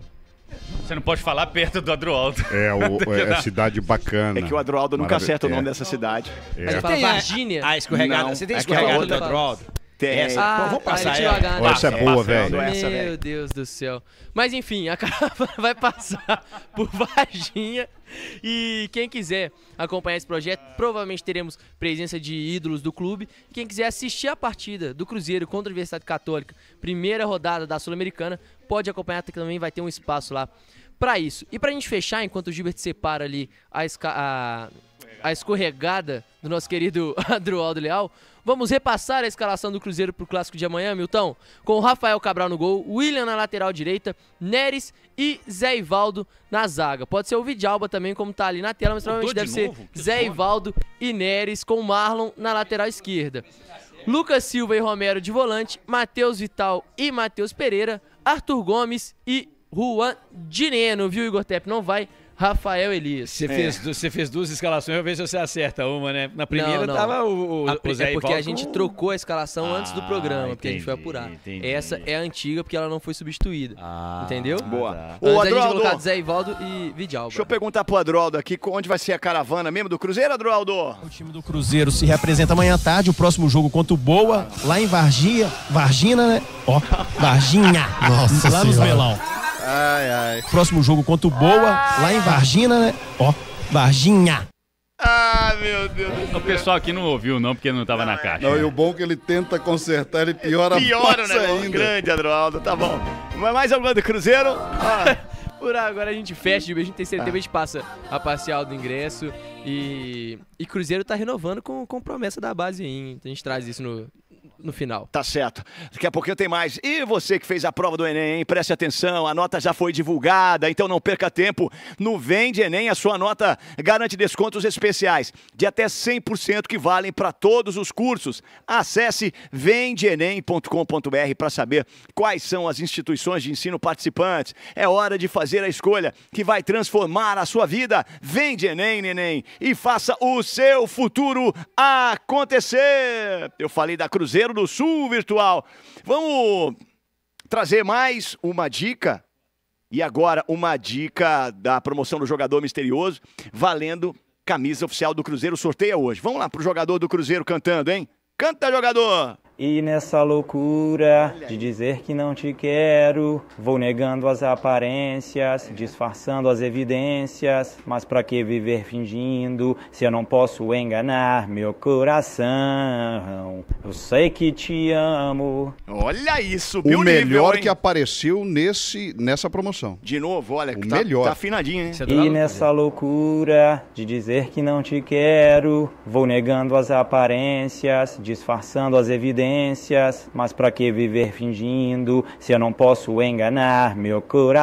Você não pode falar perto do Adroaldo. É, o, é a cidade bacana. É que o Adroaldo nunca Maravilha. acerta o nome É. dessa cidade. É. Mas ele fala Tem a- Varginha. A escorregada. Não, Você tem é escorregada aquela do outra. Adroaldo? Tem. Essa, Ah, pô, vamos tá, passar ele tirou ela. a gana. Essa é boa, velho. essa, Meu velho. Deus do céu. Mas enfim, a caravana vai passar por Varginha. E quem quiser acompanhar esse projeto, provavelmente teremos presença de ídolos do clube. Quem quiser assistir a partida do Cruzeiro contra a Universidade Católica, primeira rodada da Sul-Americana, pode acompanhar, que também vai ter um espaço lá pra isso. E pra gente fechar, enquanto o Gilbert separa ali a, esca a, a escorregada do nosso querido Adroaldo Leal, vamos repassar a escalação do Cruzeiro pro Clássico de amanhã, Milton, com o Rafael Cabral no gol, William na lateral direita, Neres e Zé Ivaldo na zaga. Pode ser o Vidalba também, como tá ali na tela, mas provavelmente de deve ser novo? Que Zé Ivaldo e Neres com Marlon na lateral esquerda. Lucas Silva e Romero de volante, Matheus Vital e Matheus Pereira, Arthur Gomes e Juan Dineno, viu, Igor Tepe? Não vai Rafael Elias. Você, É. fez, du- você fez duas escalações, eu vejo se você acerta uma, né? Na primeira Não, não. tava o, o, A pri- o Zé é porque a Ivaldo gente com- trocou a escalação Ah, antes do programa, porque a gente foi entendi, apurar. entendi. Essa é a antiga, porque ela não foi substituída. Entendeu? Boa. Antes Ô, a gente Adroaldo, colocar Zé Ivaldo e Vidalba. deixa eu perguntar pro Adroaldo aqui, onde vai ser a caravana mesmo do Cruzeiro, Adroaldo? O time do Cruzeiro se representa amanhã à tarde, o próximo jogo contra o Boa, lá em Varginha, Vargina, né? Ó, Varginha. Nossa lá nos Senhora. Melão. Ai, ai. Próximo jogo contra o Boa, lá em Vargina, né? Ó, Varginha. Ah, meu Deus do céu. O pessoal aqui não ouviu, não, porque não tava na caixa. Não, e o bom é que ele tenta consertar, ele piora, Piora o mais negócio. ainda. Grande, Adroaldo, tá bom. Mas mais alguma do Cruzeiro? Ah, Por agora a gente fecha, a gente tem certeza, a gente passa a parcial do ingresso e, e Cruzeiro tá renovando com, com promessa da base aí, hein? A gente traz isso no, no final. tá certo. Daqui a pouquinho tem mais. E você que fez a prova do Enem, hein? Preste atenção, a nota já foi divulgada, então não perca tempo. No Vende Enem, a sua nota garante descontos especiais de até cem por cento que valem para todos os cursos. Acesse vende enem ponto com ponto br para saber quais são as instituições de ensino participantes. É hora de fazer a escolha que vai transformar a sua vida. Vende Enem, neném, e faça o seu futuro acontecer. Eu falei da Cruzeiro do Sul Virtual. Vamos trazer mais uma dica. E agora uma dica da promoção do Jogador Misterioso, valendo camisa oficial do Cruzeiro. Sorteia hoje. Vamos lá pro jogador do Cruzeiro cantando, hein? Canta, jogador! E nessa loucura de dizer que não te quero, vou negando as aparências, disfarçando as evidências. Mas pra que viver fingindo, se eu não posso enganar meu coração? Eu sei que te amo. Olha isso, subiu O o melhor nível, hein? que apareceu nesse, nessa promoção. De novo, olha, O tá, melhor. tá afinadinho, hein? E nessa loucura de dizer que não te quero, vou negando as aparências, disfarçando as evidências. Mas pra que viver fingindo, se eu não posso enganar meu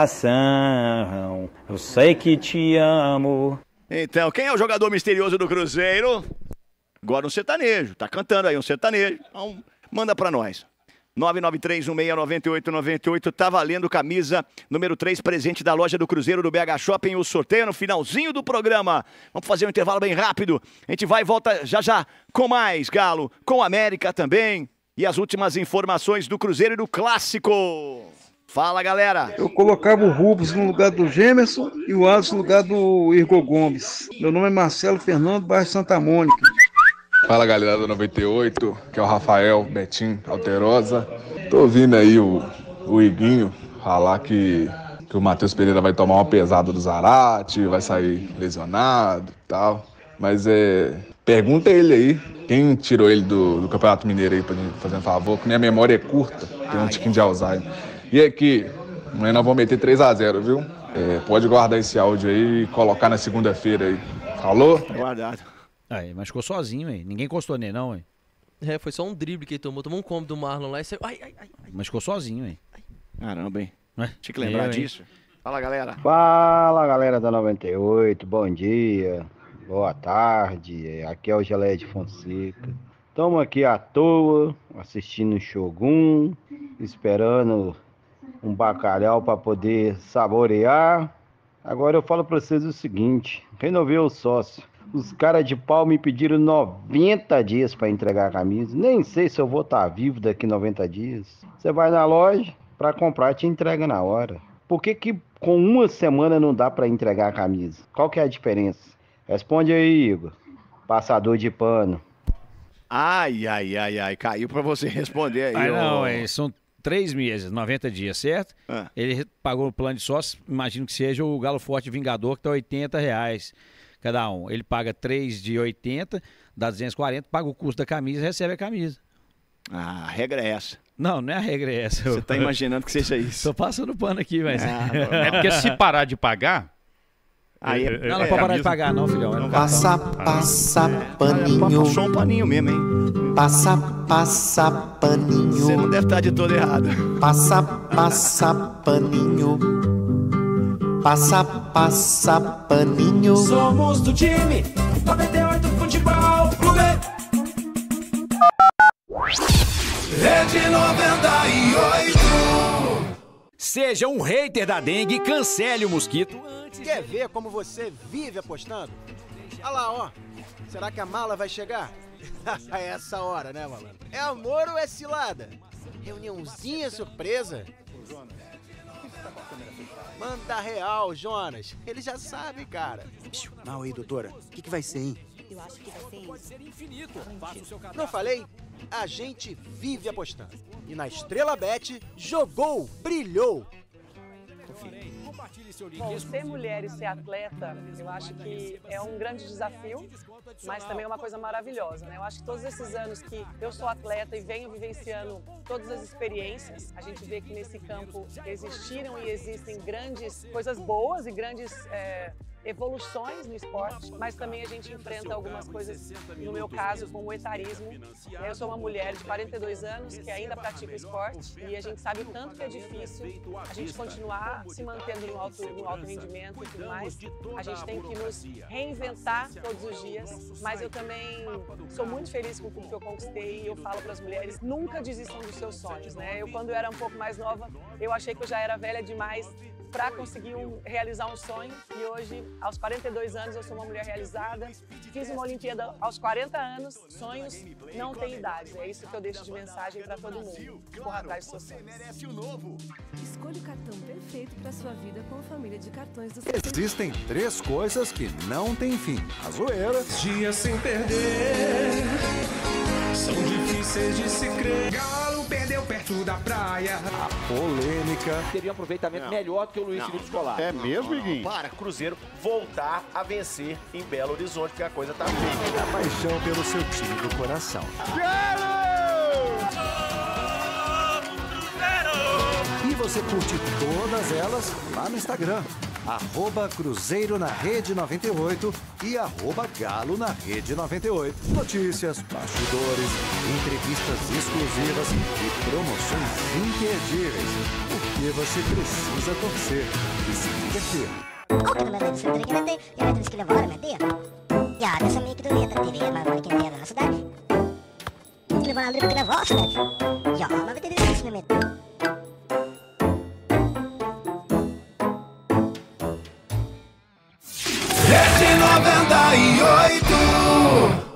coração? Eu sei que te amo. Então, quem é o jogador misterioso do Cruzeiro? Agora um sertanejo. Tá cantando aí um sertanejo. Então, manda pra nós. nove nove três um seis nove oito nove oito. Tá valendo camisa número três, presente da loja do Cruzeiro do B H Shopping. O sorteio no finalzinho do programa. Vamos fazer um intervalo bem rápido. A gente vai e volta já já com mais, Galo. Com a América também. E as últimas informações do Cruzeiro e do Clássico. Fala, galera. Eu colocava o Rubens no lugar do Gemerson e o Alisson no lugar do Igor Gomes. Meu nome é Marcelo Fernando, bairro Santa Mônica. Fala, galera da noventa e oito, que é o Rafael Betim Alterosa. Tô ouvindo aí o, o Iguinho falar que, que o Matheus Pereira vai tomar uma pesada do Zarate, vai sair lesionado e tal. Mas é... pergunta ele aí. Quem tirou ele do, do Campeonato Mineiro aí, pra gente fazer um favor, que minha memória é curta, tem um tiquinho de Alzheimer. E aqui, amanhã nós vamos meter três a zero, viu? É, pode guardar esse áudio aí e colocar na segunda-feira aí. Falou? Guardado. Aí, mas ficou sozinho, hein? Ninguém encostou nele, não, hein? É, foi só um drible que ele tomou. Tomou um combo do Marlon lá e saiu. Ai, ai, ai. Mas ficou sozinho, hein? Caramba, hein? É? Tinha que lembrar Eu, hein? disso. Fala, galera. Fala, galera da noventa e oito, bom dia, boa tarde, aqui é o Geleia de Fonseca. Estamos aqui à toa, assistindo o Shogun, esperando um bacalhau para poder saborear. Agora eu falo para vocês o seguinte, renovei o sócio. Os caras de pau me pediram noventa dias para entregar a camisa, nem sei se eu vou estar vivo daqui noventa dias. Você vai na loja para comprar e te entrega na hora. Por que que com uma semana não dá para entregar a camisa? Qual que é a diferença? Responde aí, Igor. Passador de pano. Ai, ai, ai, ai. Caiu pra você responder aí. Ah, ô. não, é, são três meses, noventa dias, certo? Ah. Ele pagou o plano de sócio, imagino que seja o Galo Forte Vingador, que tá oitenta reais cada um. Ele paga três de oitenta, dá duzentos e quarenta, paga o custo da camisa e recebe a camisa. Ah, a regra é essa. Não, não é a regra é essa. Você tá imaginando que seja isso. Tô passando pano aqui, mas... É porque se parar de pagar... Aí é- Não, não pode parar de pagar não, filhão. É no Passa, cartão. passa, É, paninho. passou um paninho mesmo, hein? Passa, passa, paninho. Você não deve estar de todo errado. Passa, passa, paninho. Passa, passa, paninho. Somos do time noventa e oito Futebol Clube. Rede noventa e oito. Seja um hater da dengue, cancele o mosquito. Quer ver como você vive apostando? Olha lá, ó. Será que a mala vai chegar? É essa hora, né, malandro? É amor ou é cilada? Reuniãozinha surpresa? Manda real, Jonas. Ele já sabe, cara. Não, aí, doutora. O que, que vai ser, hein? Eu acho que vai ser isso. Pode ser infinito. Faça o seu cadastro. Não falei? A gente vive apostando. E na Estrela Bet, jogou, brilhou. Bom, ser mulher e ser atleta, eu acho que é um grande desafio, mas também é uma coisa maravilhosa, né? Eu acho que todos esses anos que eu sou atleta e venho vivenciando todas as experiências, a gente vê que nesse campo existiram e existem grandes coisas boas e grandes é, evoluções no esporte, mas também a gente enfrenta algumas coisas, no meu caso, como o etarismo. Eu sou uma mulher de quarenta e dois anos que ainda pratica esporte e a gente sabe o tanto que é difícil a gente continuar se mantendo no alto, no alto rendimento e tudo mais. A gente tem que nos reinventar todos os dias, mas eu também sou muito feliz com tudo que eu conquistei e eu falo para as mulheres, nunca desistam dos seus sonhos, né? Eu, quando eu era um pouco mais nova, eu achei que eu já era velha demais para conseguir um, realizar um sonho e hoje, aos quarenta e dois anos, eu sou uma mulher realizada. Fiz uma Olimpíada aos quarenta anos. Sonhos não têm idade. É isso que eu deixo de mensagem para todo mundo. Corra atrás dos seus sonhos. Escolha o cartão perfeito para sua vida com a família de cartões do Existem três coisas que não têm fim: a zoeira, Dias sem perder são difíceis de se crer. Galo perdeu perto da praia. a polêmica. Teve um aproveitamento melhor do que o Luiz Felipe Scolari. É mesmo, Iguinho? Para, Cruzeiro voltar a vencer em Belo Horizonte, porque a coisa tá feia. A paixão pelo seu time do coração. E você curte todas elas lá no Instagram. Arroba Cruzeiro na Rede noventa e oito e arroba Galo na Rede noventa e oito. Notícias, bastidores, entrevistas exclusivas e promoções imperdíveis. Porque você precisa torcer e se divertir. Jag vet att det skulle vara med det. Ja, det som gick, du vet att det vet man var vilken del av sådär. Det skulle man aldrig kunna vara sådär. Ja, man vet inte det som är mitt. Rede noventa e oito.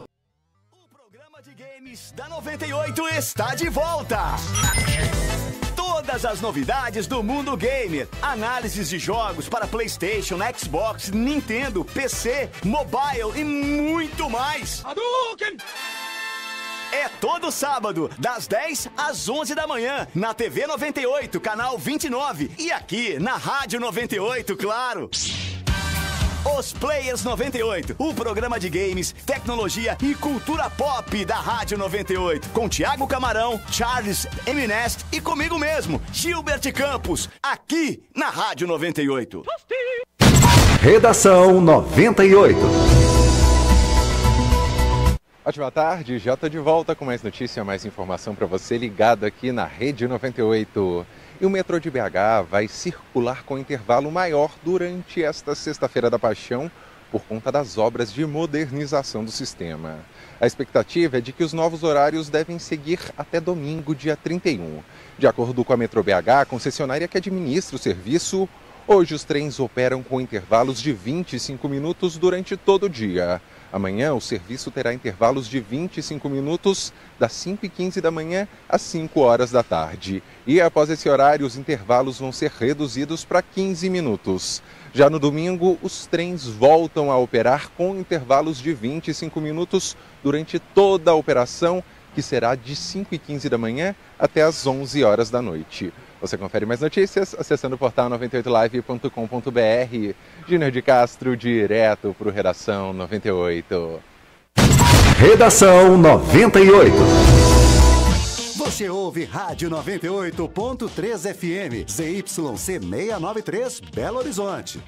Da noventa e oito está de volta! Todas as novidades do mundo gamer, análises de jogos para PlayStation, Xbox, Nintendo, P C, mobile e muito mais. É todo sábado, das dez às onze da manhã, na T V noventa e oito, canal vinte e nove e aqui na Rádio noventa e oito, claro. Os Players noventa e oito, o programa de games, tecnologia e cultura pop da Rádio noventa e oito. Com Thiago Camarão, Charles Eminest e comigo mesmo, Gilbert Campos, aqui na Rádio noventa e oito. Redação noventa e oito. Ótima tarde, já estou de volta com mais notícia, mais informação para você ligado aqui na Rede noventa e oito. E o metrô de B H vai circular com intervalo maior durante esta Sexta-feira da Paixão por conta das obras de modernização do sistema. A expectativa é de que os novos horários devem seguir até domingo, dia trinta e um. De acordo com a Metrô B H, a concessionária que administra o serviço, hoje os trens operam com intervalos de vinte e cinco minutos durante todo o dia. Amanhã o serviço terá intervalos de vinte e cinco minutos, das cinco e quinze da manhã às cinco horas da tarde. E após esse horário, os intervalos vão ser reduzidos para quinze minutos. Já no domingo, os trens voltam a operar com intervalos de vinte e cinco minutos durante toda a operação, que será de cinco e quinze da manhã até às onze horas da noite. Você confere mais notícias acessando o portal noventa e oito live ponto com ponto b r. Júnior de Castro, direto para o Redação noventa e oito. Redação noventa e oito. Você ouve Rádio noventa e oito ponto três F M, Z Y C seiscentos e noventa e três, Belo Horizonte.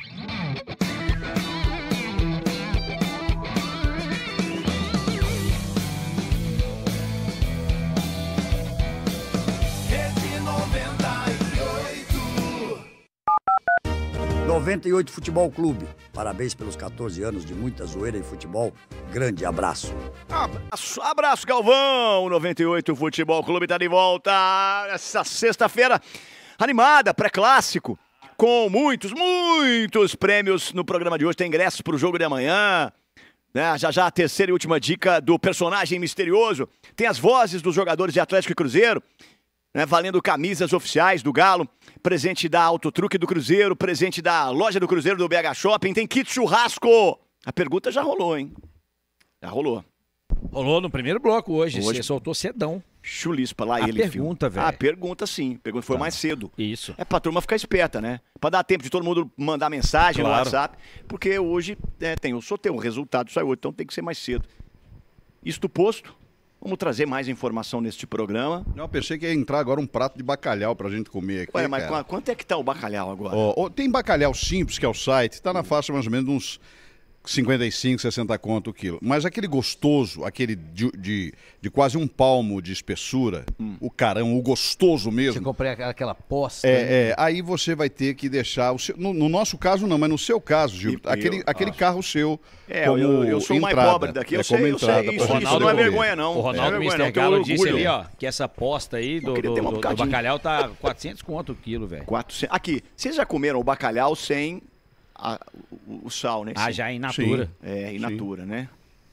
noventa e oito Futebol Clube. Parabéns pelos quatorze anos de muita zoeira e futebol. Grande abraço. Abraço, abraço Galvão. noventa e oito Futebol Clube tá de volta essa sexta-feira animada, pré-clássico, com muitos, muitos prêmios no programa de hoje. Tem ingressos pro jogo de amanhã, né? Já já a terceira e última dica do personagem misterioso. Tem as vozes dos jogadores de Atlético e Cruzeiro, né, valendo camisas oficiais do Galo, presente da Autotruque do Cruzeiro, presente da loja do Cruzeiro do B H Shopping, tem kit churrasco. A pergunta já rolou, hein? Já rolou. Rolou no primeiro bloco hoje, Hoje- você soltou cedão. Chulispa lá A ele. pergunta, filho. velho. A pergunta, sim. A pergunta foi Tá. mais cedo. Isso. É pra turma ficar esperta, né? Pra dar tempo de todo mundo mandar mensagem Claro. no WhatsApp, porque hoje é, tem o sorteio, o resultado sai hoje, então tem que ser mais cedo. Isto posto, vamos trazer mais informação neste programa. Não, eu pensei que ia entrar agora um prato de bacalhau pra gente comer aqui. Olha, mas cara. qu- quanto é que tá o bacalhau agora? Ó, ó, tem bacalhau simples, que é o site, tá na faixa mais ou menos de uns cinquenta e cinco, sessenta conto o quilo. Mas aquele gostoso, aquele de, de, de quase um palmo de espessura, o carão, o gostoso mesmo. Você comprei aquela- aquela posta. É, né? é, aí você vai ter que deixar, o seu, no, no nosso caso não, mas no seu caso, Gil, E- aquele, eu- aquele nossa. carro seu É, como eu, eu sou o mais entrada, pobre daqui, eu é sei, como eu sei, entrada isso, pra isso gente não é poder vergonha comer. não. O Ronaldo não é vergonha, mister não, eu tenho Galo disse orgulho. ali, ó, que essa aposta aí do, queria do, ter um do- do bocadinho. bacalhau tá quatrocentos conto o quilo, velho. quatrocentos. Aqui, vocês já comeram o bacalhau sem a- o, o sal, né? Ah, Sim. já in natura. Sim. É, in natura, né?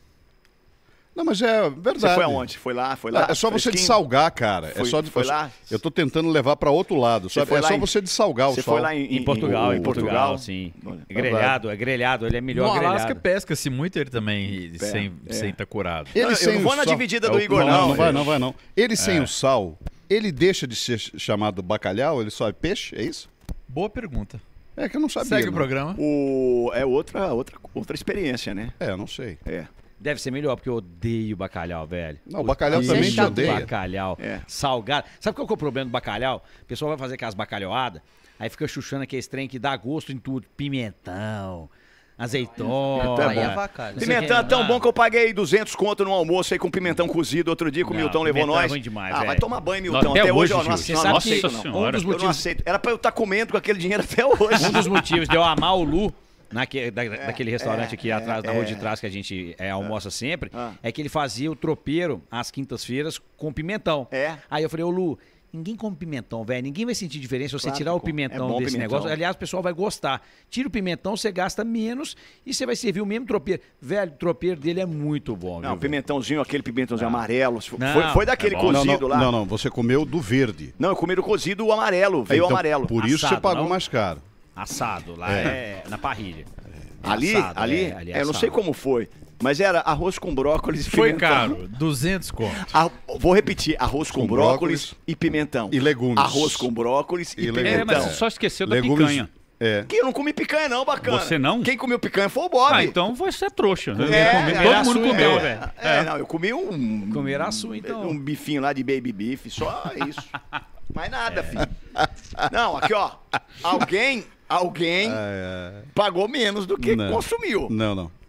Não, mas é verdade. Você foi aonde? Foi lá? Foi lá? É só você Fresquinho? dessalgar, cara. Foi- é só de, foi lá? Eu tô tentando levar pra outro lado, Você sabe? foi É lá só em- você dessalgar o Você sal. foi lá em, Em Portugal, em Portugal, Portugal? sim. Olha, Grelhado, é grelhado, ele é melhor No grelhado. Alasca pesca-se muito ele também É, sem é. sem estar curado. Ele Não, eu sem não o vou na sal- dividida É do o- Igor, não. não. Não vai, não vai, não. Ele sem É. o sal, ele deixa de ser chamado bacalhau, ele só é peixe, é isso? Boa pergunta. É que eu não sabia. Segue o não. programa. O... É outra, outra, outra experiência, né? É, eu não sei. É. Deve ser melhor, porque eu odeio bacalhau, velho. Não, o bacalhau Odeio também te odeia. Bacalhau, É. salgado. Sabe qual que é o problema do bacalhau? O pessoal vai fazer aquelas bacalhoadas, aí fica chuchando aquele trem que dá gosto em tudo. Pimentão, azeitona. Pimentão é Aí é bom. avacalho. Não sei Pimentão é que- tão ah, bom que eu paguei duzentos conto no almoço aí com pimentão cozido outro dia que o Não, Milton levou pimentão é nós. ruim demais, ah, vai velho. tomar banho, Não, Milton. até Até, hoje, hoje, ó, não Gil. aceito. Você não, sabe não que aceito, Nossa não. Senhora. um dos Eu não motivos, aceito. Era pra eu estar comendo com aquele dinheiro até hoje. um dos motivos de eu amar o Lu, naque, da- daquele restaurante aqui atrás, na rua de trás que a gente é, almoça sempre, Ah. é que ele fazia o tropeiro às quintas-feiras com pimentão. É. Aí eu falei, ô Lu, ninguém come pimentão, velho. Ninguém vai sentir diferença se você Claro tirar que o come. pimentão É bom desse pimentão. negócio. Aliás, o pessoal vai gostar. Tira o pimentão, você gasta menos e você vai servir o mesmo tropeiro. Velho, o tropeiro dele é muito bom. Não, viu, pimentãozinho, aquele pimentãozinho amarelo. Foi, Não, foi daquele é bom. Não, cozido não, lá. não, não, você comeu do verde. Não, eu comi do cozido o amarelo. Veio o Então, amarelo. Por isso Assado, você pagou não? mais caro. Assado, lá é, na parrilha. É Ali, assado, ali, é, ali é é, eu não assado. sei como foi, mas era arroz com brócolis e Foi pimentão. caro, duzentos conto. Ah, vou repetir, arroz com, Com brócolis, brócolis e pimentão. e legumes. Arroz com brócolis e, E legumes. É, pimentão. mas só esqueceu da Legumes- picanha. É. Que eu não comi picanha não, bacana. Você não? Quem comeu picanha foi o Bob. Ah, então você é trouxa. Eu É, comi- é, todo era mundo sua comeu, ideia. velho. É, não, eu comi um... Comer a sua, então. Um bifinho lá de baby beef, só isso. Mais nada, filho. Não, aqui, ó. Alguém, alguém É, é. pagou menos do que Não. consumiu. Não, não.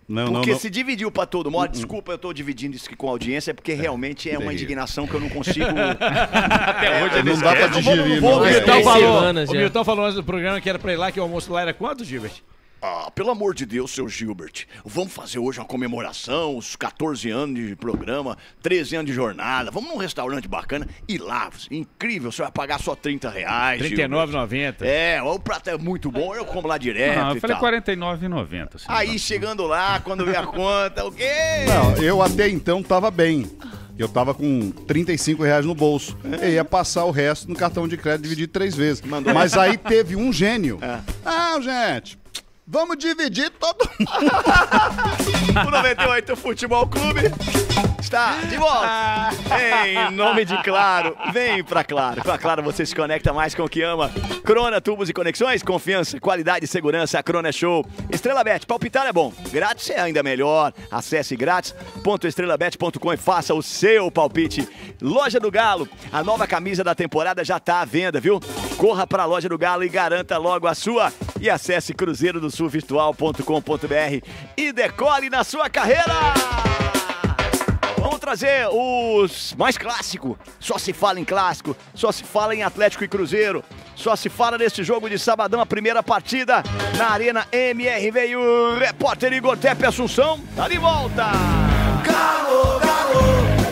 Não, não, porque não. se dividiu pra todo mundo, desculpa, eu tô dividindo isso aqui com a audiência, é porque realmente é uma indignação que eu não consigo... Até hoje não dá pra digerir. O não, é. Milton falou, semanas o já. Milton falou antes do programa que era pra ir lá, que o almoço lá era quanto, Gilbert? Ah, pelo amor de Deus, seu Gilbert, vamos fazer hoje uma comemoração, os catorze anos de programa, treze anos de jornada, vamos num restaurante bacana e lá, incrível, você vai pagar só trinta reais. trinta e nove reais e noventa centavos. É, o prato é muito bom, eu como lá direto Não, eu e falei tal. quarenta e nove reais e noventa centavos. Aí chegando lá, quando vem a conta, o quê? Não, eu até então tava bem. Eu tava com trinta e cinco reais no bolso. Eu ia passar o resto no cartão de crédito dividido três vezes. Mandou. Mas aí teve um gênio. É. Ah, gente, vamos dividir todo mundo. O noventa e oito Futebol Clube está de volta. Em nome de Claro, vem pra Claro. Com a Claro você se conecta mais com o que ama. Crona, tubos e conexões, confiança, qualidade e segurança. A Crona é show. Estrela Bet, palpitar é bom. Grátis é ainda melhor. Acesse grátis ponto estrela bet ponto com e faça o seu palpite. Loja do Galo, a nova camisa da temporada já tá à venda, viu? Corra pra Loja do Galo e garanta logo a sua. E acesse cruzeiro do sul virtual ponto com ponto br e decole na sua carreira! Vamos trazer os mais clássicos. Só se fala em clássico, só se fala em Atlético e Cruzeiro, só se fala nesse jogo de sabadão, a primeira partida na Arena M R V. E o repórter Igor Tepe Assunção tá de volta! Galo, galo!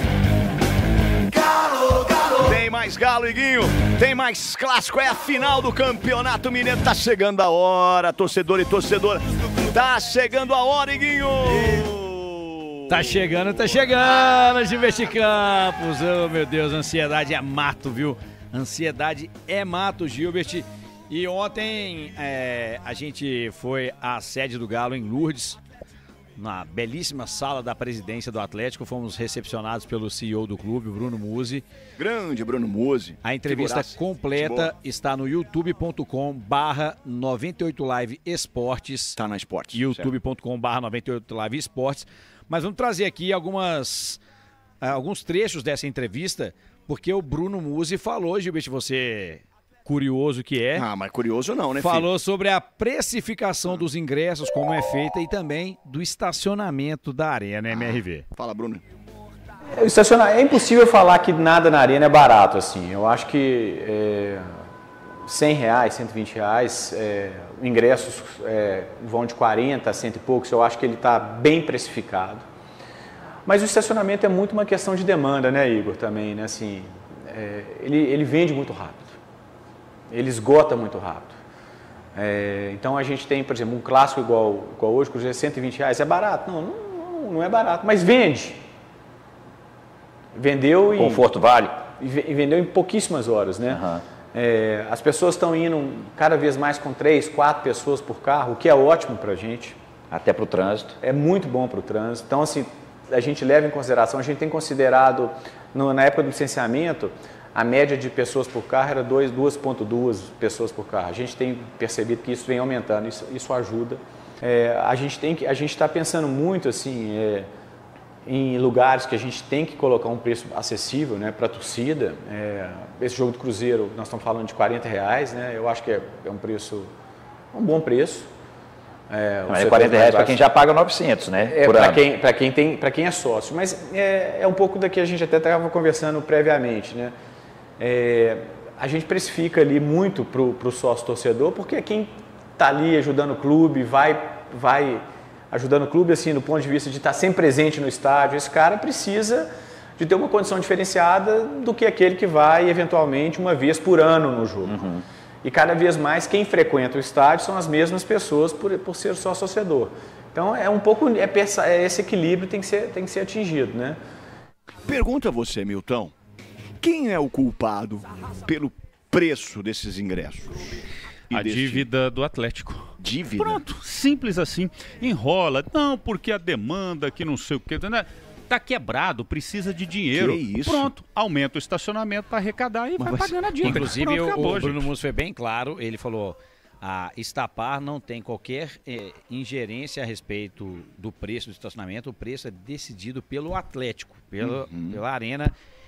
Galo, galo! Tem mais galo, Iguinho, tem mais clássico, é a final do Campeonato Mineiro. Tá chegando a hora, torcedor e torcedora. Tá chegando a hora, Iguinho! Tá chegando, tá chegando, Gilbert Campos. Oh, meu Deus, ansiedade é mato, viu? Ansiedade é mato, Gilbert. E ontem é, a gente foi à sede do Galo em Lourdes, na belíssima sala da presidência do Atlético. Fomos recepcionados pelo C E O do clube, Bruno Musi. Grande Bruno Musi. A entrevista Figuraça. completa está no youtube ponto com barra noventa e oito live esportes. Tá na esportes. youtube ponto com barra noventa e oito live esportes. Mas vamos trazer aqui algumas, alguns trechos dessa entrevista, porque o Bruno Musi falou, Gilbert, você curioso que é. Ah, mas curioso não, né, Falou filho? sobre a precificação dos ingressos, como é feita, e também do estacionamento da Arena M R V. Fala, Bruno. Estacionar, é impossível falar que nada na Arena é barato, assim. Eu acho que é, cem reais, cento e vinte reais, é, ingressos é, vão de quarenta a cento e poucos, eu acho que ele está bem precificado. Mas o estacionamento é muito uma questão de demanda, né, Igor, também, né, assim, é, ele, ele vende muito rápido, ele esgota muito rápido. É, então a gente tem, por exemplo, um clássico igual, igual hoje, que é cento e vinte reais, é barato? Não, não, não é barato, mas vende. Vendeu e... Conforto vale? E vendeu em pouquíssimas horas, né? Uhum. É, as pessoas estão indo cada vez mais com três, quatro pessoas por carro, o que é ótimo para a gente. Até para o trânsito. É muito bom para o trânsito. Então, assim, a gente leva em consideração, a gente tem considerado, no, na época do licenciamento, a média de pessoas por carro era duas vírgula dois pessoas por carro. A gente tem percebido que isso vem aumentando, isso, isso ajuda. É, a gente tem que, a gente está pensando muito, assim... É, em lugares que a gente tem que colocar um preço acessível, né, para a torcida. É, esse jogo do Cruzeiro, nós estamos falando de quarenta reais, né, eu acho que é, é um preço, um bom preço. É, é quarenta reais para quem já paga novecentos, né, é, por para ano. Quem, para quem, tem, para quem é sócio, mas é, é um pouco da que a gente até estava conversando previamente, né. É, a gente precifica ali muito para o sócio torcedor, porque quem está ali ajudando o clube, vai... vai ajudando o clube, assim, do ponto de vista de estar sempre presente no estádio, esse cara precisa de ter uma condição diferenciada do que aquele que vai, eventualmente, uma vez por ano no jogo. Uhum. E cada vez mais, quem frequenta o estádio são as mesmas pessoas por, por ser só torcedor. Então, é um pouco, é, é esse equilíbrio tem que ser, tem que ser atingido, né? Pergunta a você, Milton, quem é o culpado pelo preço desses ingressos? A dívida do Atlético. Dívida? Pronto, simples assim. Enrola. Não, porque a demanda que não sei o que... Tá quebrado, precisa de dinheiro. Que isso? Pronto, aumenta o estacionamento para arrecadar e Mas vai você... pagando a dívida. Inclusive, Pronto, o, acabou, o Bruno gente. Musso foi bem claro, ele falou, a Estapar não tem qualquer eh, ingerência a respeito do preço do estacionamento, o preço é decidido pelo Atlético, pelo, uhum. pela Arena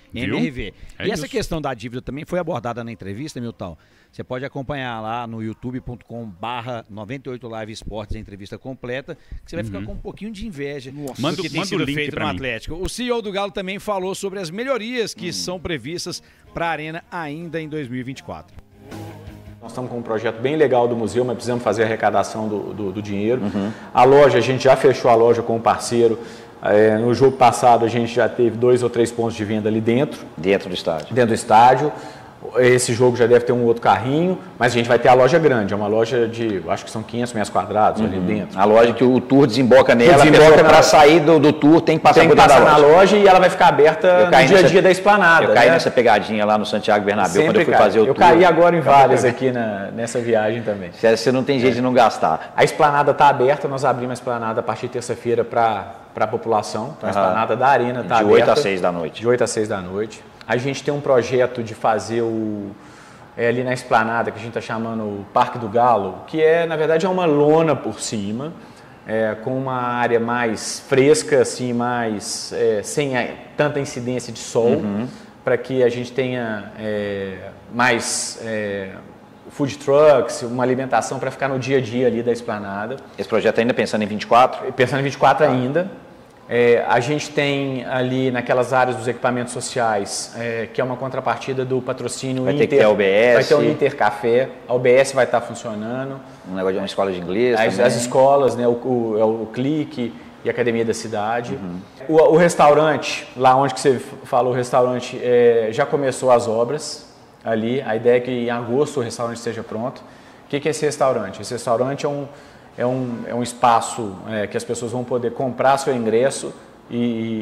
M R V. É e essa isso. questão da dívida também foi abordada na entrevista, Milton. Você pode acompanhar lá no youtube ponto com barra noventa e oito Live Esportes, a entrevista completa, que você vai uhum. ficar com um pouquinho de inveja Nossa. manda, do que tem manda sido o link feito no mim. Atlético. O C E O do Galo também falou sobre as melhorias que hum. são previstas para a Arena ainda em dois mil e vinte e quatro. Nós estamos com um projeto bem legal do museu, mas precisamos fazer a arrecadação do, do, do dinheiro. Uhum. A loja, a gente já fechou a loja com um parceiro. É, no jogo passado a gente já teve dois ou três pontos de venda ali dentro. Dentro do estádio. Dentro do estádio. Esse jogo já deve ter um outro carrinho, mas a gente vai ter a loja grande, é uma loja de, acho que são quinhentos metros quadrados uhum. ali dentro. A loja que o tour desemboca nela, para sair do, do tour tem que passar, tem que passar na loja. loja e ela vai ficar aberta no dia nessa, a dia da esplanada. Eu caí né? nessa pegadinha lá no Santiago Bernabéu Sempre quando eu fui cai. fazer o eu tour. Eu caí agora em várias aqui na, nessa viagem também. Você não tem jeito é. de não gastar. A esplanada está aberta, nós abrimos a esplanada a partir de terça-feira para a população. Então, a esplanada da Arena está aberta. De oito a seis da noite. De oito a seis da noite. A gente tem um projeto de fazer o... É ali na esplanada, que a gente está chamando o Parque do Galo, que é, na verdade, é uma lona por cima, é, com uma área mais fresca, assim, mais, é, sem a, tanta incidência de sol, uhum. para que a gente tenha é, mais é, food trucks, uma alimentação para ficar no dia a dia ali da esplanada. Esse projeto ainda pensando em vinte e quatro? Pensando em vinte e quatro ah. ainda. É, a gente tem ali naquelas áreas dos equipamentos sociais, é, que é uma contrapartida do patrocínio vai Inter. Ter que ter a U B S. Vai ter o Inter Café, a U B S vai estar funcionando. Um negócio de uma escola de inglês As, também. as escolas, né, o, o, o Clique e a Academia da Cidade. Uhum. O, o restaurante, lá onde que você falou, o restaurante, é, já começou as obras ali. A ideia é que em agosto o restaurante esteja pronto. O que, que é esse restaurante? Esse restaurante é um... É um, é um espaço é, que as pessoas vão poder comprar seu ingresso e,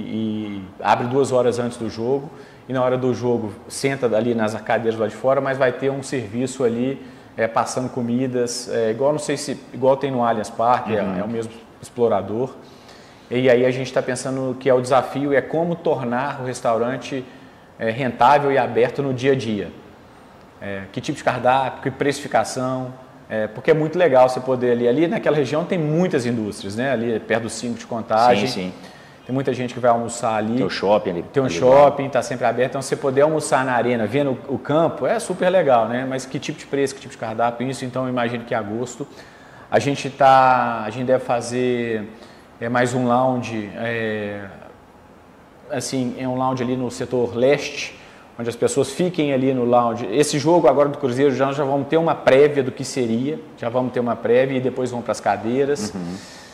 e abre duas horas antes do jogo. E na hora do jogo senta ali nas cadeiras lá de fora, mas vai ter um serviço ali é, passando comidas, é, igual não sei se igual tem no Allianz Parque, uhum. é, é o mesmo explorador. E aí a gente está pensando que é o desafio é como tornar o restaurante é, rentável e aberto no dia a dia. É, que tipo de cardápio, que precificação. É, porque é muito legal você poder ali, ali naquela região tem muitas indústrias, né? Ali perto do cinco de Contagem. Sim, sim. Tem muita gente que vai almoçar ali. Tem um shopping ali. Tem um ali shopping, está sempre aberto. Então, você poder almoçar na arena, vendo o campo, é super legal, né? Mas que tipo de preço, que tipo de cardápio, isso, então eu imagino que em agosto. A gente tá, a gente deve fazer é, mais um lounge, é, assim, é um lounge ali no setor leste, onde as pessoas fiquem ali no lounge. Esse jogo agora do Cruzeiro já, já vamos ter uma prévia do que seria, já vamos ter uma prévia e depois vão para as cadeiras. Uhum.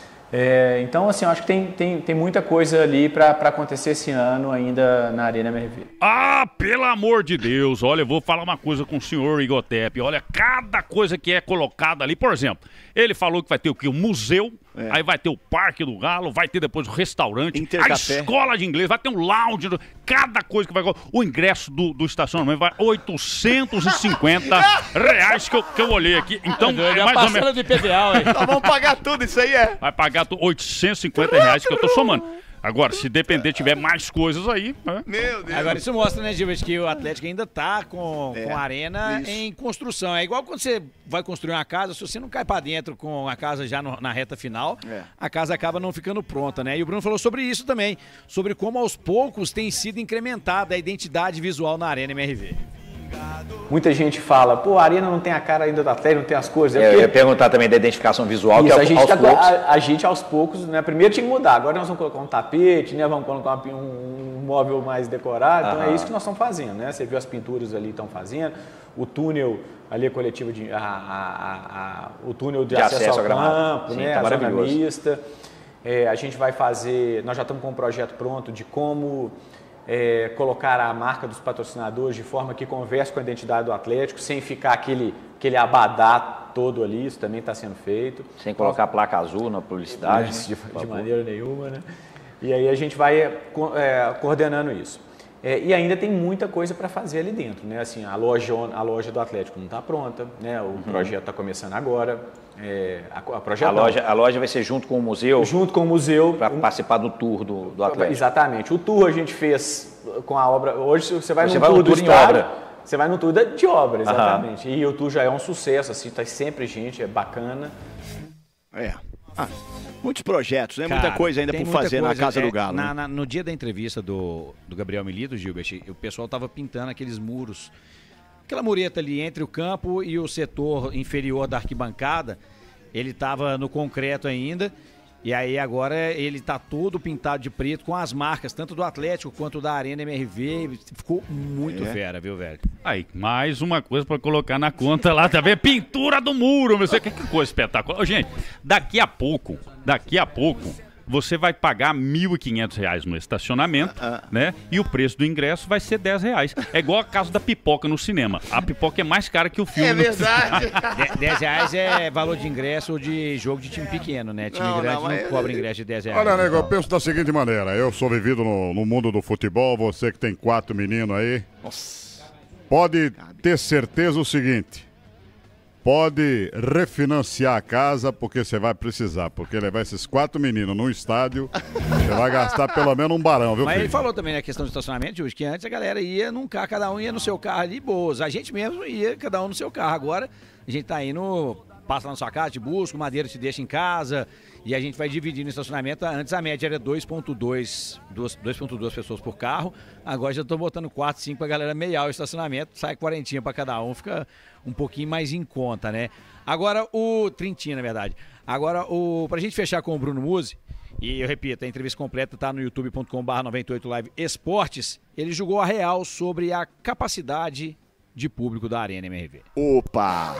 É, então, assim, eu acho que tem, tem, tem muita coisa ali para acontecer esse ano ainda na Arena M R V. Ah, pelo amor de Deus, olha, eu vou falar uma coisa com o senhor Igotep. Olha, cada coisa que é colocada ali, por exemplo, ele falou que vai ter o quê? O museu, é. aí vai ter o Parque do Galo, vai ter depois o restaurante, a escola de inglês, vai ter um lounge, cada coisa que vai... O ingresso do, do estacionamento vai oitocentos e cinquenta reais que eu, que eu olhei aqui. Então, é mais ou menos... de P V A, hein? Então vamos pagar tudo isso aí, é? Vai pagar oitocentos e cinquenta reais que eu tô somando. Agora, se depender, tiver mais coisas aí... É. Meu Deus. Agora, isso mostra, né, Gilberto, que o Atlético ainda tá com, é, com a arena isso. em construção. É igual quando você vai construir uma casa, se você não cai pra dentro com a casa já no, na reta final, é. a casa acaba não ficando pronta, né? E o Bruno falou sobre isso também, sobre como aos poucos tem sido incrementada a identidade visual na Arena M R V. Muita gente fala, pô, a Arena não tem a cara ainda do Atlético, não tem as coisas. É, eu ia perguntar também da identificação visual, isso, que é a gente aos tá, poucos... A, a gente aos poucos, né, primeiro tinha que mudar, agora nós vamos colocar um tapete, né, vamos colocar um, um móvel mais decorado, então Aham. é isso que nós estamos fazendo, né, você viu as pinturas ali estão fazendo, o túnel ali, a coletiva de, a, a, a, a, o túnel de, de acesso, acesso ao campo, Sim, né, tá a zona mista, é, a gente vai fazer, nós já estamos com um projeto pronto de como... É, colocar a marca dos patrocinadores de forma que converse com a identidade do Atlético, sem ficar aquele, aquele abadá todo ali, isso também está sendo feito. Sem colocar placa azul na publicidade. De, de maneira nenhuma, né? E aí a gente vai é, coordenando isso. É, e ainda tem muita coisa para fazer ali dentro, né? Assim, a loja, a loja do Atlético não está pronta, né? O uhum. projeto está começando agora. É, a, a, projeto a, loja, a loja vai ser junto com o museu? Junto com o museu. Para um, participar do tour do, do Atlético. Exatamente. O tour a gente fez com a obra... Hoje você vai você no tour, tour do em estádio, obra. Você vai no tour de obra, exatamente. Uhum. E o tour já é um sucesso, assim, tá sempre gente, é bacana. É. Ah, muitos projetos, né? Cara, muita coisa ainda tem por muita fazer na coisa. Casa É, do Galo. na- né? na- no dia da entrevista do, do Gabriel Milito, Gilbert, o pessoal tava pintando aqueles muros. Aquela mureta ali entre o campo e o setor inferior da arquibancada, ele tava no concreto ainda. E aí agora ele tá todo pintado de preto com as marcas, tanto do Atlético quanto da Arena M R V. Ficou muito É. fera, viu, velho? Aí, mais uma coisa pra colocar na conta lá também. Pintura do muro, meu. Você que que coisa espetacular. Ô, gente, daqui a pouco, daqui a pouco, você vai pagar mil e quinhentos reais no estacionamento, né? E o preço do ingresso vai ser dez reais. É igual a casa da pipoca no cinema. A pipoca é mais cara que o filme. É no verdade. De- dez reais é valor de ingresso de jogo de time pequeno, né? Time Não, grande não, não, mas- cobra ingresso de dez reais. Olha, nego, eu penso da seguinte maneira. Eu sou vivido no, no mundo do futebol, você que tem quatro meninos aí. Pode ter certeza o seguinte. Pode refinanciar a casa, porque você vai precisar. Porque levar esses quatro meninos num estádio, você vai gastar pelo menos um barão, viu, Mas ele filho? falou também na questão do estacionamento, Júlio, que antes a galera ia num carro, cada um ia no seu carro ali, boas. A gente mesmo ia, cada um no seu carro. Agora a gente tá indo, passa lá na sua casa, te busca, o Madeira te deixa em casa e a gente vai dividir no estacionamento. Antes a média era dois ponto dois pessoas por carro, agora já tô botando quatro, cinco pra galera meiar o estacionamento, sai quarentinha pra cada um, fica um pouquinho mais em conta, né? Agora o trintinha, na verdade. Agora o pra gente fechar com o Bruno Musi, e eu repito, a entrevista completa tá no youtube ponto com barra noventa e oito live esportes, ele julgou a real sobre a capacidade de público da Arena M R V. Opa!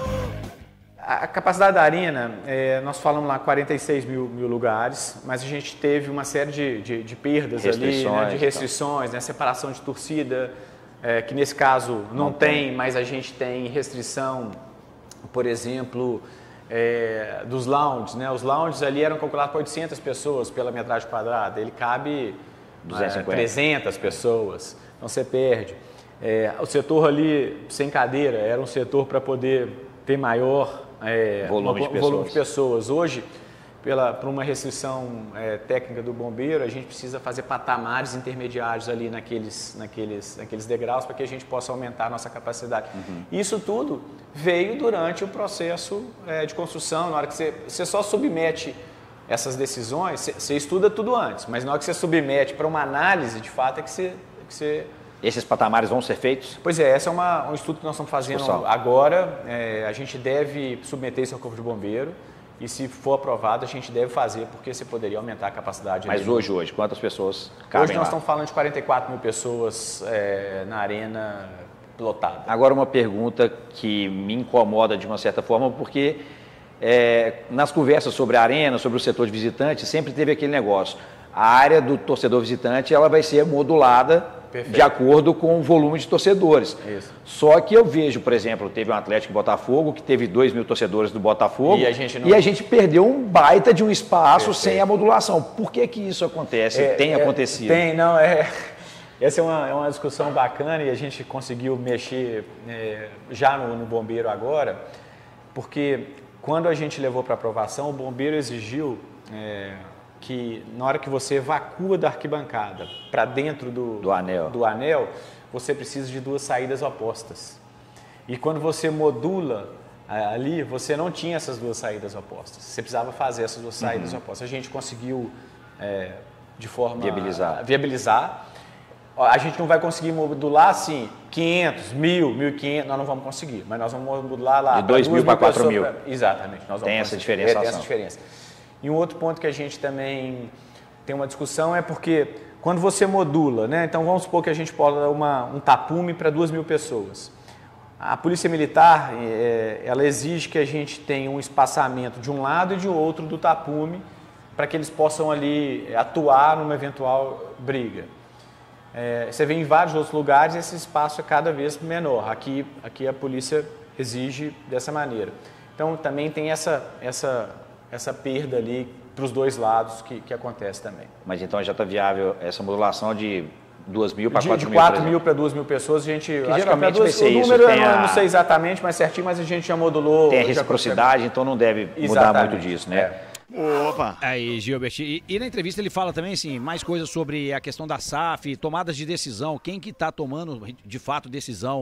A capacidade da Arena, é, nós falamos lá quarenta e seis mil, mil lugares, mas a gente teve uma série de, de, de perdas ali, né, de restrições, né, separação de torcida, é, que nesse caso não, não tem, tem, mas a gente tem restrição, por exemplo, é, dos lounges. Né? Os lounges ali eram calculados para oitocentas pessoas pela metragem quadrada, ele cabe duzentas e cinquenta. É, trezentas pessoas, então você perde. É, o setor ali sem cadeira era um setor para poder ter maior é, volume, uma, de pessoas. volume de pessoas. Hoje, pela, por uma restrição é, técnica do bombeiro, a gente precisa fazer patamares intermediários ali naqueles, naqueles, naqueles degraus para que a gente possa aumentar a nossa capacidade. Uhum. Isso tudo veio durante o processo é, de construção, na hora que você, você só submete essas decisões, você, você estuda tudo antes, mas na hora que você submete para uma análise, de fato, é que você... Que você Esses patamares vão ser feitos? Pois é, esse é uma, um estudo que nós estamos fazendo Discussão. agora. É, a gente deve submeter isso ao Corpo de Bombeiro e, se for aprovado, a gente deve fazer, porque você poderia aumentar a capacidade. Mas hoje, hoje, quantas pessoas cabem Hoje nós lá? estamos falando de quarenta e quatro mil pessoas é, na arena lotada. Agora uma pergunta que me incomoda de uma certa forma, porque é, nas conversas sobre a arena, sobre o setor de visitantes, sempre teve aquele negócio. A área do torcedor visitante ela vai ser modulada Perfeito. de acordo com o volume de torcedores. Isso. Só que eu vejo, por exemplo, teve um Atlético Botafogo que teve dois mil torcedores do Botafogo e a gente, não... e a gente perdeu um baita de um espaço Perfeito. sem a modulação. Por que que isso acontece? É, tem é, acontecido? Tem, não, é... Essa é uma, é uma discussão bacana e a gente conseguiu mexer é, já no, no bombeiro agora, porque quando a gente levou para aprovação, o bombeiro exigiu... É, que na hora que você evacua da arquibancada para dentro do, do, anel. do anel, você precisa de duas saídas opostas. E quando você modula ali, você não tinha essas duas saídas opostas. Você precisava fazer essas duas saídas uhum. opostas. A gente conseguiu, é, de forma... Viabilizar. viabilizar. A gente não vai conseguir modular assim, quinhentos, mil, mil e quinhentos, nós não vamos conseguir. Mas nós vamos modular lá... De dois mil para quatro mil. Pra, exatamente. Nós vamos tem essa conseguir. diferença. É, tem essa diferença. E um outro ponto que a gente também tem uma discussão é porque quando você modula, né? Então vamos supor que a gente pode dar uma, um tapume para duas mil pessoas. A Polícia Militar, é, ela exige que a gente tenha um espaçamento de um lado e de outro do tapume para que eles possam ali atuar numa eventual briga. É, você vê em vários outros lugares esse espaço é cada vez menor. Aqui, aqui a polícia exige dessa maneira. Então também tem essa... essa essa perda ali para os dois lados que, que acontece também. Mas então já está viável essa modulação de duas mil para quatro mil? De quatro mil para duas mil pessoas, a gente... Que acho geralmente que duas, vai ser o isso. número eu a... não sei exatamente, mas certinho, mas a gente já modulou... Tem a reciprocidade, já... então não deve mudar exatamente. muito disso, né? É. Opa! Aí, Gilbert, e, e na entrevista ele fala também, assim, mais coisas sobre a questão da S A F, tomadas de decisão, quem que está tomando, de fato, decisão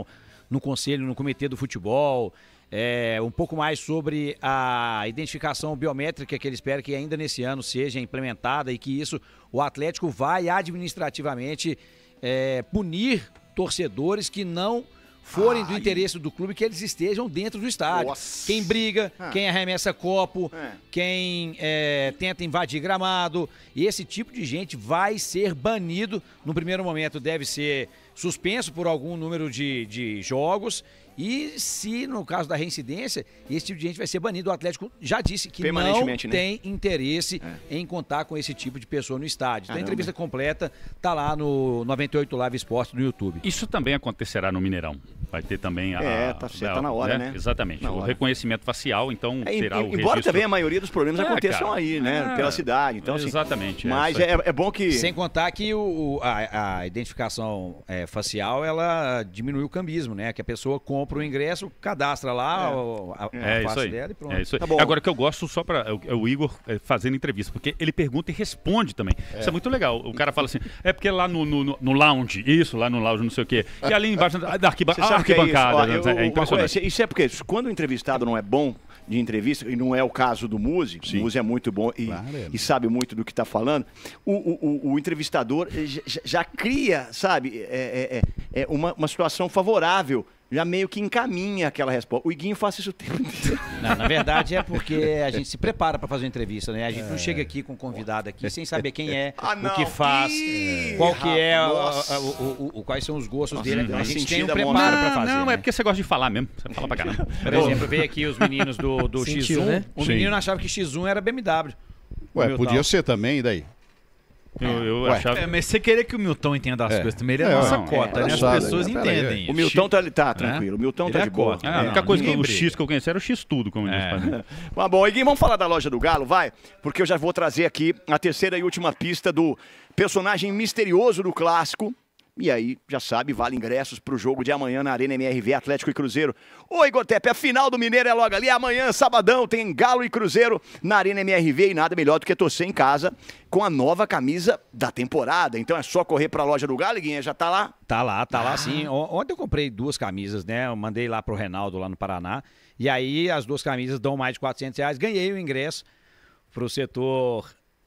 no conselho, no comitê do futebol, é, um pouco mais sobre a identificação biométrica que ele espera que ainda nesse ano seja implementada e que isso o Atlético vai administrativamente é, punir torcedores que não forem do interesse do clube, que eles estejam dentro do estádio. Nossa. Quem briga, ah. quem arremessa copo, é. quem é, tenta invadir gramado, e esse tipo de gente vai ser banido. No primeiro momento deve ser suspenso por algum número de, de jogos, e se no caso da reincidência, esse tipo de gente vai ser banido. O Atlético já disse que não né? tem interesse é. em contar com esse tipo de pessoa no estádio. Então, a entrevista completa tá lá no noventa e oito Live Esporte no YouTube. Isso também acontecerá no Mineirão. Vai ter também a... É, tá, certo, tá na hora, né? né? Exatamente. Na o hora. reconhecimento facial, então, é, será em, o Embora registro... também a maioria dos problemas é, aconteçam cara, aí, né? É, pela cidade. Então, assim, exatamente. Mas é, é, é bom que... Sem contar que o, a, a identificação é, facial, ela diminui o cambismo, né? Que a pessoa compra o ingresso, cadastra lá a, a, é, a isso face aí. dela e pronto. É isso aí. Tá bom. Agora, que eu gosto só para é o Igor é, fazendo entrevista, porque ele pergunta e responde também. É. Isso é muito legal. O cara fala assim, é porque lá no, no, no lounge, isso, lá no lounge, não sei o quê, e ali embaixo da arquiba ah, arquibancada. É, isso? Ó, eu, é impressionante. Isso é porque quando o entrevistado não é bom de entrevista, e não é o caso do Muzi, o Muzi é muito bom e, claro, é. e sabe muito do que está falando, o, o, o, o entrevistador já, já cria, sabe, é, é, é uma, uma situação favorável, já meio que encaminha aquela resposta. O Iguinho faz isso o tempo inteiro. Não, na verdade é porque a gente se prepara para fazer uma entrevista, né? A gente é. não chega aqui com um convidado aqui sem saber quem é, ah, o que faz, é. qual que é, a, a, o, o, o, quais são os gostos Nossa, dele. A gente tem um preparo para fazer. Não, né? é porque você gosta de falar mesmo. Você fala pra caramba. Por exemplo, veio aqui os meninos do, do Sentiu, X um. Né? O Sim. menino achava que X um era B M W. Ué, podia ser também, e daí? Eu, eu achava... é, mas você querer que o Milton entenda as É. coisas também, ele é, É, a nossa não, cota, é, né? As sabe, pessoas é, entendem peraí. isso. O Milton tá, tá tranquilo, o Milton Ele tá é de boa. cota. Ah, a única Não, coisa que ninguém o briga. X que eu conheci era o X tudo, como eles É. fazem. Mas bom, Iguinho, vamos falar da loja do Galo, vai? Porque eu já vou trazer aqui a terceira e última pista do personagem misterioso do clássico. E aí, já sabe, vale ingressos pro jogo de amanhã na Arena M R V, Atlético e Cruzeiro. Ô, Igor Tepe, a final do Mineiro é logo ali. Amanhã, sabadão, tem Galo e Cruzeiro na Arena M R V. E nada melhor do que torcer em casa com a nova camisa da temporada. Então é só correr pra loja do Galo, Iguinha, já tá lá? Tá lá, tá lá sim. Ontem eu comprei duas camisas, né? Eu mandei lá pro Reinaldo, lá no Paraná. E aí as duas camisas dão mais de quatrocentos reais. Ganhei o ingresso pro setor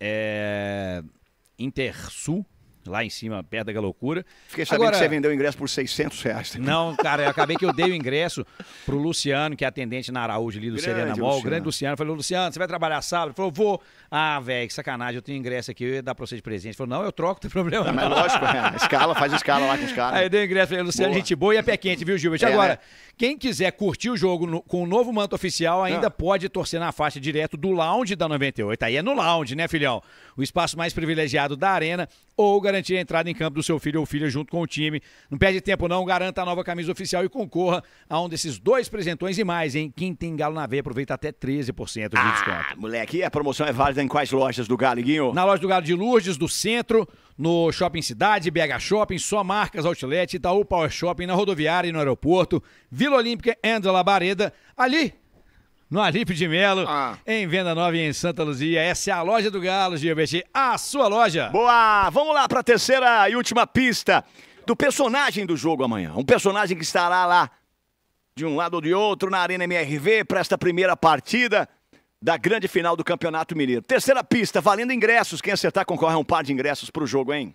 é, Intersul, lá em cima, perto da Galocura. Fiquei sabendo Agora, que você vendeu o ingresso por seiscentos reais. Não, cara, eu acabei que eu dei o ingresso pro Luciano, que é atendente na Araújo ali do Grande Serena Mall. O Luciano. grande Luciano. Falou, Luciano, você vai trabalhar sábado? Ele falou, vou. Ah, velho, que sacanagem, eu tenho ingresso aqui, eu ia dar pra você de presente. Ele falou, não, eu troco, não tem problema. Não, mas lógico, é, escala, faz escala lá com os caras. Aí eu dei o ingresso, falei, Luciano, Boa. gente boa e é pé quente, viu, Gilbert? É, Agora, né? quem quiser curtir o jogo no- com o novo manto oficial, ainda Ah. pode torcer na faixa direto do lounge da noventa e oito. Aí é no lounge, né, filhão? O espaço mais privilegiado da arena, ou garantir a entrada em campo do seu filho ou filha junto com o time. Não perde tempo não, garanta a nova camisa oficial e concorra a um desses dois presentões e mais, hein? Quem tem Galo na veia aproveita até treze por cento de desconto. Ah, moleque, e a promoção é válida em quais lojas do Galo, Guinho? Na loja do Galo de Lourdes, do Centro, no Shopping Cidade, B H Shopping, Só Marcas Outlet, Itaú Power Shopping, na rodoviária e no aeroporto, Vila Olímpica, André Labareda, ali no Alípio de Melo, Ah. em Venda Nova e em Santa Luzia. Essa é a loja do Galo, Gilbert, a sua loja. Boa! Vamos lá para a terceira e última pista do personagem do jogo amanhã. Um personagem que estará lá de um lado ou de outro na Arena M R V para esta primeira partida da grande final do Campeonato Mineiro. Terceira pista, valendo ingressos. Quem acertar concorre a um par de ingressos para o jogo, hein?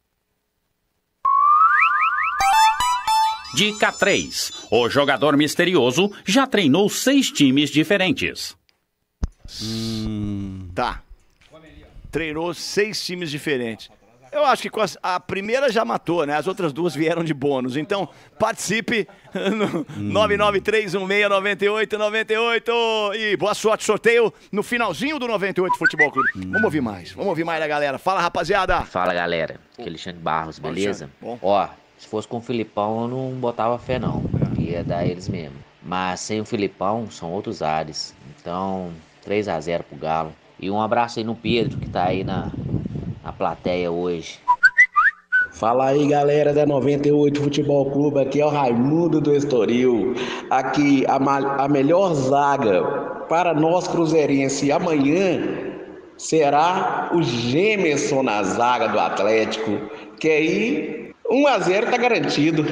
Dica três. O jogador misterioso já treinou seis times diferentes. Hum, tá. Treinou seis times diferentes. Eu acho que com as- a primeira já matou, né? As outras duas vieram de bônus. Então, participe no nove nove três um seis nove oito nove oito. E boa sorte, sorteio no finalzinho do noventa e oito Futebol Clube. Vamos ouvir mais, vamos ouvir mais da galera. Fala, rapaziada. Fala, galera. Aqui é Alexandre Barros, beleza? Bom. Ó, se fosse com o Filipão, eu não botava fé, não. Ia dar eles mesmo. Mas sem o Filipão, são outros ares. Então, três a zero pro Galo. E um abraço aí no Pedro, que tá aí na, na plateia hoje. Fala aí, galera da noventa e oito Futebol Clube, aqui é o Raimundo do Estoril. Aqui a, ma- a melhor zaga para nós cruzeirenses amanhã será o Gemerson na zaga do Atlético, que aí um a zero tá garantido.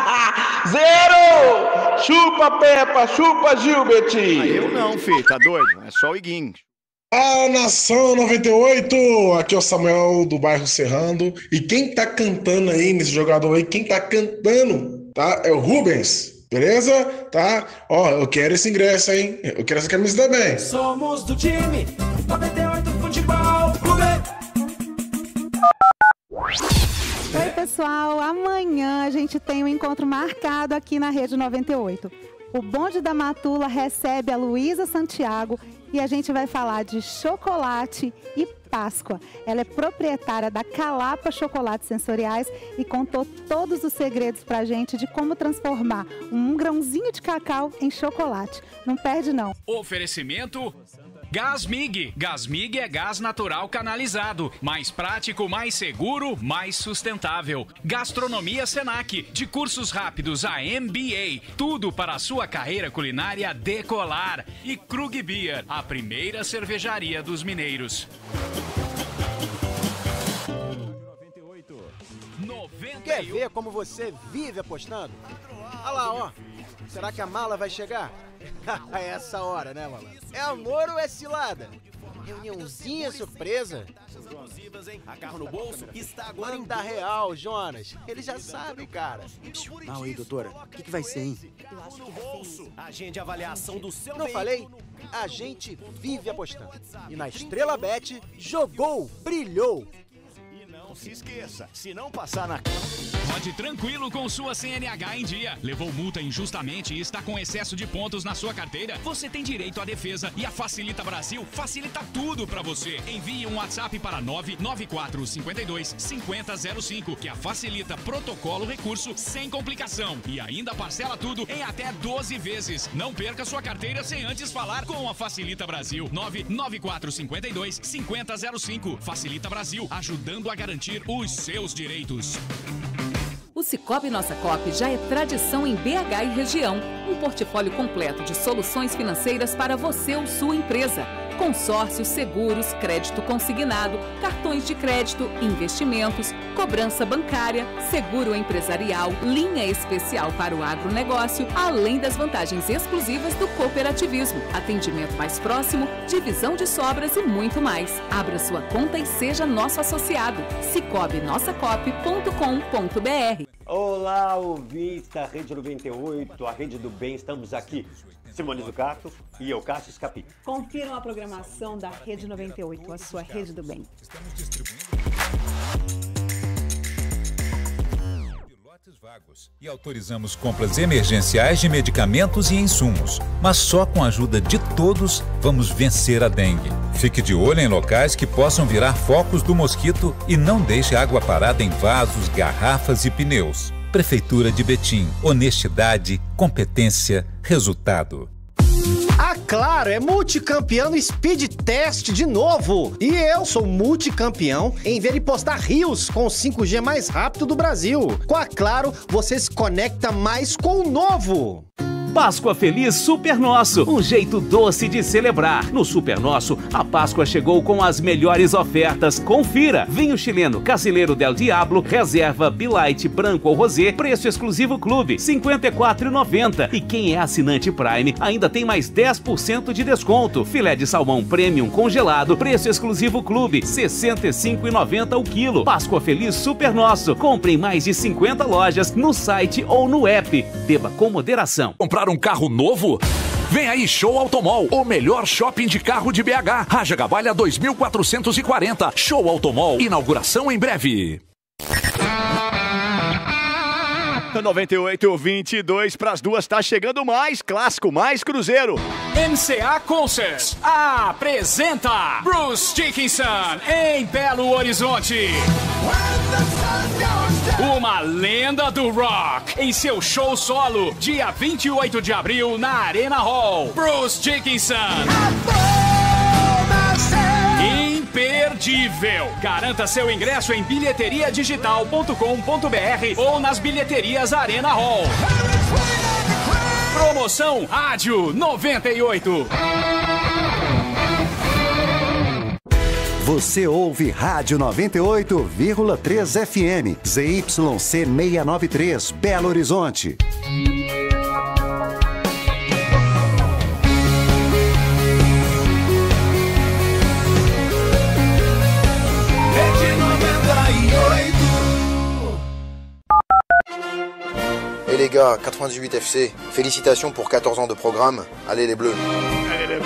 Zero! Chupa, Peppa, chupa, Gilbert! Ah, eu não, filho, tá doido? É só o Iguinho. A Nação noventa e oito, aqui é o Samuel do bairro Serrando. E quem tá cantando aí nesse jogador aí, quem tá cantando, tá? É o Rubens, beleza? Tá? Ó, eu quero esse ingresso, hein? Eu quero essa camisa também. Somos do time noventa e oito Futebol Clube. Oi, pessoal. Amanhã a gente tem um encontro marcado aqui na Rede noventa e oito. O bonde da Matula recebe a Luísa Santiago e a gente vai falar de chocolate e Páscoa. Ela é proprietária da Calapa Chocolates Sensoriais e contou todos os segredos pra gente de como transformar um grãozinho de cacau em chocolate. Não perde, não. Oferecimento... Gasmig. Gasmig é gás natural canalizado. Mais prático, mais seguro, mais sustentável. Gastronomia Senac. De cursos rápidos a M B A. Tudo para a sua carreira culinária decolar. E Krug Beer, a primeira cervejaria dos mineiros. Quer ver como você vive apostando? Olha lá, ó. Será que a mala vai chegar? É essa hora, né, malandro? É amor ou é cilada? Reuniãozinha surpresa? Agarro no bolso, está agora em da real, Jonas. Ele já sabe, cara. Não, aí, doutora. O que, que vai ser, hein? Eu acho que bolso. Agende avaliação do seu Não falei? A gente vive apostando. E na Estrela Bet, jogou, brilhou. Não se esqueça, se não passar na... Pode tranquilo com sua C N H em dia. Levou multa injustamente e está com excesso de pontos na sua carteira? Você tem direito à defesa e a Facilita Brasil facilita tudo pra você. Envie um WhatsApp para nove nove quatro cinco dois cinco zero zero cinco que a Facilita protocolo recurso sem complicação e ainda parcela tudo em até doze vezes. Não perca sua carteira sem antes falar com a Facilita Brasil. nove nove quatro cinco dois cinco zero zero cinco. Facilita Brasil, ajudando a garantir os seus direitos. O Cicobi Nossa Cop já é tradição em B H e região. Um portfólio completo de soluções financeiras para você ou sua empresa. Consórcios, seguros, crédito consignado, cartões de crédito, investimentos, cobrança bancária, seguro empresarial, linha especial para o agronegócio, além das vantagens exclusivas do cooperativismo, atendimento mais próximo, divisão de sobras e muito mais. Abra sua conta e seja nosso associado. cicobi nossa cop ponto com ponto br. Olá, ouvintes da Rede noventa e oito, a Rede do Bem, estamos aqui. Simone Zucato e eu, Cássio Escapi. Confiram a programação da Rede noventa e oito, a sua Rede do Bem. Estamos distribuindo lotes vagos e autorizamos compras emergenciais de medicamentos e insumos. Mas só com a ajuda de todos vamos vencer a dengue. Fique de olho em locais que possam virar focos do mosquito e não deixe água parada em vasos, garrafas e pneus. Prefeitura de Betim. Honestidade, competência, resultado. A Claro é multicampeão no Speed Test de novo. E eu sou multicampeão em ver e postar rios com o cinco G mais rápido do Brasil. Com a Claro, você se conecta mais com o novo. Páscoa Feliz Super Nosso, um jeito doce de celebrar. No Super Nosso, a Páscoa chegou com as melhores ofertas. Confira! Vinho chileno Casileiro del Diablo, reserva Bilight branco ou rosé, preço exclusivo Clube, cinquenta e quatro reais e noventa centavos. E quem é assinante Prime ainda tem mais dez por cento de desconto. Filé de salmão Premium congelado, preço exclusivo Clube, sessenta e cinco reais e noventa centavos o quilo. Páscoa Feliz Super Nosso. Compre em mais de cinquenta lojas, no site ou no app. Beba com moderação. Comprar um carro novo? Vem aí Show Automall, o melhor shopping de carro de B H. Raja Gabalha dois mil quatrocentos e quarenta. Show Automall, inauguração em breve. noventa e oito, vinte e dois para as duas, tá chegando mais clássico, mais Cruzeiro. M C A Concerts apresenta Bruce Dickinson em Belo Horizonte. Uma lenda do rock em seu show solo, dia vinte e oito de abril na Arena Hall. Bruce Dickinson. Imperdível! Garanta seu ingresso em bilheteria digital ponto com ponto br ou nas bilheterias Arena Hall. Promoção Rádio noventa e oito. Você ouve Rádio noventa e oito vírgula três F M, Z Y C seiscentos e noventa e três, Belo Horizonte. Et les gars, quatre-vingt-dix-huit F C, félicitations pour quatorze ans de programme. Allez les bleus. Allez les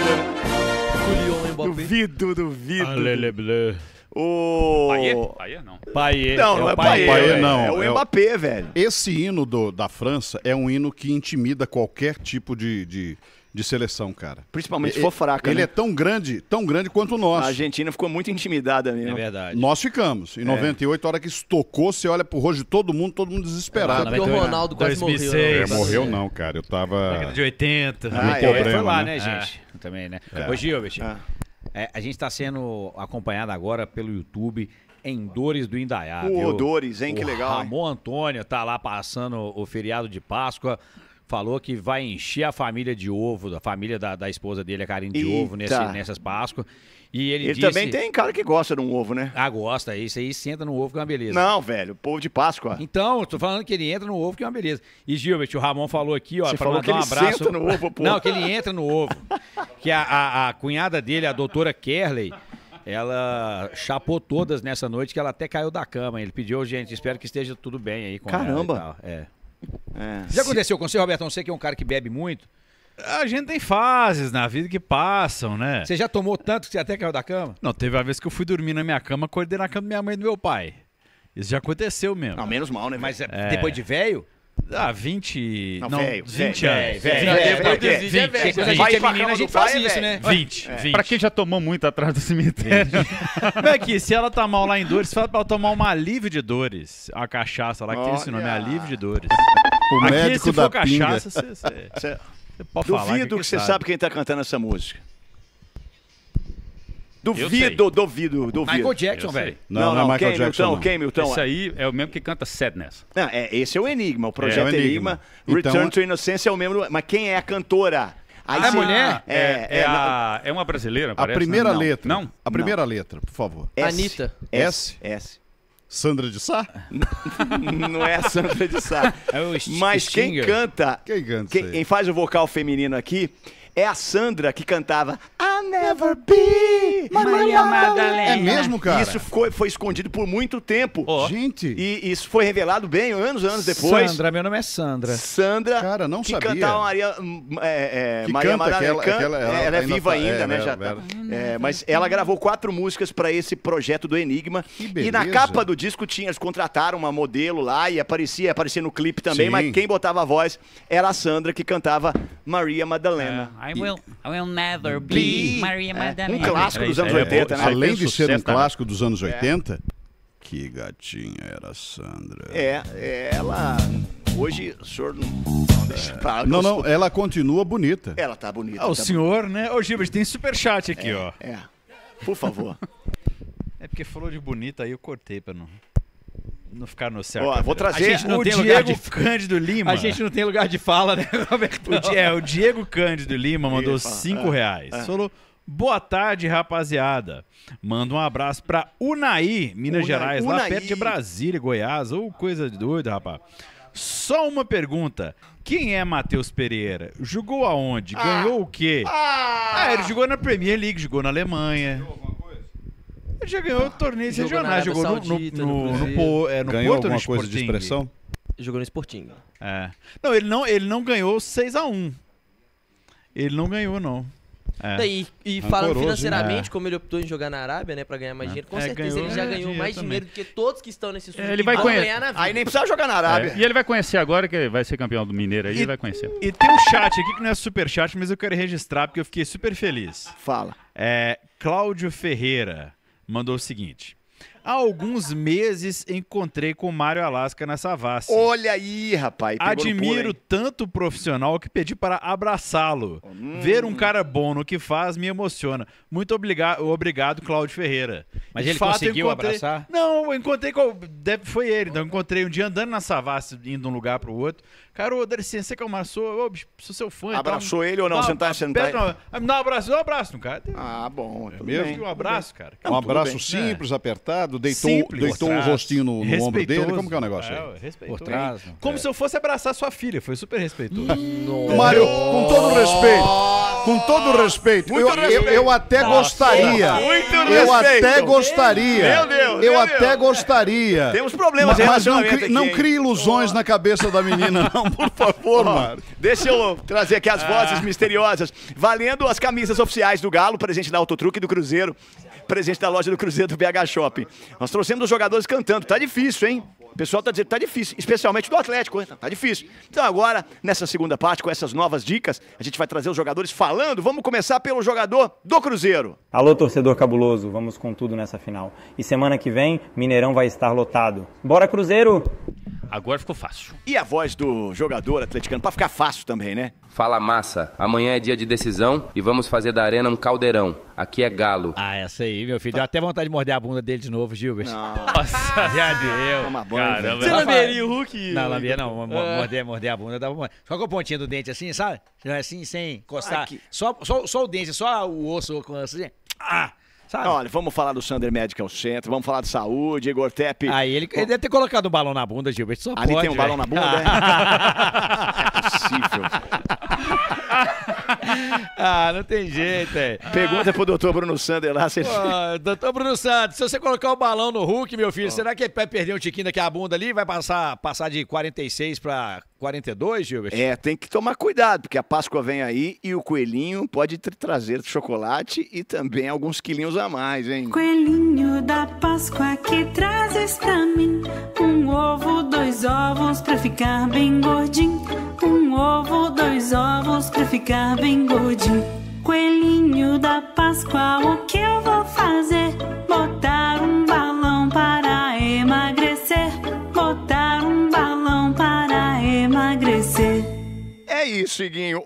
bleus. Duvido, duvido. Allez les bleus. O... Paier? Paier não. Paier. Não, não é, o Paier, Paier, é, não. é o É o- Mbappé, velho. Esse hino do- da França é um hino que intimida qualquer tipo de, de, de seleção, cara. Principalmente se E- for fraca, Ele né? é tão grande, tão grande quanto o nosso. A Argentina ficou muito intimidada mesmo. É verdade. Nós ficamos. Em É. noventa e oito, a hora que estocou, você olha pro rosto de todo mundo, todo mundo desesperado. Porque o Ronaldo quase dois mil e morreu. seis. É, morreu não, cara. Eu tava... Década de oitenta. no Ah, é, problema, foi lá, né? né, gente? Também, né? É. Ô, Gilbert, Ah. é, a gente está sendo acompanhado agora pelo YouTube em Dores do Indaiá. Ô, viu? Dores, hein? Que O legal, hein? Ramon Antônio tá lá passando o feriado de Páscoa. Falou que vai encher a família de ovo, a família da, da esposa dele, a Karine de Eita. ovo, nesse, nessas Páscoas. E ele, Ele disse... também tem cara que gosta de um ovo, né? Ah, gosta. Isso aí senta no ovo que é uma beleza. Não, velho, povo de Páscoa. Então, eu tô falando que ele entra no ovo, que é uma beleza. E, Gilbert, o Ramon falou aqui, ó, Você pra falou mandar que um ele abraço. senta no ovo, pô. Não, que ele entra no ovo. Que a, a, a cunhada dele, a doutora Kerley, ela chapou todas nessa noite, que ela até caiu da cama. Ele pediu, gente, espero que esteja tudo bem aí com Caramba. ela e tal. É. É. Já aconteceu com você, Robertão? Você que é um cara que bebe muito. A gente tem fases na vida que passam, né? Você já tomou tanto que você até caiu da cama? Não, teve uma vez que eu fui dormir na minha cama, acordei na cama da minha mãe e do meu pai. Isso já aconteceu mesmo. Não, menos mal, né? Mas é, É. depois de velho? Ah, vinte... Não, Não, velho, vinte velho, anos. velho, vinte, velho, depois velho, dos velho, vinte. velho. Quando a Vai gente é pra menina, cama a gente do faz pai, isso, velho. né? vinte, É. vinte. Pra quem já tomou muito atrás do cemitério. Mas aqui, se ela tá mal lá em Dores, fala pra ela tomar uma alívio de dores. A cachaça lá, que tem esse nome, é Olha. alívio de dores. O Aqui, médico se da for pinga. cachaça, você, você, Cê- você pode falar. Duvido que você sabe. sabe quem tá cantando essa música. Eu Duvido, duvido, duvido. Michael Jackson, Eu sei. velho. Não, não é Michael quem, Jackson, Milton, não. quem, Milton? Esse aí é o mesmo que canta Sadness. Não, é, esse é o Enigma, o projeto É o Enigma. Enigma. Então, Return to Innocence é o mesmo. Mas quem é a cantora? Aí Ah, é você- mulher? É, É, é, a, é uma brasileira, A parece, primeira né? Não. letra. Não? A primeira letra, por favor. S. Anitta. S. S. Sandra de Sá? Não é a Sandra de Sá. É o St- Mas quem Stinger. canta, Quem canta quem, isso aí? quem faz o vocal feminino aqui é a Sandra que cantava I'll never be Maria Madalena. É mesmo, cara? Isso ficou, foi escondido por muito tempo. Gente. E isso foi revelado bem, anos, anos depois. Sandra, meu nome é Sandra. Sandra, Cara, não que sabia. cantava Maria, hum, é, é, Que Maria canta Madalena. aquela- Can- aquela- ela ela é ainda viva tá- ainda, é, né? Vera, Já tá. Vera. É, mas ela gravou quatro músicas para esse projeto do Enigma. E na beleza. capa do disco tinha, eles contrataram uma modelo lá e aparecia, aparecia no clipe também, Sim. mas quem botava a voz era a Sandra, que cantava Maria Madalena. I will, I will never be Maria É, um clássico dos anos oitenta, né? Além de ser um Sucesso, né? clássico dos anos oitenta, que gatinha era a Sandra. É, é, ela. Hoje o senhor não. Não, deixa pra lá, que Não, eu não, sou- ela continua bonita. Ela tá bonita. Ah, o tá senhor, né? Ô, Gilbert, tem superchat aqui, ó. bonita. É. Por favor. É porque falou de bonita, aí eu cortei pra não, não ficar no certo. Ó, vou trazer A gente não o tem Diego lugar de Cândido Lima. A gente não tem lugar de fala, né, Roberto? O, Di- é, o Diego Cândido Lima mandou Isso, cinco é, reais. é. Falou, boa tarde, rapaziada. Manda um abraço pra Unai, Minas Unai, Gerais, lá Unai. perto de Brasília, Goiás. Ou coisa de doido, rapaz. Só uma pergunta. Quem é Matheus Pereira? Jogou aonde? Ganhou o quê? Ah, ele jogou na Premier League, jogou na Alemanha. Ele já ganhou torneios Jogou na regionais, Arábia jogou no, no, Saudita, no no, no, Cruzeiro. Po- é, no Ganhou Porto ou no alguma coisa de Sporting? expressão? Jogou no Sporting. É. Não, ele não, ele não ganhou seis a um. Ele não ganhou, não. É. E, e falando Rancoroso, financeiramente, né? como ele optou em jogar na Arábia, né, pra ganhar mais dinheiro, com É, certeza ganhou, ele já é, ganhou dinheiro mais também. dinheiro do que todos que estão nesse É, ele vai vão conhe- ganhar na vida. Aí nem precisa jogar na Arábia. É, e ele vai conhecer agora, que ele vai ser campeão do Mineiro aí, ele vai conhecer. E tem um chat aqui que não é super chat, mas eu quero registrar porque eu fiquei super feliz. Fala. É, Cláudio Ferreira mandou o seguinte: Há alguns meses encontrei com o Mário Alasca na Savassi. Olha aí, rapaz. pegou no Admiro pulo, hein? tanto o profissional que pedi para abraçá-lo. Hum. Ver um cara bom no que faz me emociona. Muito obriga obrigado, Cláudio Ferreira. Mas De ele fato, conseguiu eu encontrei... abraçar? Não, eu encontrei com... Deve... Foi ele. Então eu encontrei um dia andando na Savassi, indo de um lugar pro outro. Cara, ô, dá licença, você que eu sou, ô, bicho, sou seu fã. Abraçou então... ele ou não? Dá- Você não tá- você não tá- pede- não, me dá um abraço, dá um abraço no cara. Ah, bom. É tudo mesmo? bem, Um abraço, cara. Um Não, tudo abraço bem. simples, apertado, deitou, Simples. deitou Por um trás. rostinho no, no ombro dele. Respeitoso. Como que é o negócio É, aí? respeitou. Por trás, Hein? Como se eu fosse abraçar sua filha. Foi super respeitoso. Mário, com todo respeito, com todo respeito, eu, eu, eu até gostaria, Muito eu respeito. até gostaria, Meu Deus, eu meu até Deus. gostaria. Temos problemas Ma- em mas não, relacionamento cri, aqui, não hein? crie ilusões na cabeça da menina, não, por favor, Ó, Mário. Deixa eu trazer aqui as Ah. vozes misteriosas. Valendo as camisas oficiais do Galo, presente da Autotruque e do Cruzeiro, presente da loja do Cruzeiro do B H Shopping. Nós trouxemos os jogadores cantando. Tá difícil, hein? O pessoal tá dizendo que tá difícil, especialmente do Atlético, hein? Tá difícil. Então agora, nessa segunda parte, com essas novas dicas, a gente vai trazer os jogadores falando. Vamos começar pelo jogador do Cruzeiro. Alô, torcedor cabuloso, vamos com tudo nessa final. E semana que vem, Mineirão vai estar lotado. Bora, Cruzeiro! Agora ficou fácil. E a voz do jogador atleticano, pra ficar fácil também, né? Fala massa, amanhã é dia de decisão e vamos fazer da arena um caldeirão. Aqui é Galo. Ah, essa aí, meu filho. Deu até vontade de morder a bunda dele de novo, Gilbert. Nossa, já deu. Toma banho, Caramba. Você velho. lamberia o Hulk? Não, lambia não. Mo- É. Morder, morder a bunda dá uma... Só com a pontinha do dente assim, sabe? Assim, sem encostar. Aqui. Só, só, só o dente, só o osso com assim. Ah! Sabe? Olha, vamos falar do Sander Medical Center, vamos falar de saúde, Igor Tepe. Aí ele, ele deve ter colocado um balão na bunda, Gilbert. Só Ali pode, tem um balão velho. na bunda, é? É possível. Ah, não tem jeito, é. Pergunta pro doutor Bruno Sander lá se ele... Ô, doutor Bruno Santos, se você colocar o balão no Hulk, meu filho, será que ele vai perder um tiquinho daqui a bunda ali? Vai passar, passar de quarenta e seis pra quarenta e dois, Gilbert? É, tem que tomar cuidado, porque a Páscoa vem aí e o coelhinho pode tra- trazer chocolate e também alguns quilinhos a mais, hein? Coelhinho da Páscoa que trazes pra mim um ovo, dois ovos pra ficar bem gordinho. Um ovo, dois ovos pra ficar bem gordinho. Coelhinho da Páscoa, o que eu vou fazer? Botar um balão para emagrecer. Botar um balão para emagrecer. É isso, Iguinho.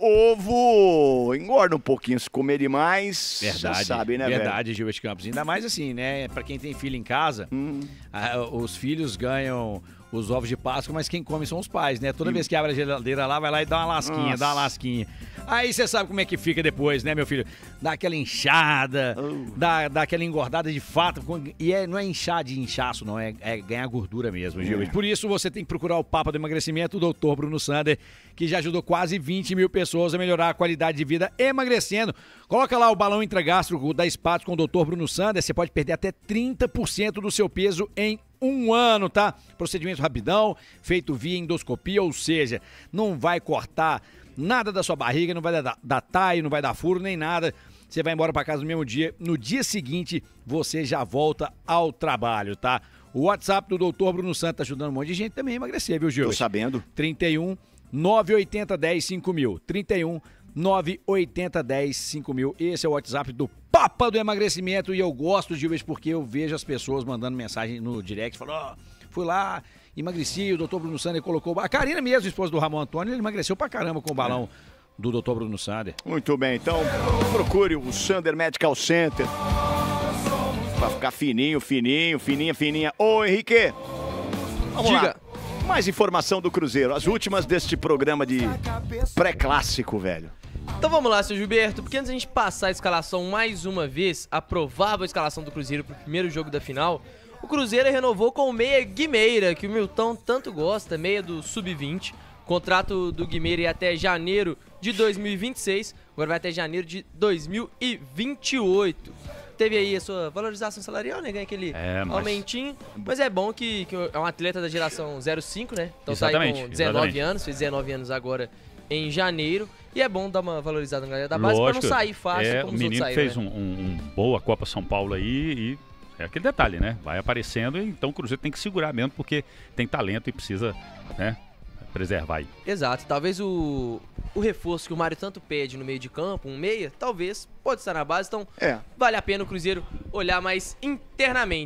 Ovo engorda um pouquinho se comer demais. Verdade, Você sabe, né, verdade, Gilbert Campos. Ainda mais assim, né? Pra quem tem filho em casa, ah, os filhos ganham os ovos de Páscoa, mas quem come são os pais, né? Toda vez que abre a geladeira lá, vai lá e dá uma lasquinha, Nossa. dá uma lasquinha. Aí você sabe como é que fica depois, né, meu filho? Dá aquela inchada, dá, dá aquela engordada de fato. com- E é, não é inchar de inchaço, não, é, é ganhar gordura mesmo, Gilbert. É. Por isso você tem que procurar o Papa do Emagrecimento, o doutor Bruno Sander, que já ajudou quase vinte mil pessoas a melhorar a qualidade de vida emagrecendo. Coloca lá o balão intragástrico da Spatos com o doutor Bruno Sander, você pode perder até trinta por cento do seu peso em um ano, tá? Procedimento rapidão, feito via endoscopia, ou seja, não vai cortar nada da sua barriga, não vai dar, dar taio, não vai dar furo, nem nada. Você vai embora pra casa no mesmo dia. No dia seguinte, você já volta ao trabalho, tá? O WhatsApp do doutor Bruno Santos tá ajudando um monte de gente também a emagrecer, viu, Gil? Tô sabendo. trinta e um, nove oito zero, dez, cinco mil. trinta e um, nove oito zero, dez, cinco mil. Esse é o WhatsApp do Papa do Emagrecimento e eu gosto, Gilberto, porque eu vejo as pessoas mandando mensagem no direct, falando, ó, fui lá, emagreci, o doutor Bruno Sander colocou... A Karina mesmo, esposa do Ramon Antônio, ele emagreceu pra caramba com o balão do doutor Bruno Sander. Muito bem, então procure o Sander Medical Center pra ficar fininho, fininho, fininha, fininha. Ô, Henrique, vamos Diga. lá. Mais informação do Cruzeiro, as últimas deste programa de pré-clássico, velho. Então vamos lá, seu Gilberto, porque antes da gente passar a escalação mais uma vez, a provável escalação do Cruzeiro pro primeiro jogo da final, o Cruzeiro renovou com o meia Guimeira, que o Milton tanto gosta, meia do sub vinte. O contrato do Guimeira é até janeiro de dois mil e vinte e seis, agora vai até janeiro de dois mil e vinte e oito. Teve aí a sua valorização salarial, né? Ganha aquele É, mas- aumentinho. Mas é bom que, que é um atleta da geração zero cinco, né? Então tá aí Exatamente, com dezenove exatamente. anos, fez dezenove anos agora em janeiro. E é bom dar uma valorizada na galera da base pra não sair fácil é, como o os outros menino saíram, fez né? um, um- um boa Copa São Paulo aí e é aquele detalhe, né? Vai aparecendo, então o Cruzeiro tem que segurar mesmo porque tem talento e precisa, né, preservar aí. Exato, talvez o, o reforço que o Mário tanto pede no meio de campo, um meia, talvez pode estar na base, então É. vale a pena o Cruzeiro olhar mais internamente.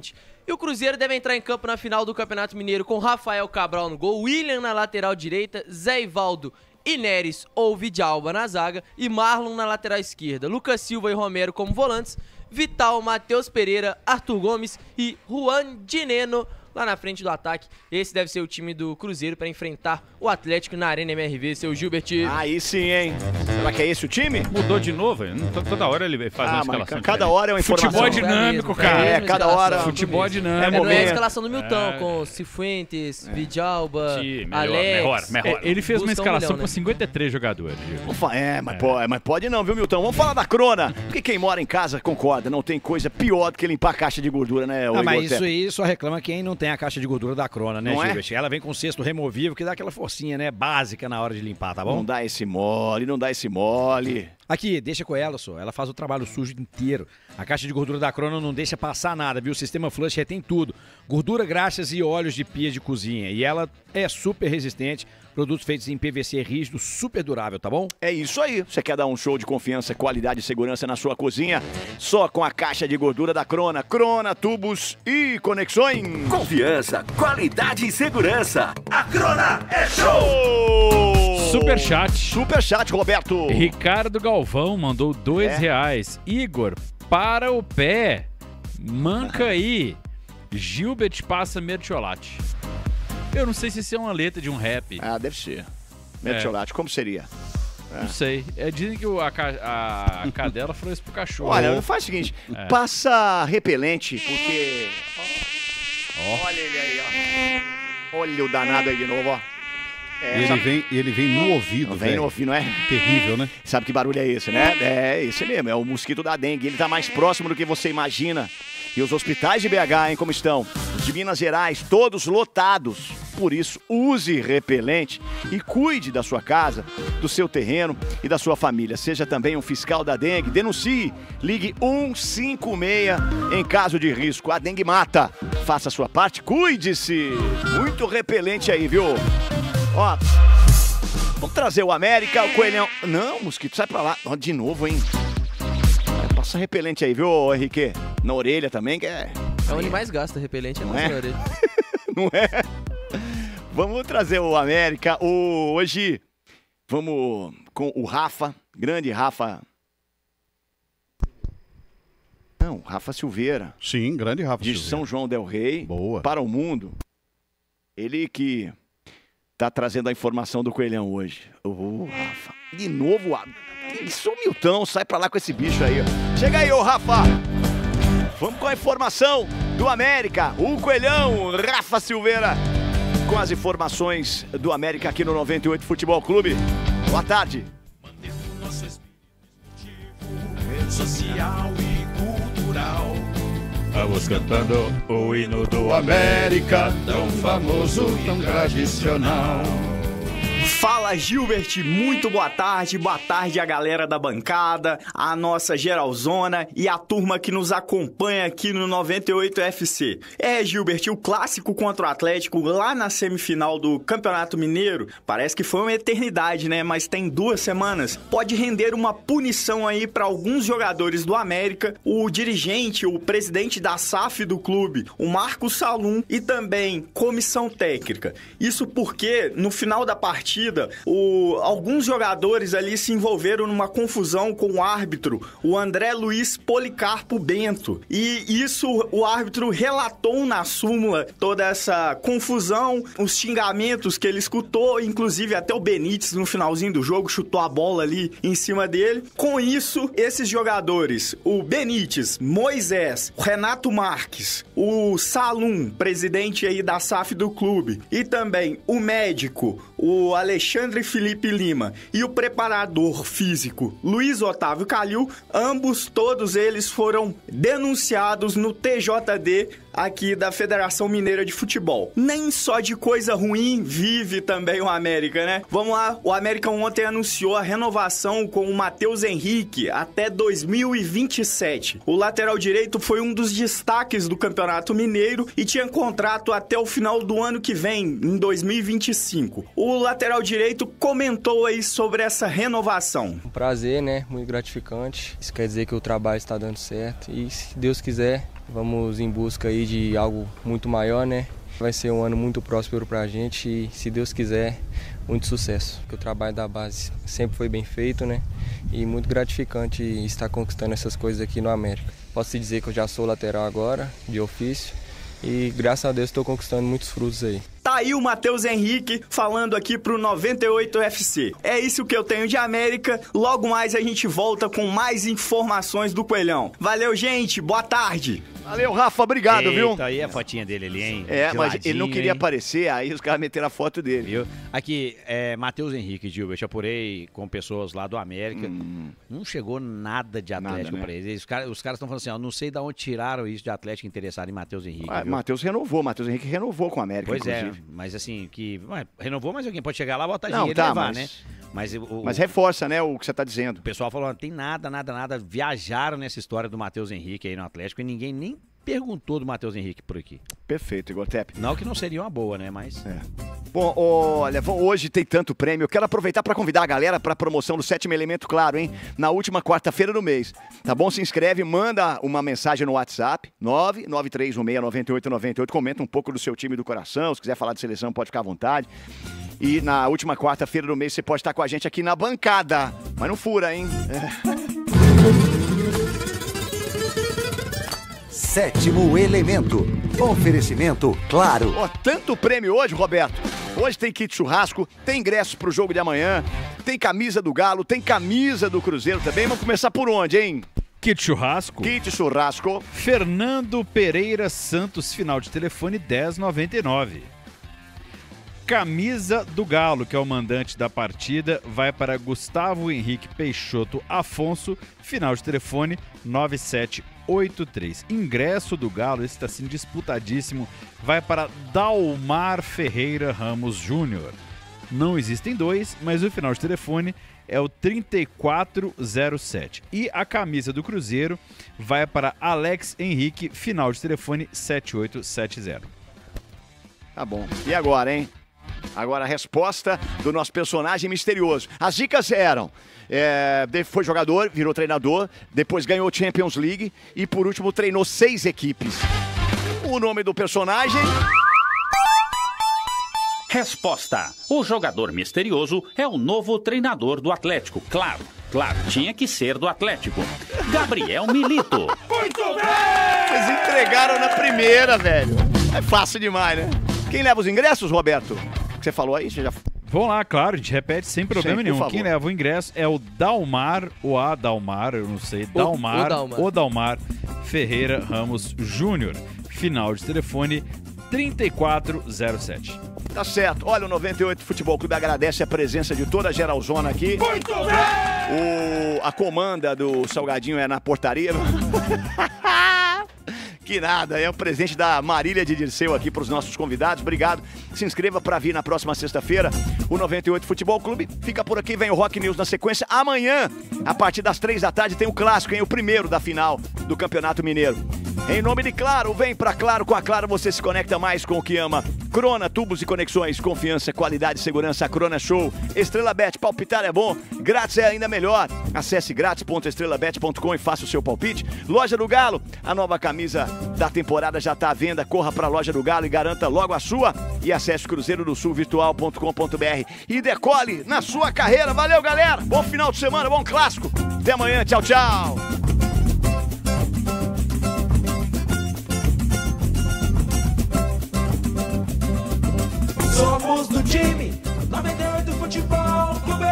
E o Cruzeiro deve entrar em campo na final do Campeonato Mineiro com Rafael Cabral no gol, William na lateral direita, Zé Ivaldo, Ineres ou Vidalba na zaga e Marlon na lateral esquerda. Lucas Silva e Romero como volantes, Vital, Matheus Pereira, Arthur Gomes e Juan Dineno lá na frente do ataque. Esse deve ser o time do Cruzeiro para enfrentar o Atlético na Arena M R V, seu Gilbert. Aí sim, hein? Será que é esse o time? Mudou de novo, hein? Toda hora ele faz Ah, uma mas escalação cada diferente. hora é uma informação. Futebol dinâmico, cara. É, cada hora. Futebol dinâmico. É, não é a escalação do Milton, É. com Cifuentes, Vidalba, Sim, melhor, Alex. melhor, melhor. Ele fez uma Custa um escalação milhão, com né? cinquenta e três jogadores. Gil. Ufa, é, mas, Pode, mas pode não, viu, Milton? Vamos falar da crona. Porque quem mora em casa concorda, não tem coisa pior do que limpar a caixa de gordura, né? Ah, mas Igor isso Teto? aí só reclama quem não tem a caixa de gordura da crona, né, Não é? Gilbert? Ela vem com cesto removível que dá aquela forcinha, né, básica na hora de limpar, tá bom? Não dá esse mole, não dá esse mole. Aqui, deixa com ela, só. Ela faz o trabalho sujo inteiro. A caixa de gordura da Crona não deixa passar nada, viu? O sistema Flush retém tudo. Gordura, graxas e óleos de pia de cozinha. E ela é super resistente. Produtos feitos em P V C rígido, super durável, tá bom? É isso aí. Você quer dar um show de confiança, qualidade e segurança na sua cozinha? Só com a caixa de gordura da Crona. Crona, tubos e conexões. Confiança, qualidade e segurança. A Crona é show! Superchat. Superchat, Roberto. Ricardo Galvão mandou dois É. reais. Igor, para o pé. Manca aí. Gilbert passa mertiolate. Eu não sei se isso é uma letra de um rap. Ah, deve ser. Mertiolate, como seria? É. Não sei. É, dizem que o- a, ca- a cadela falou isso pro cachorro. Olha, faz o seguinte, É. passa repelente, porque... Olha ele aí, ó. Olha o danado aí de novo, ó. É, Ele sabe- vem, ele vem no ouvido, Vem velho. no ouvido, não é? Terrível, né? Sabe que barulho é esse, né? É esse mesmo, é o mosquito da dengue. Ele tá mais próximo do que você imagina. E os hospitais de B H, hein, como estão? Os de Minas Gerais, todos lotados. Por isso, use repelente e cuide da sua casa, do seu terreno e da sua família. Seja também um fiscal da dengue. Denuncie. Ligue um cinco seis em caso de risco. A dengue mata. Faça a sua parte, cuide-se. Muito repelente aí, viu? Ó, vamos trazer o América, o Coelhão. Não, mosquito, sai pra lá. Ó, de novo, hein? É, passa repelente aí, viu, Henrique? Na orelha também, que é... É onde mais gasta repelente, é Não na é? orelha. Não é? Vamos trazer o América. O, hoje, vamos com o Rafa, grande Rafa. Não, Rafa Silveira. Sim, grande Rafa De Silveira. São João del Rei. Boa. Para o mundo. Ele que tá trazendo a informação do Coelhão hoje. Ô, Rafa. De novo, a... isso, Milton, sai pra lá com esse bicho aí. Ó. Chega aí, ô Rafa. Vamos com a informação do América. O Coelhão, Rafa Silveira, com as informações do América aqui no noventa e oito Futebol Clube. Boa tarde. Social e cultural. Vamos cantando o hino do América, tão famoso, tão tradicional. Fala Gilbert, muito boa tarde, boa tarde a galera da bancada, a nossa geralzona e a turma que nos acompanha aqui no noventa e oito F C. É, Gilbert, o clássico contra o Atlético lá na semifinal do Campeonato Mineiro, parece que foi uma eternidade, né? Mas tem duas semanas, pode render uma punição aí para alguns jogadores do América, o dirigente, o presidente da S A F do clube, o Marcos Salum e também comissão técnica. Isso porque no final da partida O, alguns jogadores ali se envolveram numa confusão com o árbitro, o André Luiz Policarpo Bento. E isso o árbitro relatou na súmula toda essa confusão, os xingamentos que ele escutou, inclusive até o Benítez no finalzinho do jogo chutou a bola ali em cima dele. Com isso, esses jogadores, o Benítez, Moisés, o Renato Marques, o Salum, presidente aí da S A F do clube, e também o médico, o Alexandre Felipe Lima e o preparador físico Luiz Otávio Calil, ambos, todos eles foram denunciados no T J D aqui da Federação Mineira de Futebol. Nem só de coisa ruim vive também o América, né? Vamos lá, o América ontem anunciou a renovação com o Matheus Henrique até dois mil e vinte e sete. O lateral direito foi um dos destaques do Campeonato Mineiro e tinha contrato até o final do ano que vem, em dois mil e vinte e cinco. O lateral direito comentou aí sobre essa renovação. Um prazer, né? Muito gratificante. Isso quer dizer que o trabalho está dando certo e, se Deus quiser, Vamos em busca aí de algo muito maior, né? Vai ser um ano muito próspero pra gente e, se Deus quiser, muito sucesso. Porque o trabalho da base sempre foi bem feito, né? E muito gratificante estar conquistando essas coisas aqui no América. Posso dizer que eu já sou lateral agora, de ofício, e graças a Deus estou conquistando muitos frutos aí. Tá aí o Matheus Henrique falando aqui pro noventa e oito F C. É isso que eu tenho de América. Logo mais a gente volta com mais informações do Coelhão. Valeu, gente. Boa tarde. Valeu, Rafa. Obrigado, Eita, viu? Eita, aí a fotinha dele ali, hein? É, De mas ladinho, ele não queria hein? aparecer, aí os caras meteram a foto dele. Viu? Aqui, é, Matheus Henrique, Gilbert, eu apurei com pessoas lá do América. Hum. Não chegou nada de Atlético nada, né? pra eles. Os caras cara estão falando assim, ó, não sei de onde tiraram isso de Atlético interessado em Matheus Henrique. Ah, Matheus renovou, Matheus Henrique renovou com o América, pois inclusive. é, mas assim, que ué, renovou, mas alguém pode chegar lá, botar não, dinheiro tá, e levar, mas... né? Mas, o, mas reforça, né, o que você tá dizendo. O pessoal falou, não tem nada, nada, nada. Viajaram nessa história do Matheus Henrique aí no Atlético e ninguém nem perguntou do Matheus Henrique por aqui. Perfeito, Igor Tepe. Não que não seria uma boa, né, mas... É. Bom, olha, hoje tem tanto prêmio. Eu quero aproveitar para convidar a galera para a promoção do Sétimo Elemento, claro, hein? Na última quarta-feira do mês. Tá bom? Se inscreve, manda uma mensagem no WhatsApp, nove nove três um seis nove oito nove oito. Comenta um pouco do seu time do coração. Se quiser falar de seleção, pode ficar à vontade. E na última quarta-feira do mês você pode estar com a gente aqui na bancada. Mas não fura, hein? É. Sétimo Elemento. Oferecimento Claro. Ó, tanto prêmio hoje, Roberto. Hoje tem kit churrasco, tem ingressos pro jogo de amanhã, tem camisa do Galo, tem camisa do Cruzeiro também. Vamos começar por onde, hein? Kit churrasco. Kit churrasco. Fernando Pereira Santos, final de telefone dez noventa e nove. Camisa do Galo, que é o mandante da partida, vai para Gustavo Henrique Peixoto Afonso, final de telefone nove sete oito três. Ingresso do Galo, esse está sendo disputadíssimo, vai para Dalmar Ferreira Ramos Júnior. Não existem dois, mas o final de telefone é o trinta e quatro zero sete. E a camisa do Cruzeiro vai para Alex Henrique, final de telefone sete oito sete zero. Tá bom. E agora, hein? Agora a resposta do nosso personagem misterioso. As dicas eram, é, foi jogador, virou treinador, depois ganhou Champions League e por último treinou seis equipes. O nome do personagem... Resposta. O jogador misterioso é o novo treinador do Atlético. Claro, claro, tinha que ser do Atlético. Gabriel Milito. Muito bem! Vocês entregaram na primeira, velho. É fácil demais, né? Quem leva os ingressos, Roberto? Você falou aí? Você já... Vamos lá, claro, a gente repete sem problema Sim, nenhum. Quem leva o ingresso é o Dalmar, o A Dalmar, eu não sei, Dalmar, o Dalmar, o Dalmar Ferreira Ramos Júnior. Final de telefone trinta e quatro zero sete. Tá certo. Olha, o noventa e oito Futebol Clube agradece a presença de toda a geralzona aqui. Muito bem! O... A comanda do Salgadinho é na portaria. Que nada, é um presente da Marília de Dirceu aqui para os nossos convidados. Obrigado. Se inscreva para vir na próxima sexta-feira. O noventa e oito Futebol Clube fica por aqui, vem o Rock News na sequência. Amanhã, a partir das três da tarde, tem o clássico, hein? O primeiro da final do Campeonato Mineiro. Em nome de Claro, vem pra Claro. Com a Claro você se conecta mais com o que ama. Crona, tubos e conexões, confiança, qualidade e segurança. Crona Show. Estrela Bet, palpitar é bom, grátis é ainda melhor. Acesse grátis ponto estrela bet ponto com e faça o seu palpite. Loja do Galo, a nova camisa da temporada já está à venda. Corra pra Loja do Galo e garanta logo a sua. E acesse cruzeiro do sul virtual ponto com ponto br e decole na sua carreira. Valeu, galera. Bom final de semana, bom clássico. Até amanhã, tchau, tchau. Somos do time noventa e oito Futebol Clube.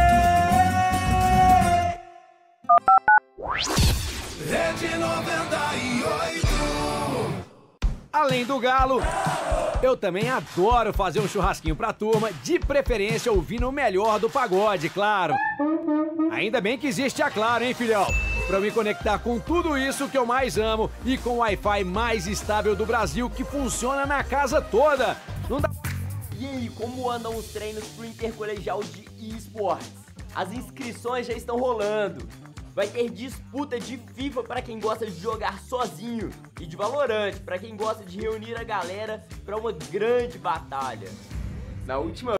Rede noventa e oito. Além do Galo, eu também adoro fazer um churrasquinho pra turma, de preferência ouvindo o melhor do pagode, claro. Ainda bem que existe a Claro, hein, filhão? Pra eu me conectar com tudo isso que eu mais amo e com o Wi-Fi mais estável do Brasil, que funciona na casa toda. Não dá... E aí, como andam os treinos pro Intercolegial de eSports? As inscrições já estão rolando. Vai ter disputa de FIFA para quem gosta de jogar sozinho e de Valorant para quem gosta de reunir a galera para uma grande batalha. Na última